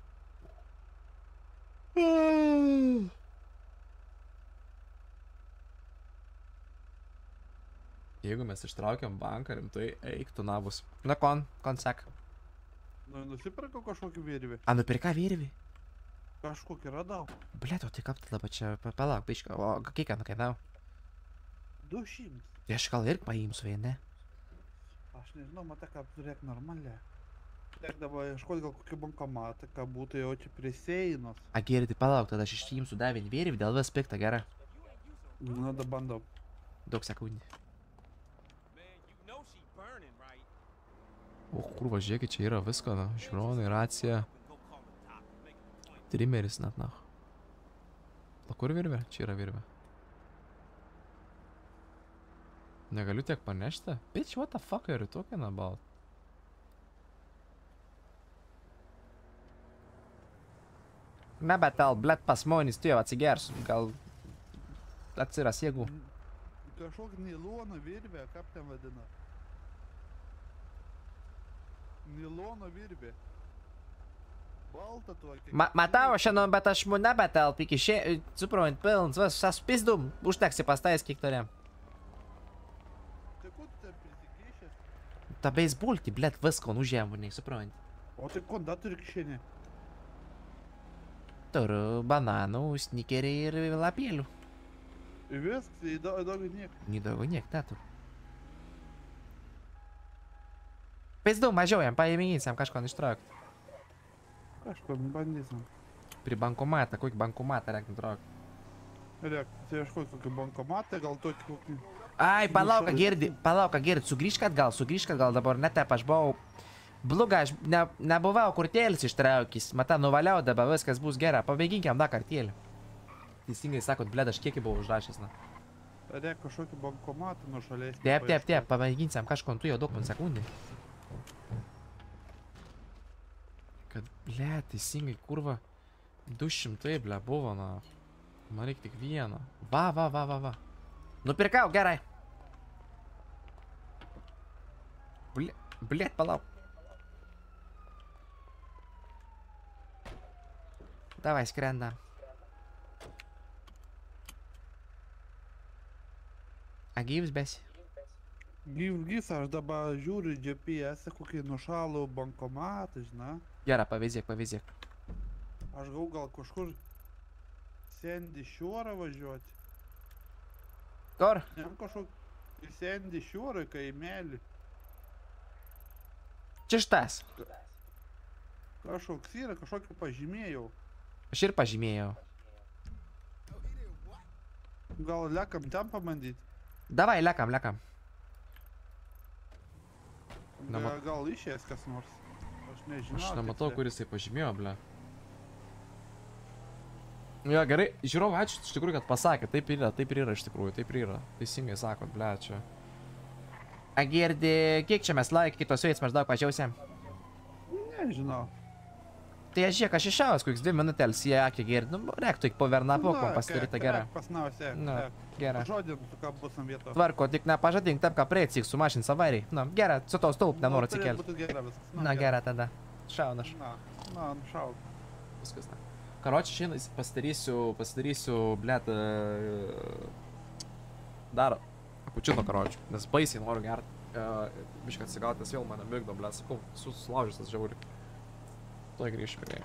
Jeigu mes ištraukiam banką rimtai, eik tu nabus. Na kon, kon sek. Nu, nusipirkau kažkokį virvį. A nupirka virvį? Kažkokį radau. Blet, o tai kaip tada čia, pa- palauk, biška, o kiek nukainau? Du šimtus. Tai aš gal irgi paimsiu vien, ne? Aš nežinau, matai, ką turėk normaliai. Tiek dabar ieškoti gal kokį bankomatą, kad būtų jau čia prie seinos. A girdi, palauk, tada aš išimsiu davin virvį, dėl vis pikta, gera. Nu, da bandau. Daug sekundį. O kur važiuokit, čia yra visko, na. Žiūronai, racija. Trimeris net, na. O kur virvė? Čia yra virvė. Negaliu tiek panešti? Bitch, what the fuck are you talking about? Na, bet tau, blet, pas monis, tu jau atsigersiu, gal atsiras jėgų. Kažkokį nilono virvę, kaip ten vadina? Nilono virvė. Balta tokia. Ma matau šiandien, bet aš mu nebetelp iki šie, suprant, pilns, vis, aš pizdum, užteksi pastais kiek turėjom. Tai ko tu ten prisigėšęs? Ta beisbolti, blet, visko nužėmu, nei suprant. O tai ko da turi kišenė? Turiu bananų, snikerį ir lapėlių. Ir viskas, įdogu niek. Nedaugiau niek neturiu. Pizdum, mažiau jam, paėmėginsiam kažko ištraukti. Kažko bandysim. Prie bankomatą, kokį bankomatą reikia nutraukti. Reik, tai ieškoti kokį bankomatą, gal tokį kokį... Ai, palauk, Nušalį. girdi, palauk, girdi, sugrįžk atgal, sugrįžk atgal, dabar netep, aš buvau... Bloga, aš ne, nebuvau kurtėlis ištraukęs, matą nuvaliau dabar, viskas bus gera, pamėginkiam dar kartėlį. Teisingai sakot, bled, aš kiekį buvau užrašęs, na. Reik kažkokį bankomatą nušalėsnį. Taip, taip, taip, pamėginsiam kažko, tu jau daug man sekundį. Kad, ble, teisingai, kurva. Du šimtai, ble, buvo, na. Man reikia tik vieną. Va, va, va, va, va. Nupirkau, gerai. Ble, bled, palauk. Davai, skrendam. A gyvs besi? Gyv, gys, aš dabar žiūriu G P S, kokį nušalų bankomatą, žinai. Gerai, pavyzdėk, pavyzdėk. Aš gau gal kažkur Sandy Shore važiuoti. Kur? Jam kažkokį Sandy Shore kaimelį. Čia šitas. Kažkoks yra, kažkokį pažymėjau. Aš ir pažymėjau. Gal lekam ten pabandyti? Davai, lekam, lekam. Nema- Ga- Gal išėjęs kas nors. Aš nežinau. Aš nematau, tiksliai. kur jisai pažymėjo, ble. Jo, gerai, žiūrovai, ačiū iš tikrųjų, kad pasakė, taip ir yra, taip ir yra iš tikrųjų, taip ir yra. Teisingai sakot, ble, čia. Agirdi, kiek čia mes laik kitos veids maždaug pažiausiam? Nežinau. Tai aš žiūrėk, aš iššaus, koks dvi minutėlis į akį girdi. Nu, reiktų tik po verną pokom Na, pasidaryta ke- gerą. kerek Pas nausia. Nu, gerą. Žodin, tu ką bus ant vietos. Tvarko, tik nepažadink tam, ką prieitsik sumažins avariai. Nu, gerai, su to stulp nenoriu atsikelti. Būtų gera viskas. Nu, Na, gerai tada. Šaunaš. Na, na, šau. Viskas, ne. Karoči, šiandien pasidarysiu, pasidarysiu, blėt, dar kapučino, karoči, nes baisiai noriu gerti. Biškai atsigauti, nes vėl mane migdo, blėt, sakau, susilaužęs tas žiauri. Tuoj grįšiu prie.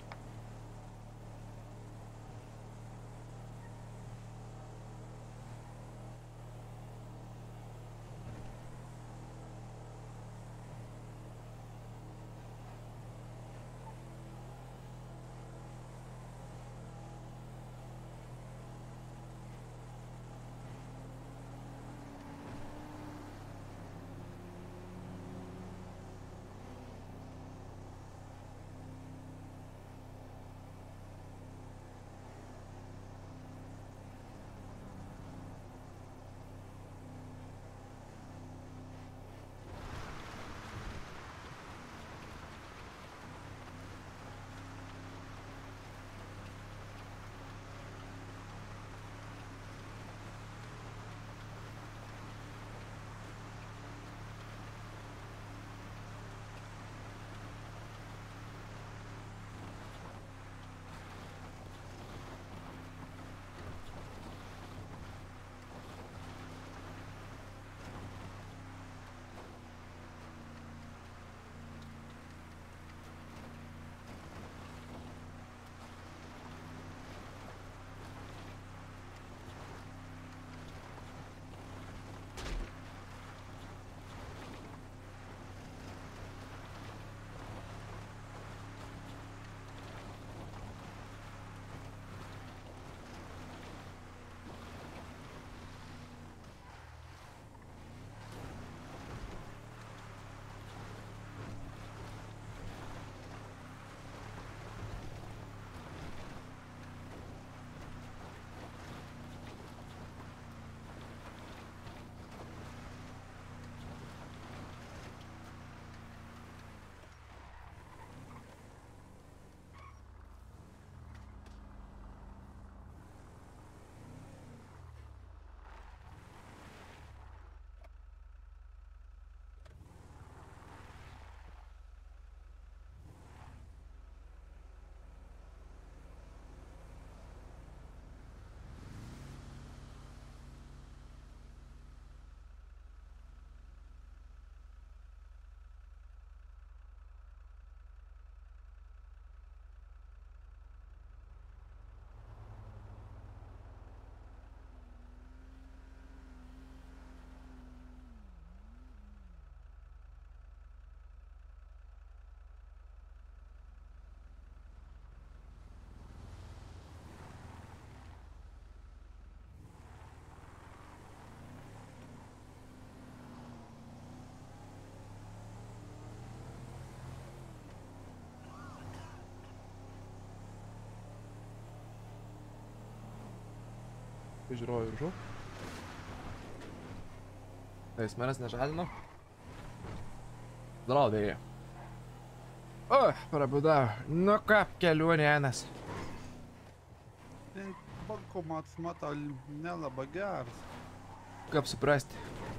Žiūroju viršų. Tai jis manęs nežadino. Darau, dėja. O, prabudau. Nu ką, kelionė enas. Bankomatas, matau, nelabai geras. Kaip suprasti?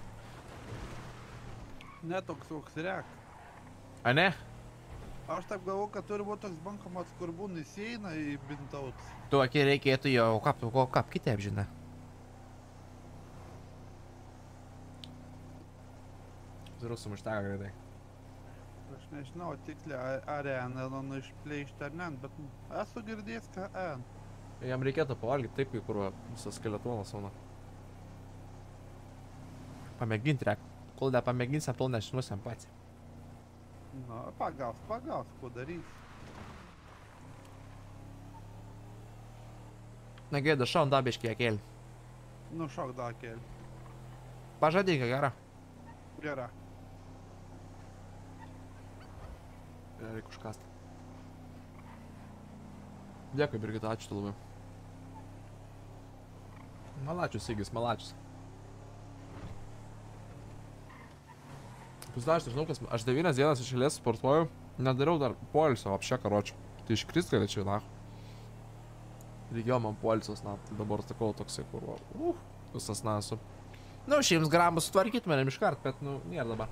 Netoks koks rek. A ne? Aš taip galvoju, kad turi būti toks bankomatas, kur būna įsieina į bintauts. Tokį reikėtų jau, kap, ko, kap kitaip žinai. Turiu sumuštega greitai. Aš nežinau tiksliai, ar en Eloną išplėšti ar ne, bet esu girdėjęs, ką en. Jam reikėtų pavalgyti taip, kai kur visas skeletonas būna. Pamėginti reik. Kol dar pamėginsim, tol nežinosim pats. Na, pagaus, pagaus, ko darys. Na gėda, šaun dabiškį akėlį. Nu, šok dar keli. Pažadėk, gera. Gera. Reikia užkasti. Dėkui, Birgita, ačiū tau labai. Malačius, Sigis, malačius. Pusda, aš nežinau, kas... Aš devynias dienas iš eilės sportuoju, nedariau dar poilsio, apšė karočių. Tai iškrist galėčiau, na. Reikėjo man poilsios, na. Tai dabar sakau toksai, kur... Uh, visas nasu. Nu, šimts gramų sutvarkyt manim iškart, bet, nu, nėra dabar.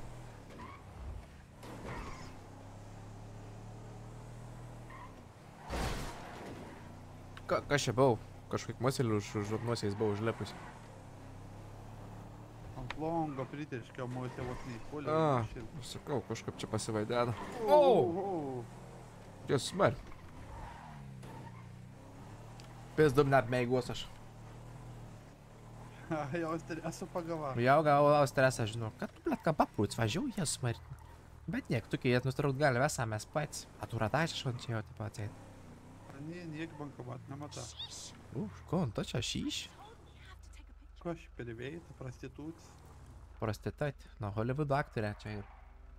Ka, kas čia buvau? Kažkaip maselį už, už nosiais buvau užlepus. Ant longo pritiškio mūsė vos neįpulė. A, aš sakau, kažkaip čia pasivaidėda. O! Oh! Ties smer. Pizdum net meigos aš. Jau esu pagava. Jau gavau stresą, žinau. Kad tu, blet, ką papūts, važiau, jie smarti. Bet niek, tu kai jie nustraukt gali visą mes pats. A tu radai aš čia jau taip atseit. Не, не банкомат, намата. Ух, кон, то čia šyš? Ko aš pervėjai, prostituts. Prostitut, nu, Hollywoodo aktorė čia ir.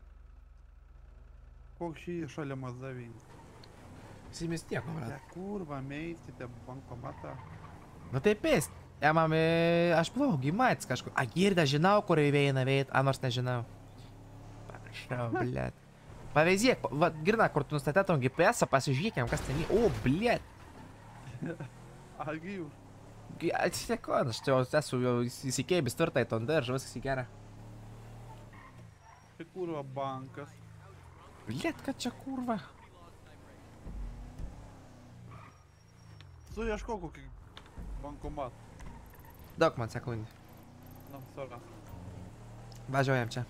Koks šį šalia mazavins. Simis tiek, Ja brat. kurva, meistite bankomatą. Nu taip pėst. Ja, mami, aš buvau gimats kažkur. A, girda, žinau, kur įveina veit, a nors nežinau. Paprašau, blet. Pavyzdžiek, va, girna, kur tu nustatėtum G P S-ą, pasižiūrėkiam, kas ten. O, blet. Agi jūs. Atsisekon, aš jau esu jau įsikeibęs tvirtai ton daržą, viskas į gerą. Tai kurva bankas. Blet, kad čia kurva. Suieškau kokį bankomatą. Daug man sekundį. Na, saras. Važiuojam čia.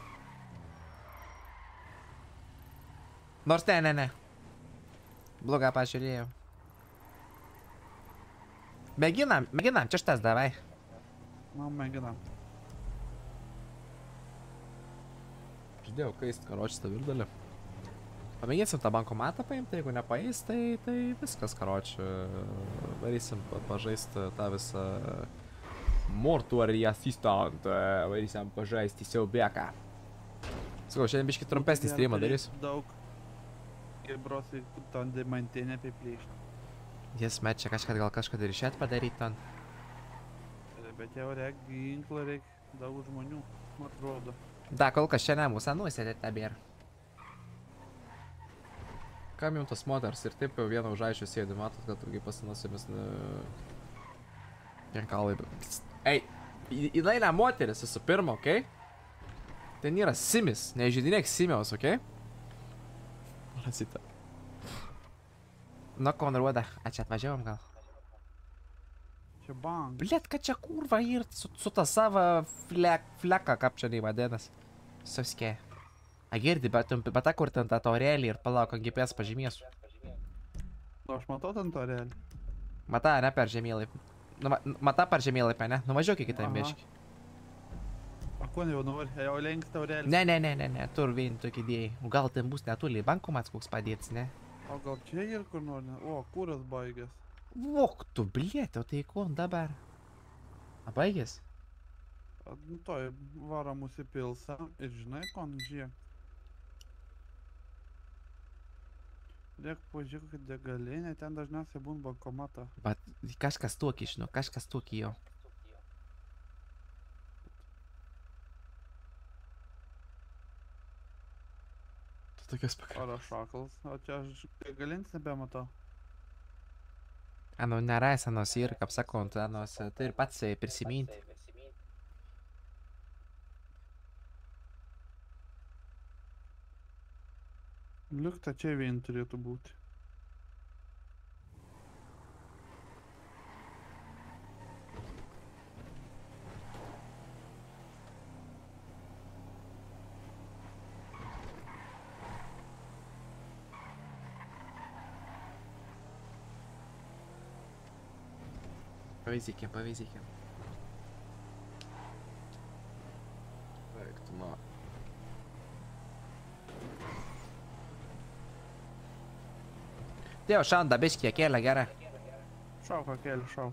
Nors ne, ne, ne. Blogą pažiūrėjau. Mėginam, mėginam, čia šitas davai. Na, mėginam. Žadėjau kaist karočius tą virdalį. Pamėginsim tą bankomatą paimti, jeigu nepaeis, tai, tai viskas karočių. Varysim pa- pažaisti tą visą Mortuary Assistant. Varysim pažaisti siaubėką. Sakau, šiandien biškį trumpesnį streamą darysiu. Daug. Ir brosi ton diamantinę apiplėšti. Jis met čia kažką gal kažką ir išėt padaryti ten. Bet jau reik ginklą, reik daug žmonių, man atrodo. Da, kol kas čia ne mūsų nusėdė tebėr. Kam jums tas moters ir taip jau vieną užaiščių sėdi, matot, kad tokiai pasinosimis ne... Jankalai. Ei, Į- Jinai ne moteris visų pirma, okei? Okay? Ten yra simis, nežydinėk simiaus, okei? Okay? Rasita. nu konruoda, a čia atvažiavom gal. Čia bank. Blet, kad čia kurva ir su, su ta sava flek, fleka, kaip čia nei vadinas. Suskė. A girdi, bet tu pata kur ten tą taurelį ir palauk, ant G P S pažymėsiu. Nu, aš matau ten to realiai. Mata, ne per žemėlapį. Nu, ma- mata per žemėlapį, ne? Nuvažiuok iki tam Aha. biškį. A ko jau nori, jau lenks to realiai. Ne, ne, ne, ne, ne, tur vien tokį idėjai. O gal ten bus netoli bankomats koks padėts, ne? O gal čia ir kur nori, ne? O, kuras baigęs. Vok tu, blėt, o tai ko dabar? A baigęs? A, Nu to, varom užsipilsą ir žinai, ko, nu žiūrėk. Reik pažiūrėk, kad degalinė, ten dažniausiai būn bankomatą. Bet kažkas tokį, žinau, kažkas tokį jo. Tu tokias pakai. Ar aš šakals, o čia aš degalinės nebematau. Ano, nėra senos ir, kaip sakau, anos, tai ir pats prisiminti. Liukta čia vien turėtų būti. Pavyzdykime, pavyzdykime. Eik tu na. Tai jau šanda, biškį, kėlė gerą. Šauka keliu, šau.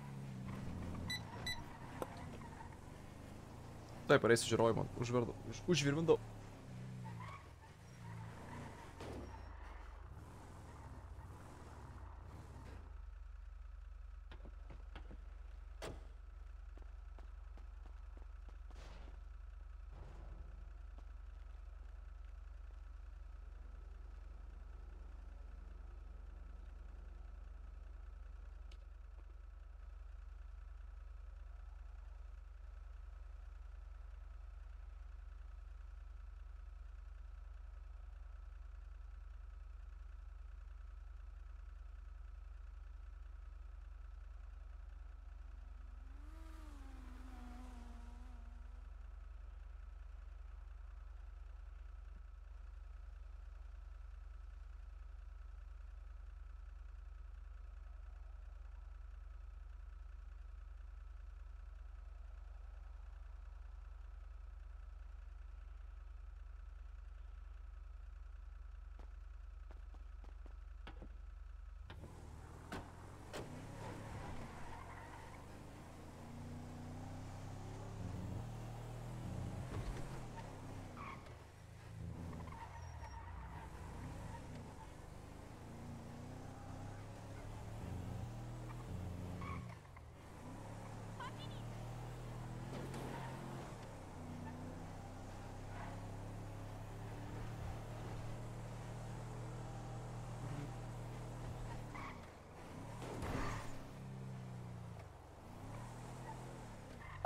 Taip, pareisiu žiūrovai man. Užvirdu. Už, užvirvindau.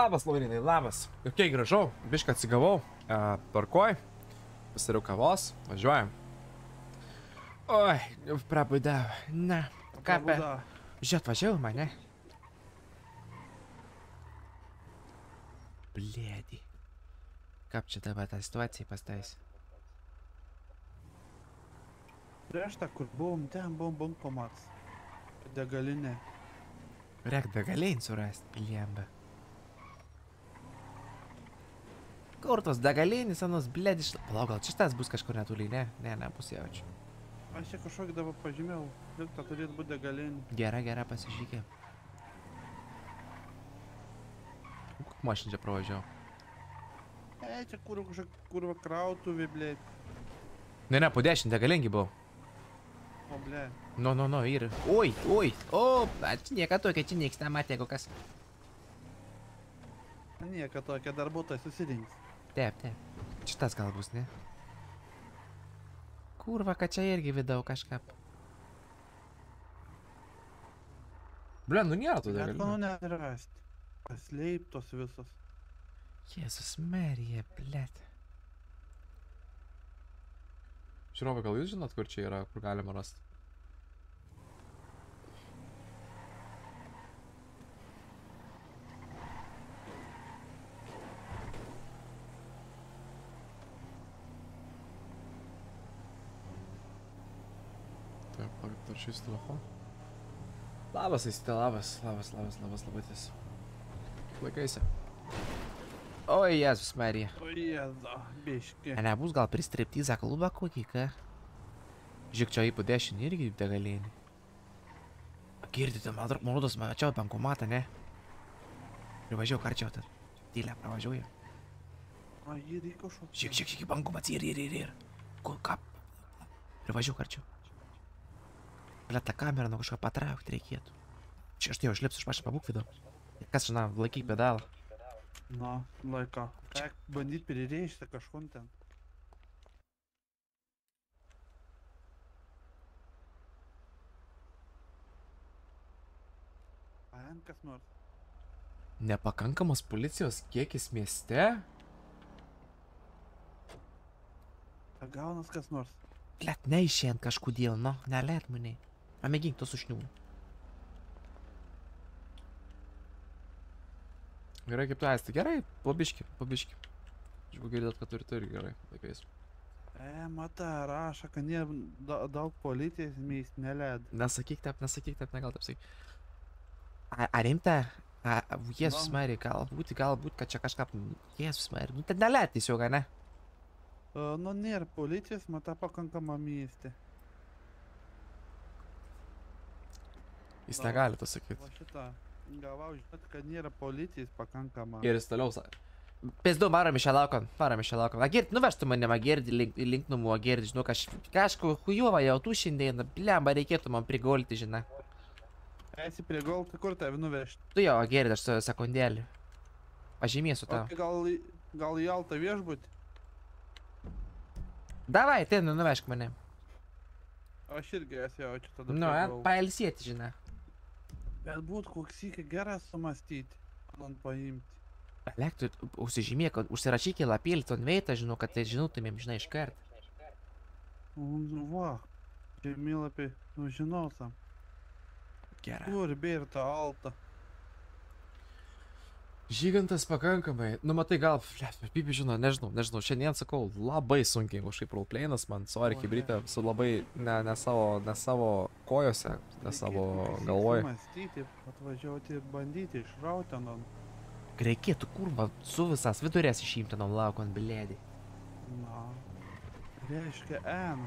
Labas, Laurinai, labas. Jokiai gražau, bišką atsigavau, e, parkoj, pasiriau kavos, važiuojam. Oi, jau prabudau, na, ką pe... Žiūrėt, važiavau mane. Blėdi. Kaip čia dabar tą situaciją pastais? Prieš tą, kur buvom, ten buvom bankomats. Degalinė. Reik degalinį surasti, bliemba. Kur tos degalinės, anos blėdi iš... Palauk, gal čia tas bus kažkur netoli, ne? Ne, nebus jaučiu. Aš čia kažkokį dabar pažymėjau. Likta turėtų būti degalinė. Gera, gera, pasižiūrėk. Kokia mašina čia pravažiavo? E, čia kur kažkokia kurva krautuvė, blėt. Ne, ne, po dešimt degalingi buvau. O, blėt. Nu, nu, nu, ir... Oi, oi, o, čia nieka tokia, čia nieks nematė, jeigu kas. Nieka tokia, darbuotojai susirinks. Taip, taip. Šitas gal bus, ne? Kurva, kad čia irgi vidau kažką. Blen, nu nėra tų Net degalinių. manau neatrasti. Pasleiptos visos. Jėzus Marija, blet. Žiūrovai, gal jūs žinot, kur čia yra, kur galima rasti? Taip, pagaip dar šis telefoną. Labas, Aistė, labas, labas, labas, labas, labatis. Laikaisi. Oi, Jėzus Marija. O, jėza, biški. Nebus gal pristriptizą klubą kokį, ką? Žiūrėk, čia į po dešinį irgi degalinį. Girdite, man rodos, mačiau bankomatą, ne? Privažiau karčiau, tad tylę pravažiuoju. O, jį reikia kažkokį. Žiūrėk, žiūrėk, žiūrėk, bankomas, ir, ir, ir, ir. Kur, ką? Privažiau karčiau. Bля, tą kamerą nuo kažką patraukti reikėtų. Čia aš tai jau išlipsiu iš pačią pabūk vidų. Kas, žinau, laikyk pedalą. Na, laika. Tek bandyt prireišti kažkon ten. Paėm kas nors. Nepakankamos policijos kiekis mieste? Pagaunas kas nors. Blet, neišėjant kažkodėl, nu, nelėt mane. Pamėgink to sušniūmų. Gerai, kaip tu esti. Gerai, pabiški, pabiški. Žiūrėjau, girdėt, kad turite irgi gerai, laikais. E, mata, raša, kad nėra da, daug policijos meist neled. Nesakyk taip, nesakyk taip, negal taip sakyk. A- Ar rimta? A- a- Jėzus Na. Marija, galbūt, galbūt, kad čia kažką... Jėzus Marija, nu, tai nelėt tiesiog, ne? E, nu, nėra policijos, mata pakankama mieste. Jis Na. negali to sakyti. Va šitą. Gavau žinot, kad nėra policijos pakankama. Ir jis toliau sakė. Pizdu, varom iš Alaukon, varom iš Alaukon. Agirdi, nuvežtų mane Agirdi, link, link namų Agirdi, žinau, kaž, kažko hujuva jau tu šiandien, blemba, reikėtų man prigolti, žinai. Esi prie gol, tai kur tave nuvežti? Tu jau Agirdi, aš su sekundėlį. Pažymėsiu tau. O, gal, į- gal į Altą viešbutį? Davai, ten, nu, nuvežk mane. Aš irgi esu jaučiu tada. Nu, prie Gol. pailsėti, žinai. Bet būt koks iki geras sumastyti. Man paimti. Lek, tu užsižymėk, užsirašyk į lapėlį ton veitą, žinau, kad tai žinotumėm, žinai, iš karto. Nu, va. Žemėlapį, nu, žinotam. Gerai. Kur bėrta Alta? Žygantas pakankamai, nu matai gal, pipi žinau, nežinau, nežinau, šiandien sakau, labai sunkiai kažkaip roleplaynas man, sorry, O, hibrytė, ne. su labai, ne, ne savo, ne savo kojose, ne savo galvoj. Mąstyti, atvažiuoti ir bandyti išrauti ant. Reikėtų kurva su visas vidurės išimti nuo lauko ant bilėdį. Na. Reiškia N.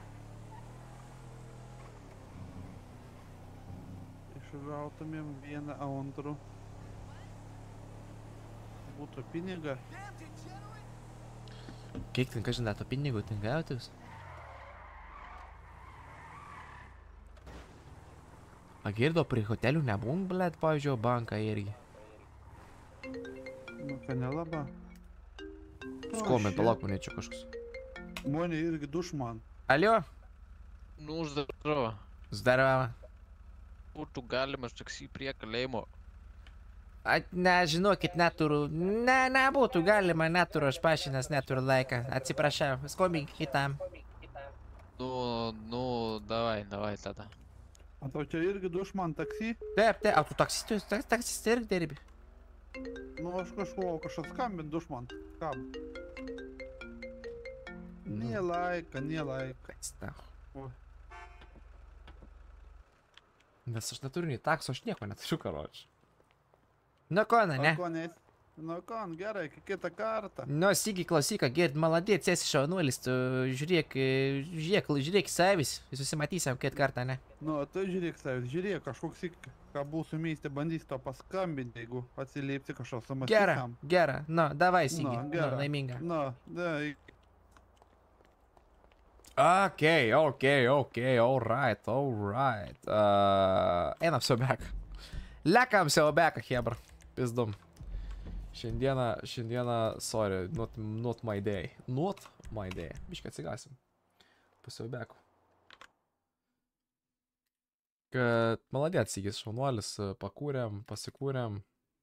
Išrautumėm vieną antrų. Būtų pinigą. Kiek ten, kažin, to pinigų ten gautus? Agirdo prie hotelių nebūn, blėt, pavyzdžiui, banką irgi. Nu, ką nelaba. Skomen, palauk mane čia kažkas. Mane irgi dušman. Alio? Nu, zdrovo. Zdarava. Būtų galimas taksi prie kalėjimo. A, nežinokit, neturiu. Ne, nebūtų galima, neturiu, aš pašinas neturiu laiką. Atsiprašau, skambink kitam. Ну, ну, давай, давай тогда. O tau čia irgi dušman taksi? Taip, taip, o tu taksistas, taksistas irgi dirbi. Nu, aš kažko, kažkas skambint dušman. Kam? Nie laika, nie laika. Kas tau? O. Nes aš neturiu nei takso, aš nieko neturiu, karoči. Nu, ko, na, ne? O ko nes? Nu, kon, gerai, kitą kartą. Nu, Sigi, klausyk, gird, maladėt, esi šaunuolis, tu žiūrėk, žiūrėk, žiūrėk savis, susimatysim kitą kartą, ne? Nu, tu žiūrėk savęs, žiūrėk, kažkoks, ik- ką būsiu mieste, bandys to paskambinti, jeigu atsiliepsi kažko sumąstyti. Gera, gera, nu, davai, Sigi, Nu, nu, gera. laiminga. Nu, da, Okei, okei, okei, alright, alright. Uh, einam siaubeką. Lekam siaubeką, hebra. Pizdum. Šiandieną, šiandieną, sorry, not, not my day. Not my day. Biškai atsigasim. Pasiaubekų. Kad maladėt, Sigis, šaunuolis, pakūrėm, pasikūrėm.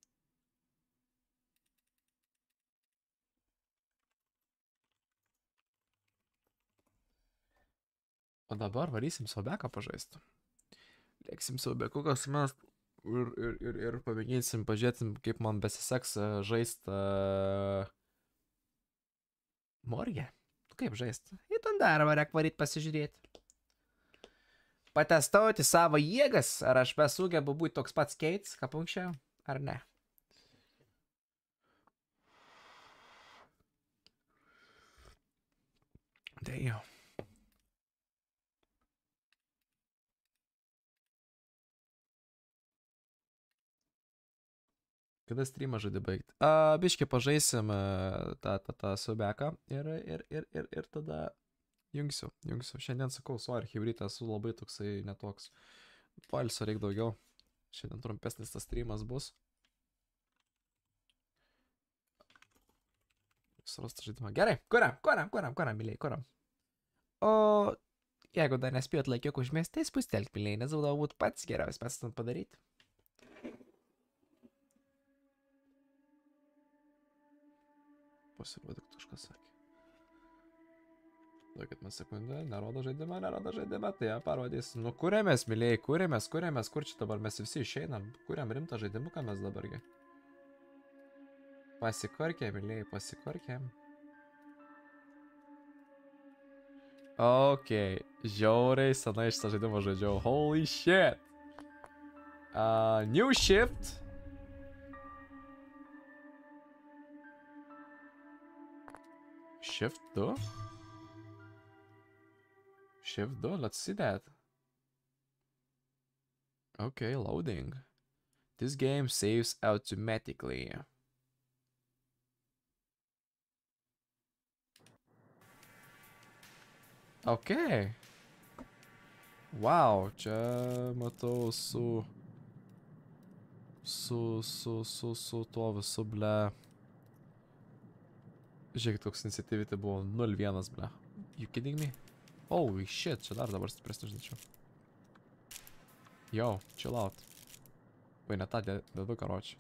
O dabar varysim siaubeką pažaisti. Lėksim siaubeku, kas mes ir, ir, ir, ir pamėginsim, pažiūrėsim, kaip man besiseks žaisti uh... morgę. Kaip žaisti? Į ten darbą reik varyt pasižiūrėti. Patestauti savo jėgas, ar aš besugebu būti toks pats Keits, kaip anksčiau, ar ne? Dėjau. Kada streamą žaidė baigti? A, biškai pažaisim uh, tą, tą, tą siaubeką ir, ir, ir, ir, ir tada jungsiu, jungsiu. Šiandien sakau, sorry, hibrytė, esu labai toksai netoks. Palsio reik daugiau. Šiandien trumpesnis tas streamas bus. Surastą žaidimą. Gerai, kuriam, kuriam, kuriam, kuriam, myliai, kuriam. O jeigu dar nespėjot laikiuk užmesti, tai spustelk, myliai, nes būdavo būt pats geriausias pats tam padaryti. Pasirodo, kad kažkas sakė. Duokit man sekundę, nerodo žaidimą, nerodo žaidimą, tai ją parodys. Nu, kuriamės, mylėjai, kuriamės, kuriamės, kur čia dabar mes visi išeinam. Kuriam rimtą žaidimuką mes dabargi. Pasikorkėm, mylėjai, pasikorkėm. Okei, žiauriai senai šitą žaidimą žaidžiau. Holy shit. Uh, new shift. Shift two? Shift two, let's see that. Okay, loading. This game saves automatically. Okay. Wow, čia matau su... Su, su, su, su tuo visu, ble... Žiūrėkit, koks iniciatyvity buvo nulis vienas, ble. You kidding me? Holy shit, čia dar dabar stipresnį žinčiau. Yo, chill out. Vai, ne tą dedu, karoči.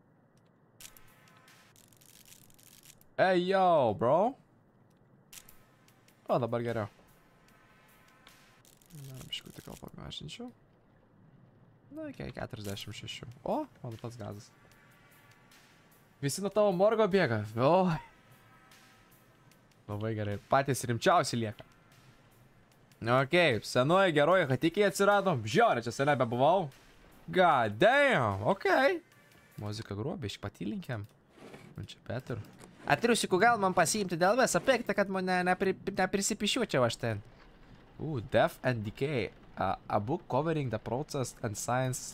Hey, yo, bro. O, dabar geriau. Dar biškutį gal pamažinčiau. Na, iki keturiasdešimt šeši. O, mano pats gazas. Visi nuo tavo morgo bėga. O. Labai gerai. Patys rimčiausi lieka. Okei, okay, senoji geroji hatikiai atsirado. Žiauriai, čia seniai bebuvau. God damn, okei. Okay. Muzika gruobiai, išpatylinkiam. Man čia Peter. Atriusiku, gal man pasiimti dėl visą piktą, kad mane nepri, neprisipišiuočiau aš ten. Ooh, Death and Decay. Uh, a book covering the process and science.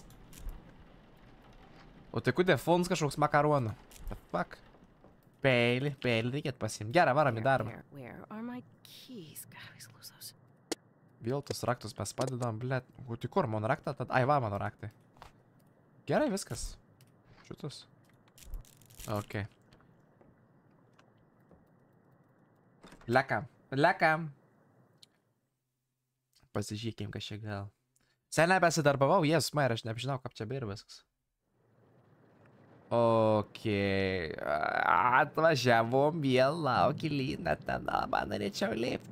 O tai kudė fonds kažkoks makaronų. The fuck? Peilį, peilį reikėtų pasiimti. Gerą, varom į darbą. Where, where are my keys? God, I always lose those. Vėl tos raktus mes padedam, blėt. O tai kur mano raktą? Tad, ai, va, mano raktai. Gerai, viskas. Šitus. Ok. Lekam, lekam. Pasižiūrėkim, kas čia gal. Seniai besidarbavau, jes, man, aš nežinau, kaip čia beir viskas. Okei. Atvažiavom vėl laukį lyną, ten man norėčiau lipti.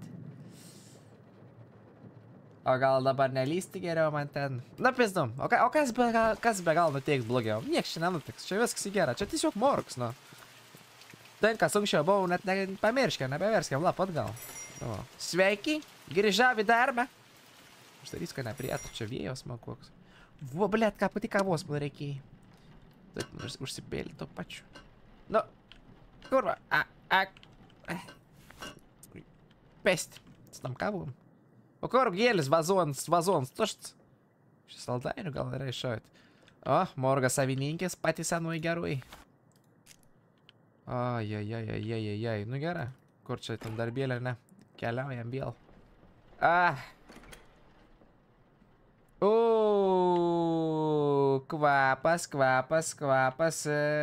O gal dabar nelysti geriau man ten? Na, pizdu. O, ka, o kas, be, kas be gal nuteiks blogiau? Nieks čia nenutiks. Čia viskas į gerą. Čia tiesiog morks, nu. Ten, kas anksčiau buvau, net ne, pamirškė, nebeverskėm lap atgal. O. Sveiki, grįžau į darbą. Uždarys, kad neprietų, čia vėjos man koks. Vo, blėt, ką pati kavos man reikėjai. Taip, nors užsipėlį to pačiu. Nu, kurva, a, a, a. Pesti, su tam kavom. O kur gėlis, vazons, vazons, tušts. Šis saldainių gal yra iššaut. O, morga savininkės, patys senui gerui. Oi, oi, oi, oi, oi, oi, nu gera. Kur čia tam darbėlė, ne? Keliaujam vėl. Ah. Uuu, kvapas, kvapas, kvapas.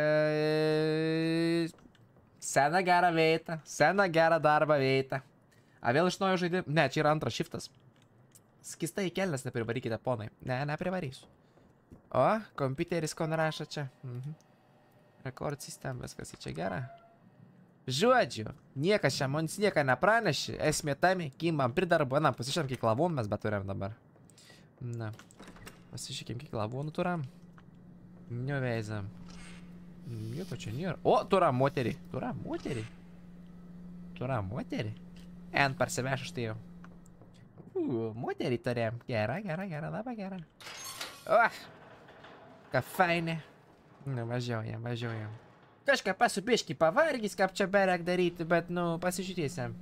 Sena gera veita, sena gera darba veita. A vėl iš naujo žaidė? Ne, čia yra antras shiftas. Skistai į kelnes neprivarykite, ponai. Ne, neprivarysiu. O, kompiuteris kon rašo čia. Mhm. Rekord sistem, viskas į čia gera. Žodžiu, niekas čia mums nieka nepranešė. Esmė tami, kim man pridarbo. Na, pasižiūrėm, kiek lavonų mes bet turim dabar. Na, pasižiūrėm, kiek lavonų turam. Neveizam. Nieko čia nėra. O, turam moterį. Turam moterį. Turam moterį. En parsiveš aš tai jau. Uuu, moterį turėjom. Gera, gera, gera, labai gera. O, ką fainė. Nu, važiuojam, važiuojam. Kažką pasubiškį pavargys, kaip čia berek daryti, bet, nu, pasižiūrėsim.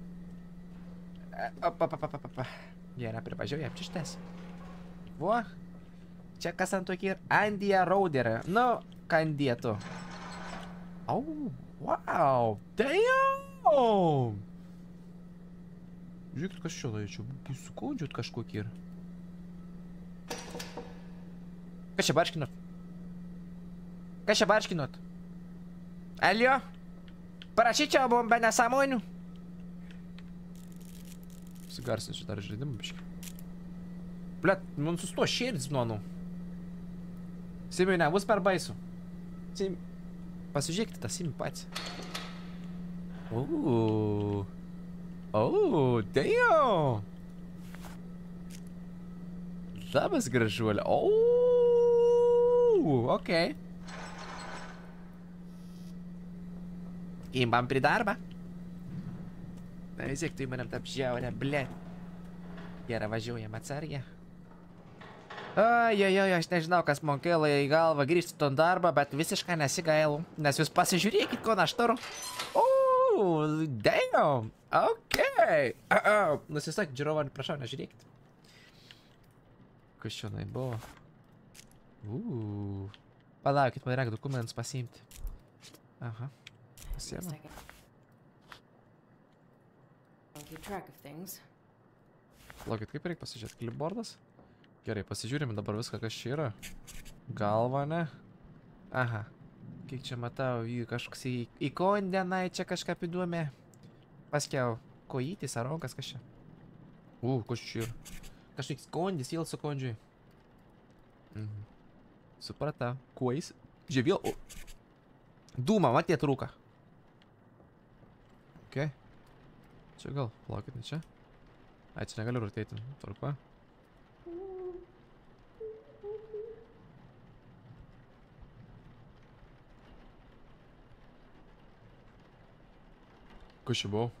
Op, op, op, op, op. Gera, privažiuojam, čia štes. Vo. Čia kas ant tokį ir Andija Rauderė. Nu, ką Andija tu. Au, wow, damn. Žiūrėkit, kas čia laidžiu. Sukondžiut kažkokį ir. Kas čia barškinot? Kas čia barškinot? Alio? Parašyčiau buvom be nesąmonių. Pasigarsinsiu dar žaidimą biškį. Blet, man susto širdis, nuonu. Simiui nebus per baisu. Sim... Pasižiūrėkite tą Simį pats. Uuu. Oh, damn! Labas gražuolė. Oh, okei. Imbam prie darbą. Na vis tiek tu įmanam tap žiaurę, blėt. Gerai, važiuojam atsargiai. Ai, ai, ai, aš nežinau, kas man kėlė į galvą grįžti ton darbą, bet visiškai nesigailu. Nes jūs pasižiūrėkit, ko aš turiu. Oh, damn! Okei. Nusisak, žiūrovą, prašau, nežiūrėkit. Kas čia buvo? Uuu. Palaukit, man reikia dokumentus pasiimti. Aha. Pasiėmė. Palaukit, kaip reikia pasižiūrėti? Clipboardas? Gerai, pasižiūrime dabar viską, kas čia yra. Galva, ne? Aha. Kiek čia matau, kažkoks į kondenai čia kažką įdomi. Paskiau, kojytis ar rankas, kas čia? U, kas čia yra? Kažkoks kondis, vėl su kondžiui. Mhm. Supratau. Kuo jis? Žiūrėk, vėl. Dūma, matėt rūką. Okei. Čia gal, palaukit, ne čia. Ai, čia negaliu rūtėti. Tvarko. Kas čia buvo?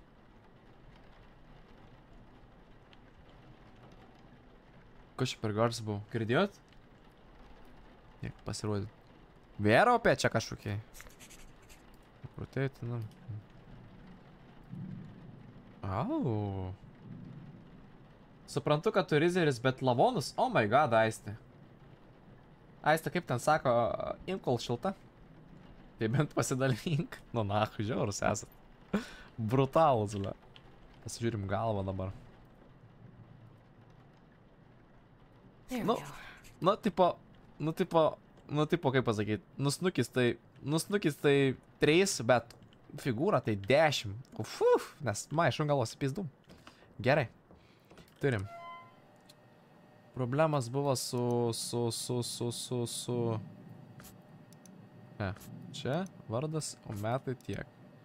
Kas čia per garsas buvo? Girdėjot? Niek, pasirodė. Vėra opė čia kažkokiai. Proteitinam. Au. Suprantu, kad tu rizeris, bet lavonus? Oh my god, Aistė. Aistė, kaip ten sako, imk kol šilta. Tai bent pasidalink. Nu, na, žiaurus esat. Brutalus, ble. Pasižiūrim galvą dabar. Nu, nu, tipo, nu, tipo, nu, tipo, kaip pasakyti, nusnukis tai, nusnukis tai trys, bet figūra tai dešimt. Uf, nes maišom galos į pizdų. Gerai. Turim. Problemas buvo su, su, su, su, su, su... Ne. Čia vardas, o metai tiek.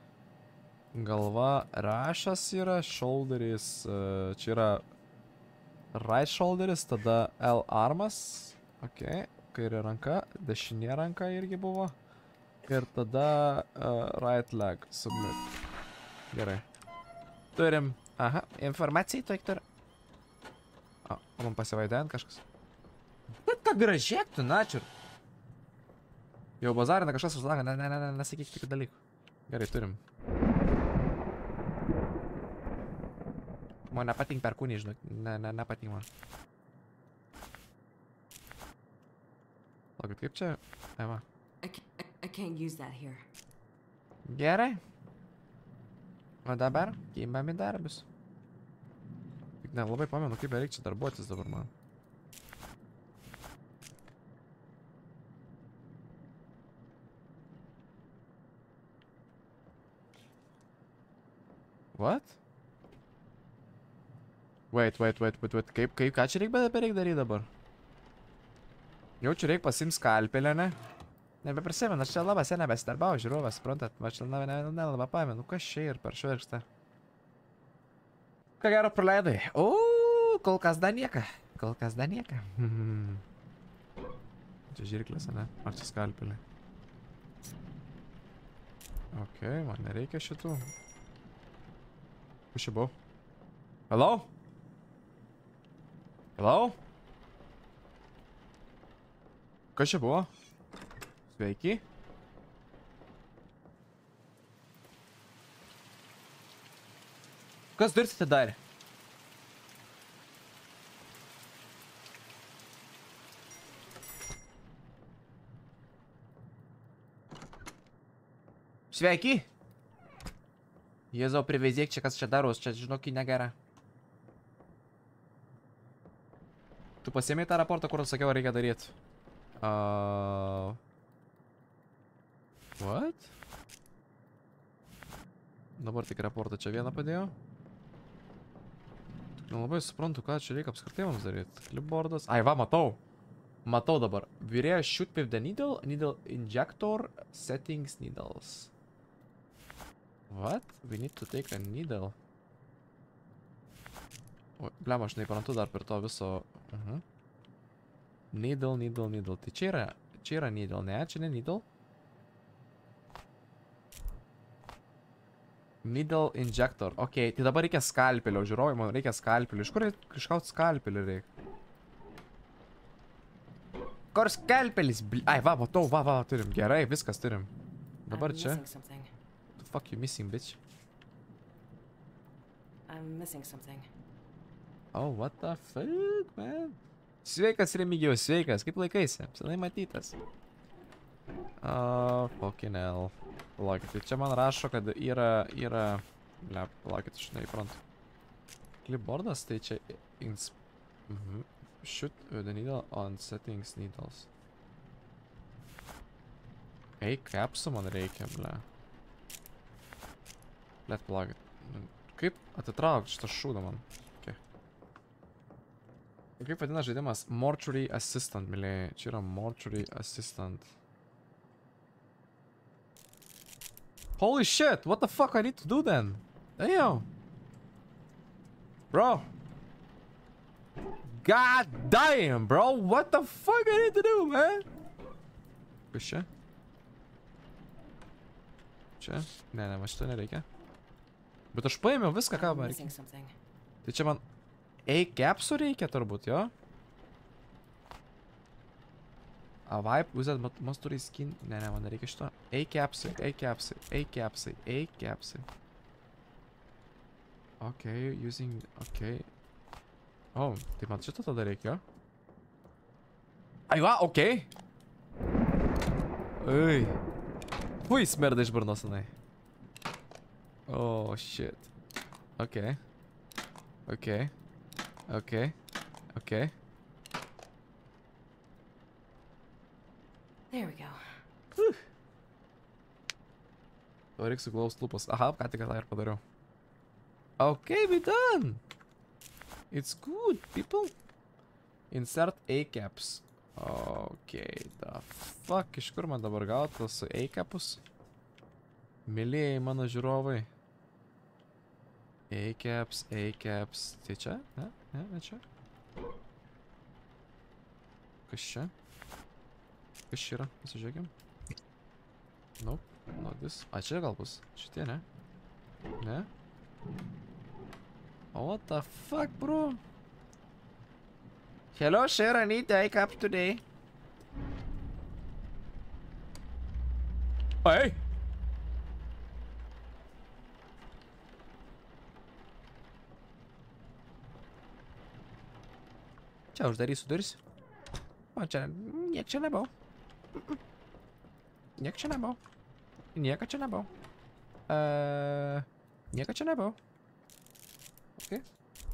Galva rašas yra, shoulderis, uh, čia yra right shoulderis, tada L armas. Ok, kairė ranka, dešinė ranka irgi buvo. Ir tada uh, right leg, submit. Gerai. Turim. Aha, informacijai tu, Ektor. O, man pasivaident kažkas. Bet ką gražiek tu, načiur. Jau bazarina kažkas už langą, ne, ne, ne, ne, nesakyk tokių dalykų. Gerai, turim. Man nepatink perkūnį, žinok. Ne, ne, nepatink man. Laukit, kaip čia? Eva. I, ca- I, I can't use that here. Gerai. O dabar, imam į darbus. Tik nelabai pamenu, kaip reikia čia darbuotis dabar man. What? Wait, wait, wait, wait, wait. Kaip, kaip, ką čia reikia bereik daryti dabar? Jau čia reikia pasimt skalpelę, ne? Nebeprisimenu, aš čia labai seniai besidarbau, žiūrovas, suprantat, aš čia nelabai pamenu, kas čia ir per šverkštą. Ką gero praleidai? O, kol kas dar nieka, kol kas dar nieka. Čia žirklės, ne? Ar čia skalpelė? Ok, man nereikia šitų. Kus čia buvau? Hello? Hello? Kas čia buvo? Sveiki. Kas duris atidarė? Sveiki. Jėzau, priveizėk čia, kas čia daros, čia žinokį negera. Tu pasiėmei tą raportą, kur sakiau, reikia daryti. Uh... What? Dabar tik raportą čia vieną padėjau. Tik nelabai suprantu, ką čia reikia apskritai mums daryti. Clipboardas. Ai, va, matau. Matau dabar. Virėjas shoot with the needle, needle injector, settings needles. What? We need to take a needle. O, blem, aš neįprantu dar per to viso. Uh-huh. Needle, needle, needle. Tai čia yra, čia yra needle, ne? Čia ne needle? Needle injector. Ok, tai dabar reikia skalpelio, žiūrovai, man reikia skalpelio. Iš kur iškaut skalpelį reikia? Kur skalpelis? Ai, va, matau, va, va, turim. Gerai, viskas turim. Dabar I'm čia. missing something. The fuck you missing, bitch? I'm missing something. Oh, what the fuck, man? Sveikas, Remigijau, sveikas. Kaip laikaisi? Senai matytas. Oh, fucking hell. Palaukit, tai čia man rašo, kad yra, yra... Ble, palaukit, aš neįprantu. Clipboardas, tai čia... Ins... Mhm. Shoot with the needle on settings needles. Ei, capsų man reikia, ble. Blet, palaukit. Kaip atitraukti šitą šūdą man? Okay. Kaip vadina žaidimas? Mortuary Assistant, mylėjai. Čia yra Mortuary Assistant. Holy shit, what the fuck I need to do then? Damn. Bro. God damn, bro. What the fuck I need to do, man? Kas čia? Čia? Ne, ne, man šito nereikia. Bet aš paėmiau viską, ką man reikia. Missing something. Tai čia man A-capsų reikia turbūt, jo? A vibe, uzet must turi skin. Ne, ne, man nereikia šito. A-capsai, A-capsai, A-capsai, A-capsai. Ok, using, ok. Oh, tai man šito tada reikia, jo? Ai, va, ok. Ui. Fui, smerda iš burnos, anai. Oh, shit. Okay. Okay. Okay. Okay. There we go. O reikia suglaust lūpas. Aha, ką tik tą ir padariau. Okay, we done. It's good, people. Insert A-caps. Okay, the fuck, iš kur man dabar gauti su A-capus? Mylėjai mano žiūrovai. A-caps, A-caps. Tai čia? Ne? Ne, ne čia? Kas čia? Kas čia yra? Pasižiūrėkim. Nope, not this. A, čia gal bus. Šitie, ne? Ne? Oh, what the fuck, bro? Hello, sir, I need the A-cap today. Hey! Čia uždarysiu duris. O čia, niek čia nebau. Niek čia nebau. Nieko čia nebau. Uh, nieko čia nebau. Okay.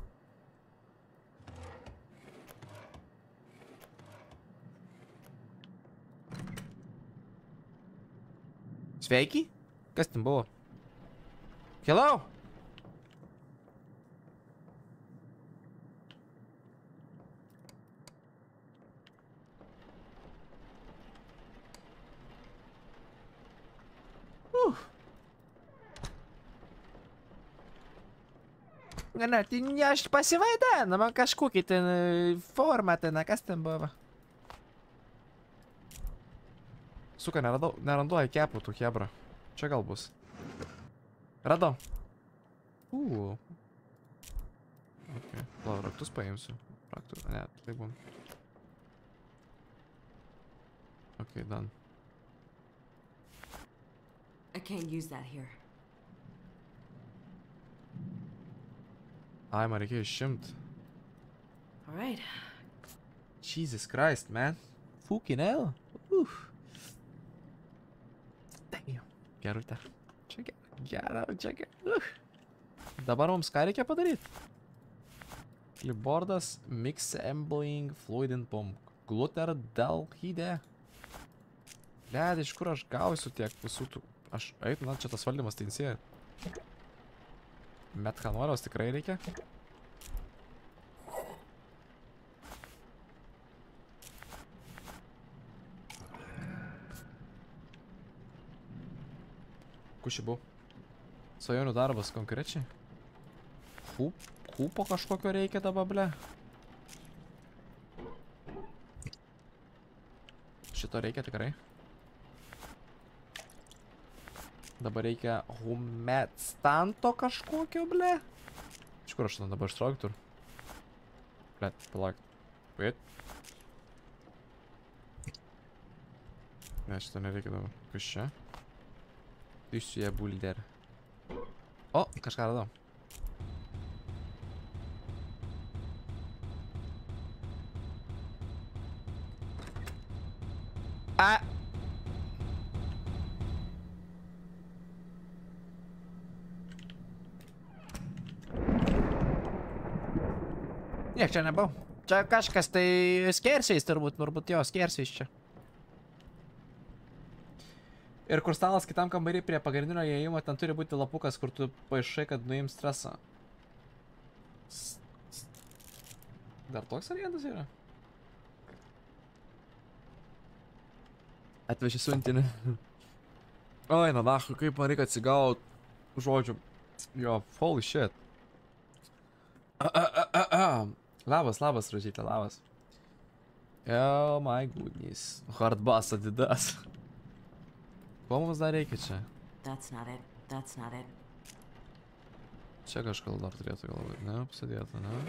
Sveiki? Kas ten buvo? Hello? Uh. Ne, tai ne, aš pasivaidenu, man kažkokį ten formą ten, kas ten buvo. Suka, neradau, nerandu A-capų tų hebra. Čia gal bus. Radau. Uuu. Ok, gal raktus paimsiu. Raktus, ne, tai bum. Ok, done. I can't use that here. Ai, man reikėjo išimt. All right. Jesus Christ, man. Fucking hell. Uff. Damn. Gerutė. Čia gerai. Gerai, čia gerai. Uh. Dabar mums ką reikia padaryti? Clipboardas, mix ambling, fluid and pump. Gluter, dalhydė. Led, iš kur aš gausiu tiek visų tų... Aš, eip, na, čia tas valdymas teinsėja. Methanoliaus tikrai reikia. Kuši buvo? Svajonių darbas konkrečiai? Hūp, hūpo kažkokio reikia dabar, ble. Šito reikia tikrai. Dabar reikia humetstanto kažkokio, ble. Iš kur aš ten dabar ištraukiu tur? Ble, palauk. Wait. Ne, šito nereikia dabar. Kas čia? Išsuje bulder. O, kažką radau. A. Niek čia nebau. Čia kažkas tai skersiais turbūt, turbūt jo, skersiais čia. Ir kur stalas kitam kambarį prie pagrindinio įėjimo, ten turi būti lapukas, kur tu paaišai, kad nuims stresą. Dar toks variantas yra? Atveži siuntinį. Oi, na nahu, kaip man reikia atsigaut. Žodžiu. Jo, holy shit. A, a, a, a, a. Labas, labas, Rožytė, labas. Oh my goodness. Hard bass Adidas. Ko mums dar reikia čia? That's not it. That's not it. Čia kažką dar turėtų galbūt, ne? Apsidėta, ne?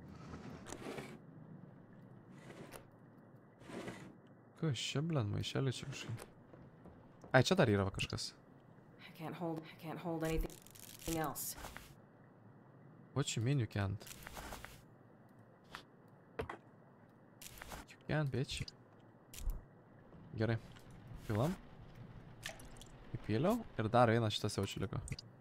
Kas čia, blin, maišelį čia kažkai. Ai, čia dar yra va kažkas. I can't hold. I can't hold anything else. What you mean you can't? You can't, bitch. Gerai. Pilam. Įpyliau ir dar eina šitas jaučiu liko.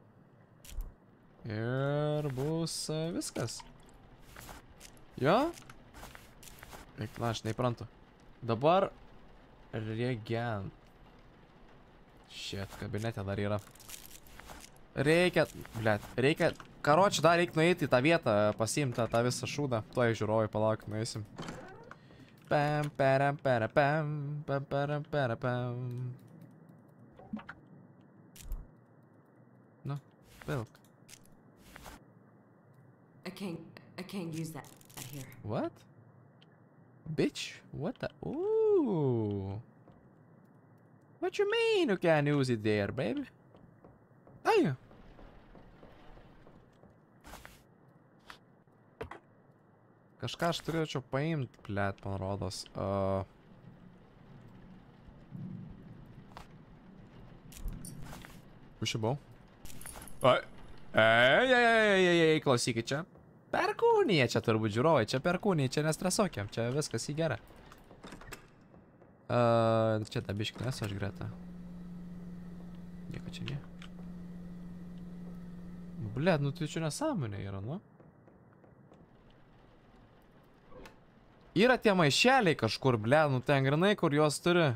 Ir bus uh, viskas. Jo? Eik, na, aš neįprantu. Dabar reagent. Shit, kabinete dar yra. Reikia, blet, reikia, karočią dar reikia nueiti į tą vietą, pasiimti tą visą šūdą. Tuoj žiūrovai, palauk, nueisim. Pam, param, para, pam, pam, param, para, pam. Nu, vilk. I can't. I can't use that here. What? Bitch, what the? Ooh. What you mean you can't use it there, baby? Ai. Kažką aš turėčiau paimti, blėt, man rodos. Uh... Kur čia buvau? Ai. Ei, ei, ei, ei, ei, klausykit čia. Perkūnija čia turbūt žiūrovai, čia perkūnija, čia nestresuokiam, čia viskas į gerą. Uh, čia tą biškį nesu aš greta. Nieko čia ne. Blėt, nu tai čia nesąmonė yra, nu. Yra tie maišeliai kažkur, blėt, nu ten grinai, kur juos turi.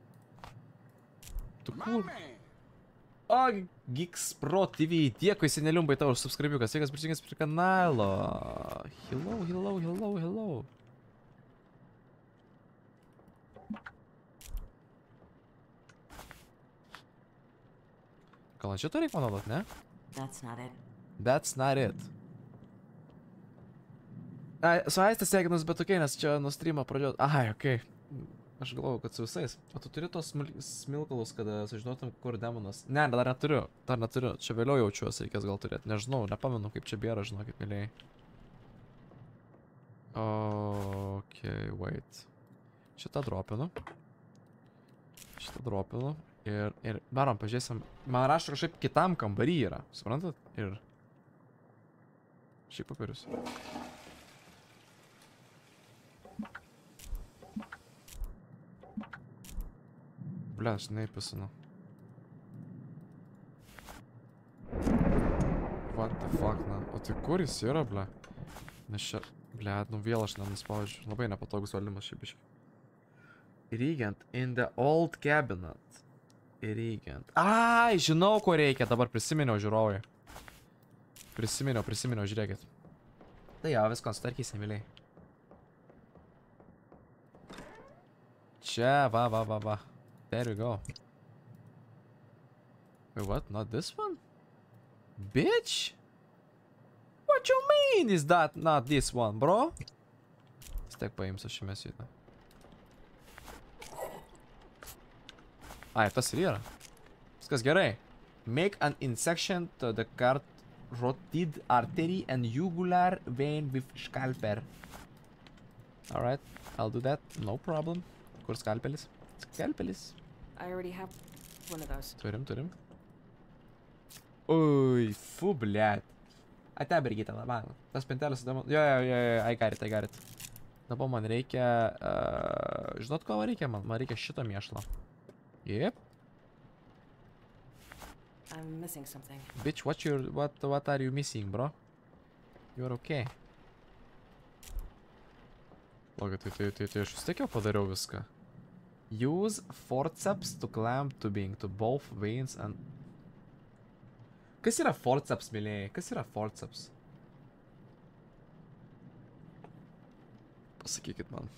Tu kur? O, Geeks Pro T V, dėkui seneliumbai tau už subscribiuką, sveikas prisijungęs prie kanalo. Hello, hello, hello, hello. Gal ant šito reikia panaudot, ne? That's not it. That's not it. Ai, su Aiste sveikinus, bet tokiai, nes čia nuo streamo pradėjau. Ai, okei. Aš galvoju, kad su visais. O tu turi tos smilkalus, kad sužinotum, kur demonas. Ne, dar neturiu. Dar neturiu. Čia vėliau jaučiuosi, reikės gal turėti. Nežinau, nepamenu, kaip čia bėra, žinokit, mėliai. Okei, wait. Šitą dropinu. Šitą dropinu. Ir, ir varom, pažiūrėsim. Man rašo kažkaip kitam kambarį yra. Suprantat? Ir... Šiaip papirius. Ble, aš neįpisinu. What the fuck, na. O tai kur jis yra, ble? Nes čia... Ble, nu vėl aš nenuspaudžiu. Labai nepatogus valdymas šiaip iškai. Regent in the old cabinet. Regent. Ai, žinau, ko reikia. Dabar prisiminiau, žiūrovai. Prisiminiau, prisiminiau, žiūrėkit. Tai jau, viską sutvarkysim, myliai. Čia, va, va, va, va. There we go. Wait, what? Not this one? Bitch? What you mean is that not this one, bro? Stek paimsiu šį mesitą. Ai, tas ir yra. Viskas gerai. Make an insection to the carotid artery and jugular vein with scalpel. Alright, I'll do that. No problem. Kur skalpelis? Skalpelis. I already have one of those. Turim, turim. Ui, fu, blėt. Ate, Birgita, man. Tas pintelis, jo, jo, jo, jo, I got it, I got it. Dabar man reikia, uh, žinot, ko man reikia? Man, man reikia šito mėšlo. Yep. I'm missing something. Bitch, what you, what, what are you missing, bro? You're okay. Logai, tai, tai, tai, tai aš vis tiek jau padariau viską. Use forceps to clamp tubing to both veins and... Kas yra forceps, mėlėjai? Kas yra forceps? Pasakykit man.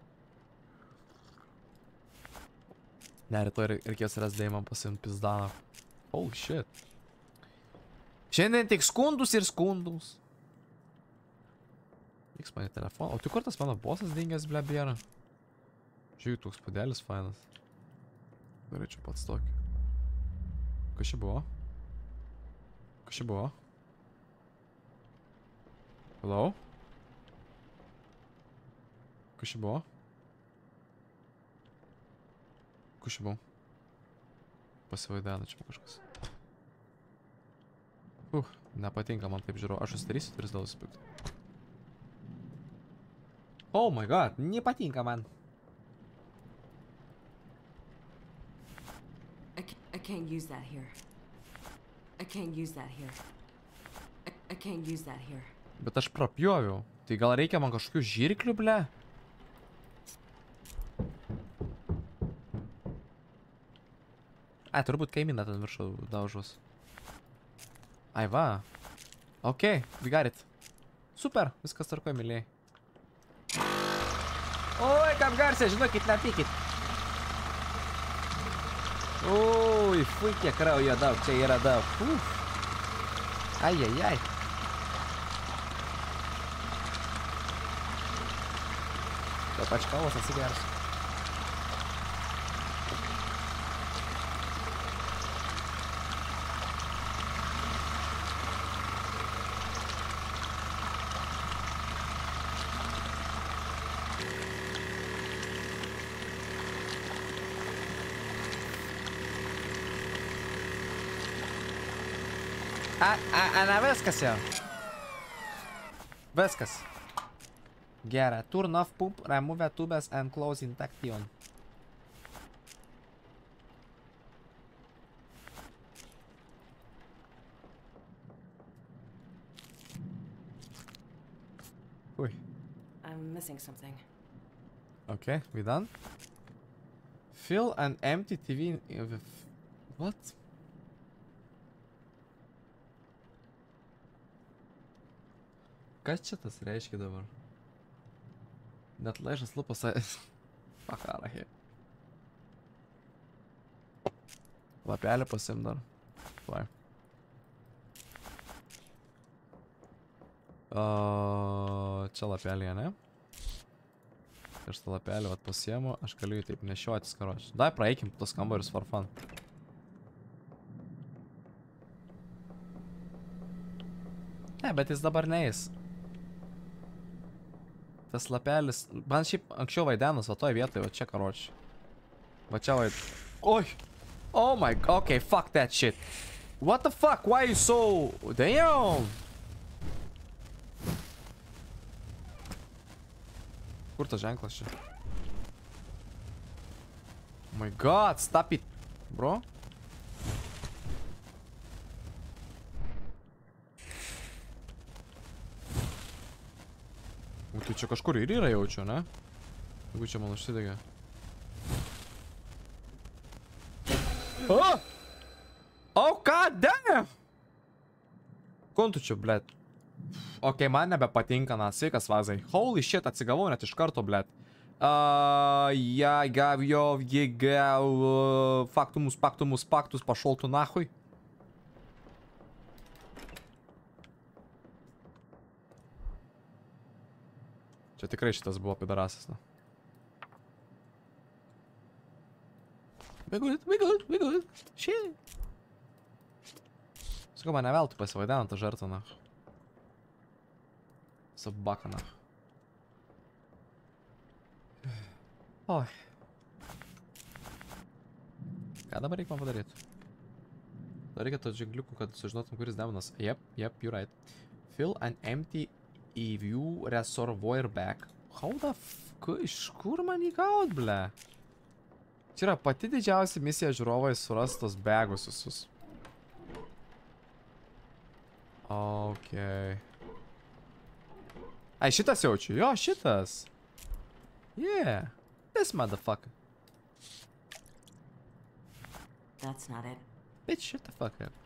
Ne, rytoj reikės ras dėjimą pasimt pizdaną. Holy shit. Šiandien tik skundus ir skundus. Vyks mane telefoną. O tu kur tas mano bosas dingęs, ble, bėra? Žiūrėjau, toks pudelis fainas. Norėčiau pats tokį. Kas čia buvo? Kas čia buvo? Hello? Kas čia buvo? Kas čia buvo? Pasivaidena čia kažkas. Uh, nepatinka man taip žiūrėjau. Aš užsidarysiu, tris dėl įspėkti. Oh my god, nepatinka man. I can't, I can't use that here. I can't use that here. I, I can't use that here. Bet aš prapjoviau. Tai gal reikia man kažkokių žirklių, ble? Ai, turbūt kaimyną ten viršų daužus. Ai, va. Ok, we got it. Super, viskas tarkoja, mylėjai. Oi, kaip garsiai, žinokit, nepykit. Ui, fui, kiek kraujo daug, čia yra daug. Uf. Ai, ai, ai. To pač kavos atsigersiu. A, a, a, na viskas jau. Viskas. Gera. Turn off pump, remove tubes and close intaction. Ui. I'm missing something. Okay, we done? Fill an empty T V with... What? Kas čia tas reiškia dabar? Net laišas lupas... Pakara, he. Lapelį pasim dar. Tuoj. Uh, čia lapelį, ne? Aš tą lapelį vat pasiemu, aš galiu jį taip nešiotis, karoči. Dai, praeikim tos kambarius for fun. Ne, bet jis dabar neis. Tas lapelis, man šiaip anksčiau vaidenas, va toj vietoj, va čia karoči. Va čia vaid... Oi! Oh my god, okay, fuck that shit. What the fuck, why you so... Damn! Kur tas ženklas čia? Oh my god, stop it, bro. O tai čia kažkur ir yra jaučiu, ne? Jeigu čia man užsidegė. Oh! Oh, god damn! Kontu čia, blėt. Ok, man nebepatinka, na, sveikas vazai. Holy shit, atsigavau net iš karto, blėt. Uh, ja, gavjov, jėgav, uh, faktumus, paktumus, paktus, pašol tu nahui. Čia tikrai šitas buvo pidarasas, na. We good, we good, we good. Shit. Sakau, man neveltų pasivaideno tą žartą, na. Sabaka, na. Oi. Ką dabar reikia man padaryti? Dar reikia to džigliukų, kad sužinotum, kuris demonas. Yep, yep, you're right. Fill an empty E V reservoir bag. How the f... Iš kur man jį gaut, ble? Čia yra pati didžiausia misija žiūrovai surast tos bagus visus. Okay. Ai, šitas jaučiu. Jo, šitas. Yeah. This motherfucker. That's not it. Bitch, shut the fuck up.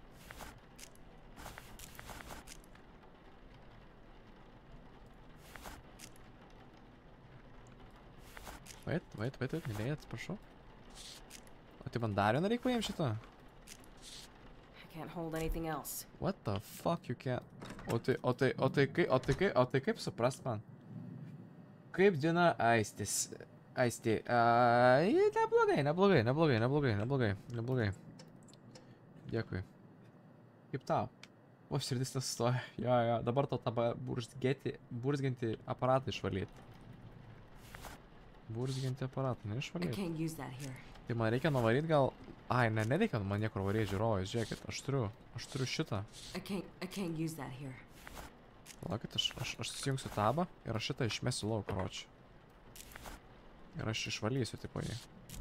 Wait, wait, wait, wait, mylėjai, atsiprašau. O tai man dar vieną reikia paėm šitą? I can't hold anything else. What the fuck you can't... O tai, o tai, o tai, kai, o tai, kai, o tai kaip suprast man? Kaip diena aistis? Aisti, uh, neblogai, neblogai, neblogai, neblogai, neblogai, neblogai. Dėkui. Kaip tau? O, širdis nesustoja. Jo, jo, dabar to tą burzgėti, burzginti aparatą išvalyti. Burzginti aparatą, I neišvalyti. can't use that here. Tai man reikia nuvaryti gal... Ai, ne, nereikia man niekur varyti žiūrovai, žiūrėkit, aš turiu, aš turiu šitą. I can't, I can't use that here. Palaukit, aš, aš, aš susijungsiu tabą ir aš šitą išmesiu lauk, karoči. Ir aš išvalysiu, tipo jį.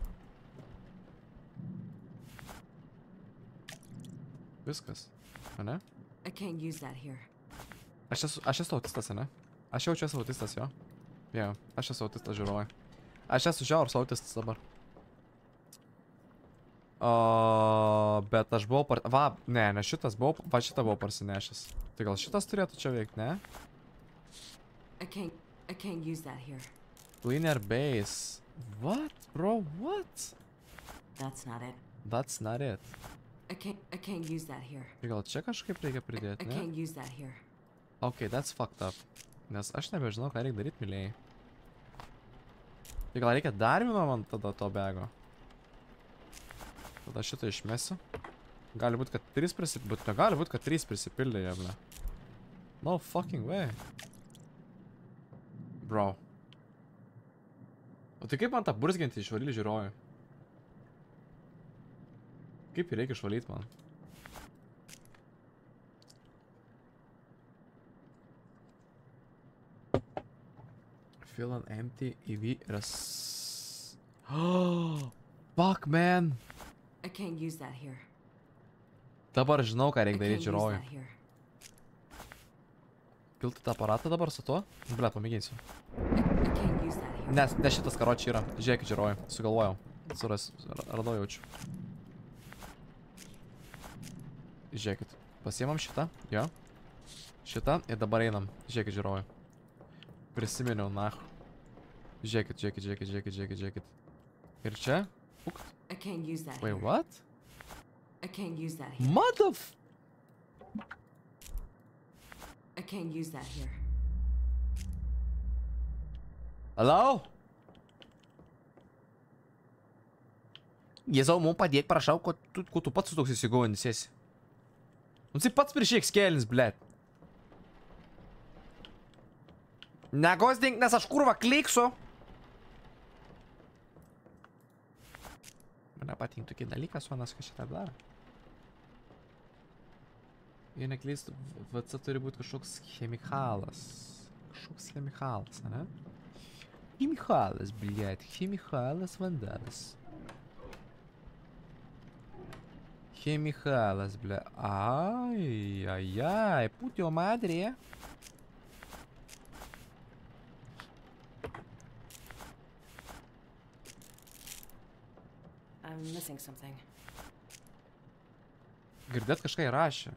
Viskas, ane? I can't use that here. Aš esu, aš esu autistas, ane? Aš jaučiu esu autistas, jo. Jo, aš esu autistas žiūrovai. Aš esu žiaurus autistas dabar. O, bet aš buvau par... Va, ne, ne šitas buvau... Va, šitą buvau parsinešęs. Tai gal šitas turėtų čia veikti, ne? I can't, I can't use that here. Cleaner base. What, bro? What? That's not it. That's not it. I can't. I can't use that here. Tai gal čia kažkaip reikia I, pridėti, I ne? can't use that here. Ok, that's fucked up. Nes aš nebežinau, ką reikia daryti, mylėjai. Tai gal reikia dar vieno man tada to bego? Tada šitą išmesiu. Gali būt, kad trys prisipildė. Negali būt, kad trys prisipildė, jeble. No fucking way. Bro. O tai kaip man tą burzgintį išvalyti žiūroju? Kaip jį reikia išvalyti man? Fill an empty E V res... Oh, fuck, man! I can't use that here. Dabar žinau, ką I reikia can't daryti use žiūroju. that here. Pilti tą aparatą dabar su tuo? Ble, pamėginsiu. I, I can't use that here. Nes, ne šitas karočiai yra. Žiūrėkit, žiūroju. Sugalvojau. Suras, radau jaučiu. Žiūrėkit. Pasiemam šitą. Jo. Šitą. Ir dabar einam. Žiūrėkit, žiūroju. Prisiminiau, nach. Žiūrėkit, žiūrėkit, žiūrėkit, žiūrėkit, žiūrėkit, žiūrėkit. Ir čia. Uk. I can't use that Wait, here. what? I can't use that here. Motherf... I can't use that here. Hello? Jėzau, mums padėk, prašau, ko tu, ko tu pats su toks įsigaujantis esi. Nu, tai pats prieš ekskėlinis, blėt. Negosdink, nes aš kurva kliksu. Man patinka tokį dalyką, suonas, kas šitą daro. Jei neklystu, V C turi būti kažkoks chemikalas. Kažkoks chemikalas, ane? Chemikalas, blėt, chemikalas vandalas. Chemikalas, blė. Ai, ai, ai, putio madrė. I'm missing something. Girdėt kažką įrašė.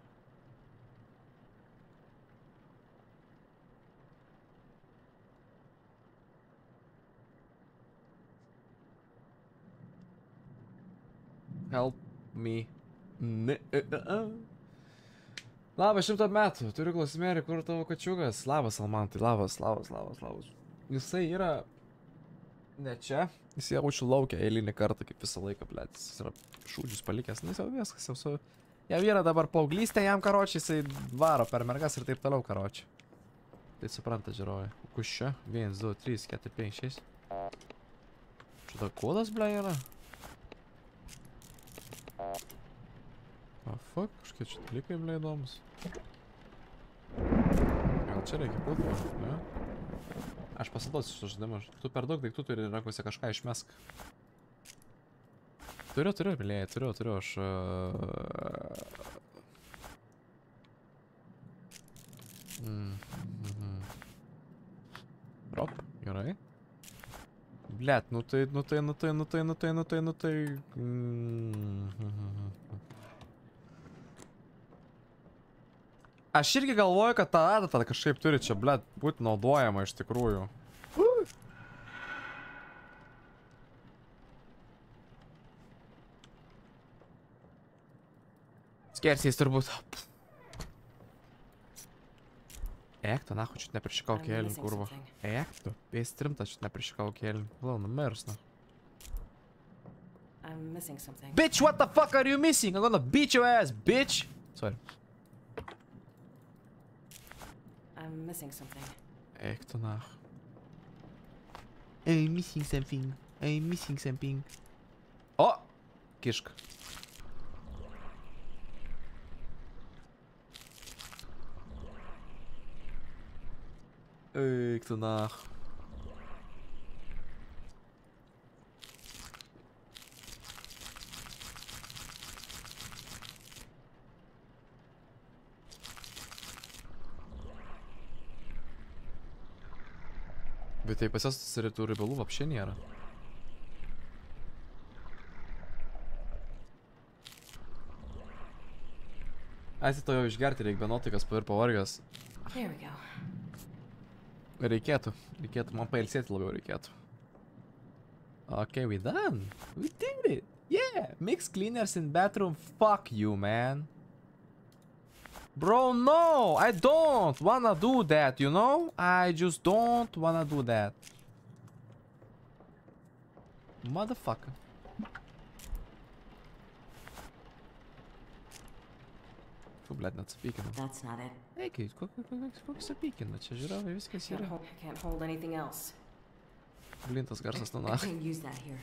Help me. Ne, e, e, e. Labas, šimtą metų. Turiu klausimėlį, kur tavo kačiukas. Labas, Almantai. Labas, labas, labas, labas. Jisai yra... Ne čia. Jis jaučiu laukia eilinį kartą, kaip visą laiką, blėt. Jis yra šūdžius palikęs. Nu, jis jau viskas, jau su... Jau yra dabar paauglystė, jam karočiai, jisai varo per mergas ir taip toliau karočiai. Tai supranta, žiūroju. Kus čia? vienas, du, trys, keturi, penki, šeši. Šitą kodas, blė, yra? O, fuck, kažkiek čia dalykai, blė, įdomus. Gal čia reikia pulti, ne? Aš pasidosiu šitą žaidimą. Tu per daug daiktų turi rankose kažką išmesk. Turiu, turiu, blė, turiu, turiu, aš... Mm, mhm. Rop, gerai. Blet, nu tai, nu tai, nu tai, nu tai, nu tai, nu tai, nu tai... Aš irgi galvoju, kad ta adata kažkaip turi čia, blet, būti naudojama iš tikrųjų. Skersiais turbūt. Ек, tu нахуй чуть не пришикал келин, курва. Ек, tu, без тримта чуть не пришикал келин. Ладно, мерзно. I'm missing something. Bitch, what the fuck are you missing? I'm gonna beat your ass, bitch. Sorry. I'm missing something. Ек, tu нахуй. I'm missing something. I'm missing something. О! Кишка. Ек, tu нахуй. Bet tai pas jas tų riebalų вообще nėra. Ai, tai to jau išgerti reikia, be nuotaikas ir pavargęs. There we go. Reikėtų. Reikėtų. Man pailsėti labiau reikėtų. Okay, we done. We did it. Yeah. Mix cleaners in bathroom. Fuck you, man. Bro, no. I don't wanna do that, you know? I just don't wanna do that. Motherfucker. Фу, блядь, нацепикину. That's not it. Eikit, koks sapykina, čia žiūrovai viskas Can't yra. hold, I can't hold anything else. Blin, tas garsas I nana. can't use that here.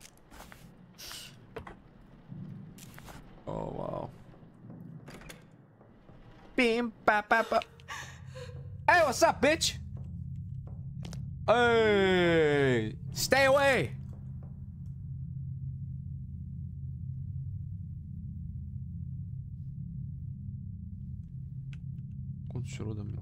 Oh, wow. Bim, pa, pa, pa. Hey, what's up, bitch? Hey, stay away. Cum tu čia rodo mini?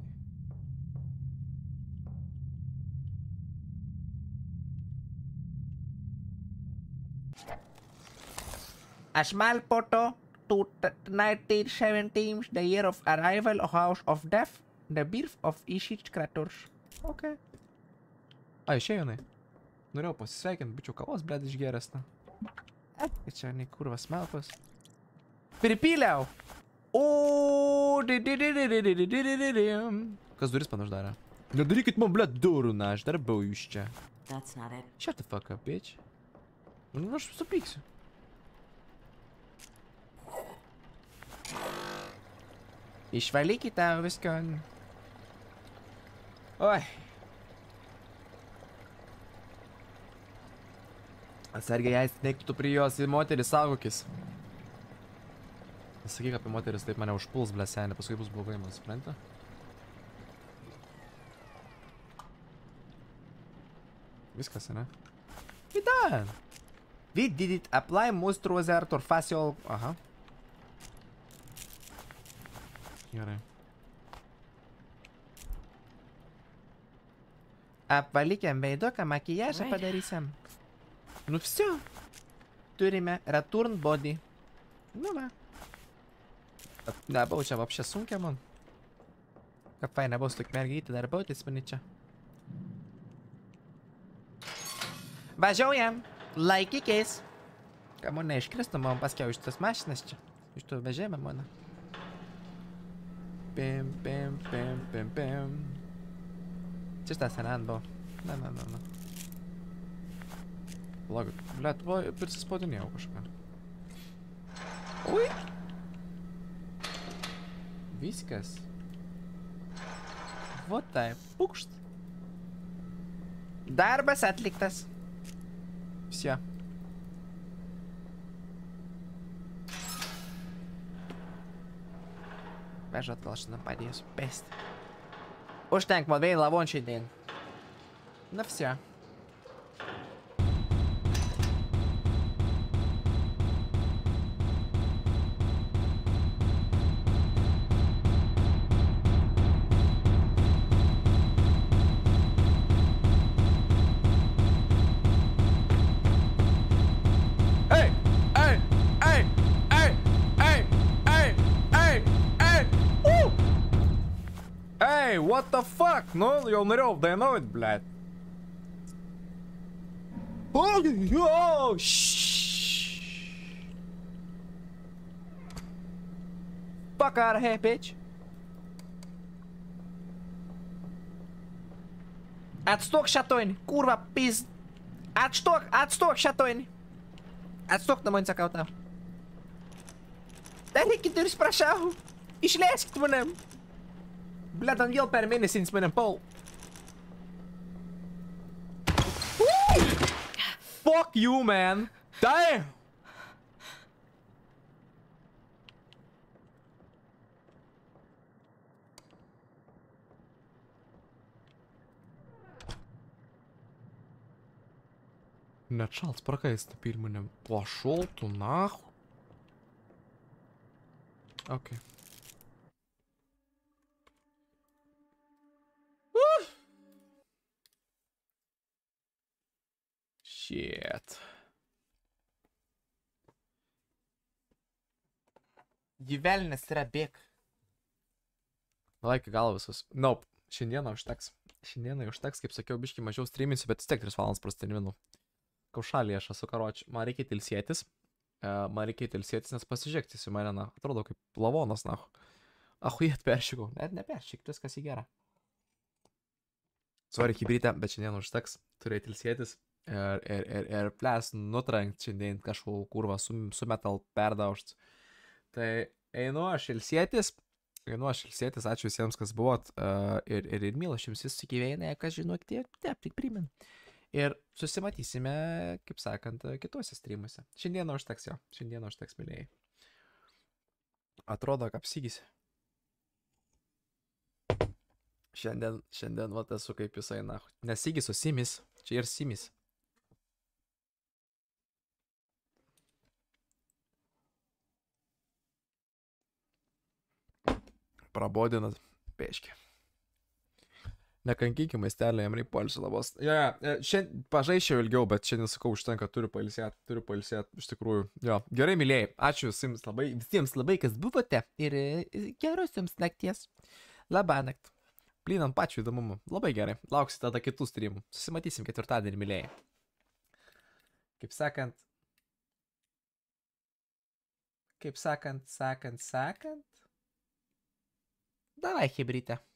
A small photo to nineteen seventeen, the year of arrival of House of Death, the birth of Ishich Kratos. Ok. A, išėjo jinai. Norėjau pasisveikinti, bičiau kavos, blėd, išgeręs, na. E, čia nei kurvas melpas. Pripyliau. O, di di di di di di di di di di. Kas duris pan uždarė? Nedarykit man, blėd, durų, na, aš darbau jūs čia. That's not it. Shut the fuck up, bitch. Nu, aš supyksiu. Išvalykite viską. Oi. Atsargiai, jei neiktų prie jos, moteris saugokis. Nesakyk apie moteris, taip mane užpuls, blesenė, paskui bus blogai, man supranta. Viskas, ne? We done. We did it. Apply moisturizer to facial. Aha. Gerai. Apvalykiam veiduką, makijažą Right. padarysim. Nu всё. Turime return body. Nu va. Nebuvo čia vapšė sunkia man. Kaip faina buvo su tokia mergytė darbautis mani čia. Važiuojam. Laikykis. Ką man neiškristų, man paskiau iš tos mašinas čia. Iš tų vežėjimą mano. Pim, pim, pim, pim, pim. Čia šitas senan buvo. Na, na, na, na. Palauk, blėt, va, prisispodinėjau kažką. Ui. Viskas. Вот taip. Pukšt. Darbas atliktas. Всё. Vežat gal šiandien padėsiu pėsti. Užtenk man vėl lavon šiandien. Na всё. Ей! Ей! Ей! Ей! Ей! Ей! Ей! Ей! У! Ей, what the fuck? Nu, jau norėjau dainuot, blėt. Oh, oh, shh. Fuck out of here, bitch. Отсток, шатойни. Kurva, pizd. Отсток, отсток, шатойни. Отсток на мой закаутал. Darykit duris, prašau. Išleiskit mane. Blet, ant vėl per mėnesį jis mane pau. Fuck you, man. Damn. Начал спрокайся теперь мне. Пошел ты нахуй. Окей. Shit. Gyvelnis yra bėg. Laik į galvą visus. Nope. Šiandieną užteks. Šiandieną užteks, kaip sakiau, biškai mažiau streaminsiu, bet vis tiek tris valandas prastreaminu. Kaušalį aš esu, karoči. Man reikia tilsėtis. Uh, man reikia tilsėtis, nes pasižiūrėktis į mane, na. Atrodo kaip lavonas, na. Ahujėt peršykau. Net neperšyk, viskas į gerą. Sorry, hibrytė, bet šiandien užteks. Turėjai tilsėtis. Ir, ir, ir, ir ples nutrankt šiandien kažkokų kurvą su, su metal perdaužt. Tai einu aš ilsėtis. Einu aš ilsėtis. Ačiū visiems, kas buvot. Uh, ir, ir, ir mylas jums visi gyvenai, kas žinok, taip, taip, tik primin. Ir susimatysime, kaip sakant, kituose streamuose. Šiandieną užteks jo. Šiandieną užteks, mylėjai. Atrodo, kad apsigysi. Šiandien, šiandien, vat esu kaip jisai, na. Nesigys, o simis. Čia ir simis. Prabodinat peškį. Nekankykim maistelį, jam reikia poilsio labos. Jo, ja, šiandien pažaiščiau ilgiau, bet šiandien sakau, užtenka, turiu pailsėti, turiu pailsėti, iš tikrųjų. Jo, gerai, mylėjai, ačiū visiems labai, visiems labai, kas buvote ir geros jums nakties. Labanakt. Plynam pačiu įdomumu. Labai gerai, lauksit tada kitų streamų. Susimatysim ketvirtadienį, mylėjai. Kaip sakant, kaip sakant, sakant, sakant. Davai, hibrytė.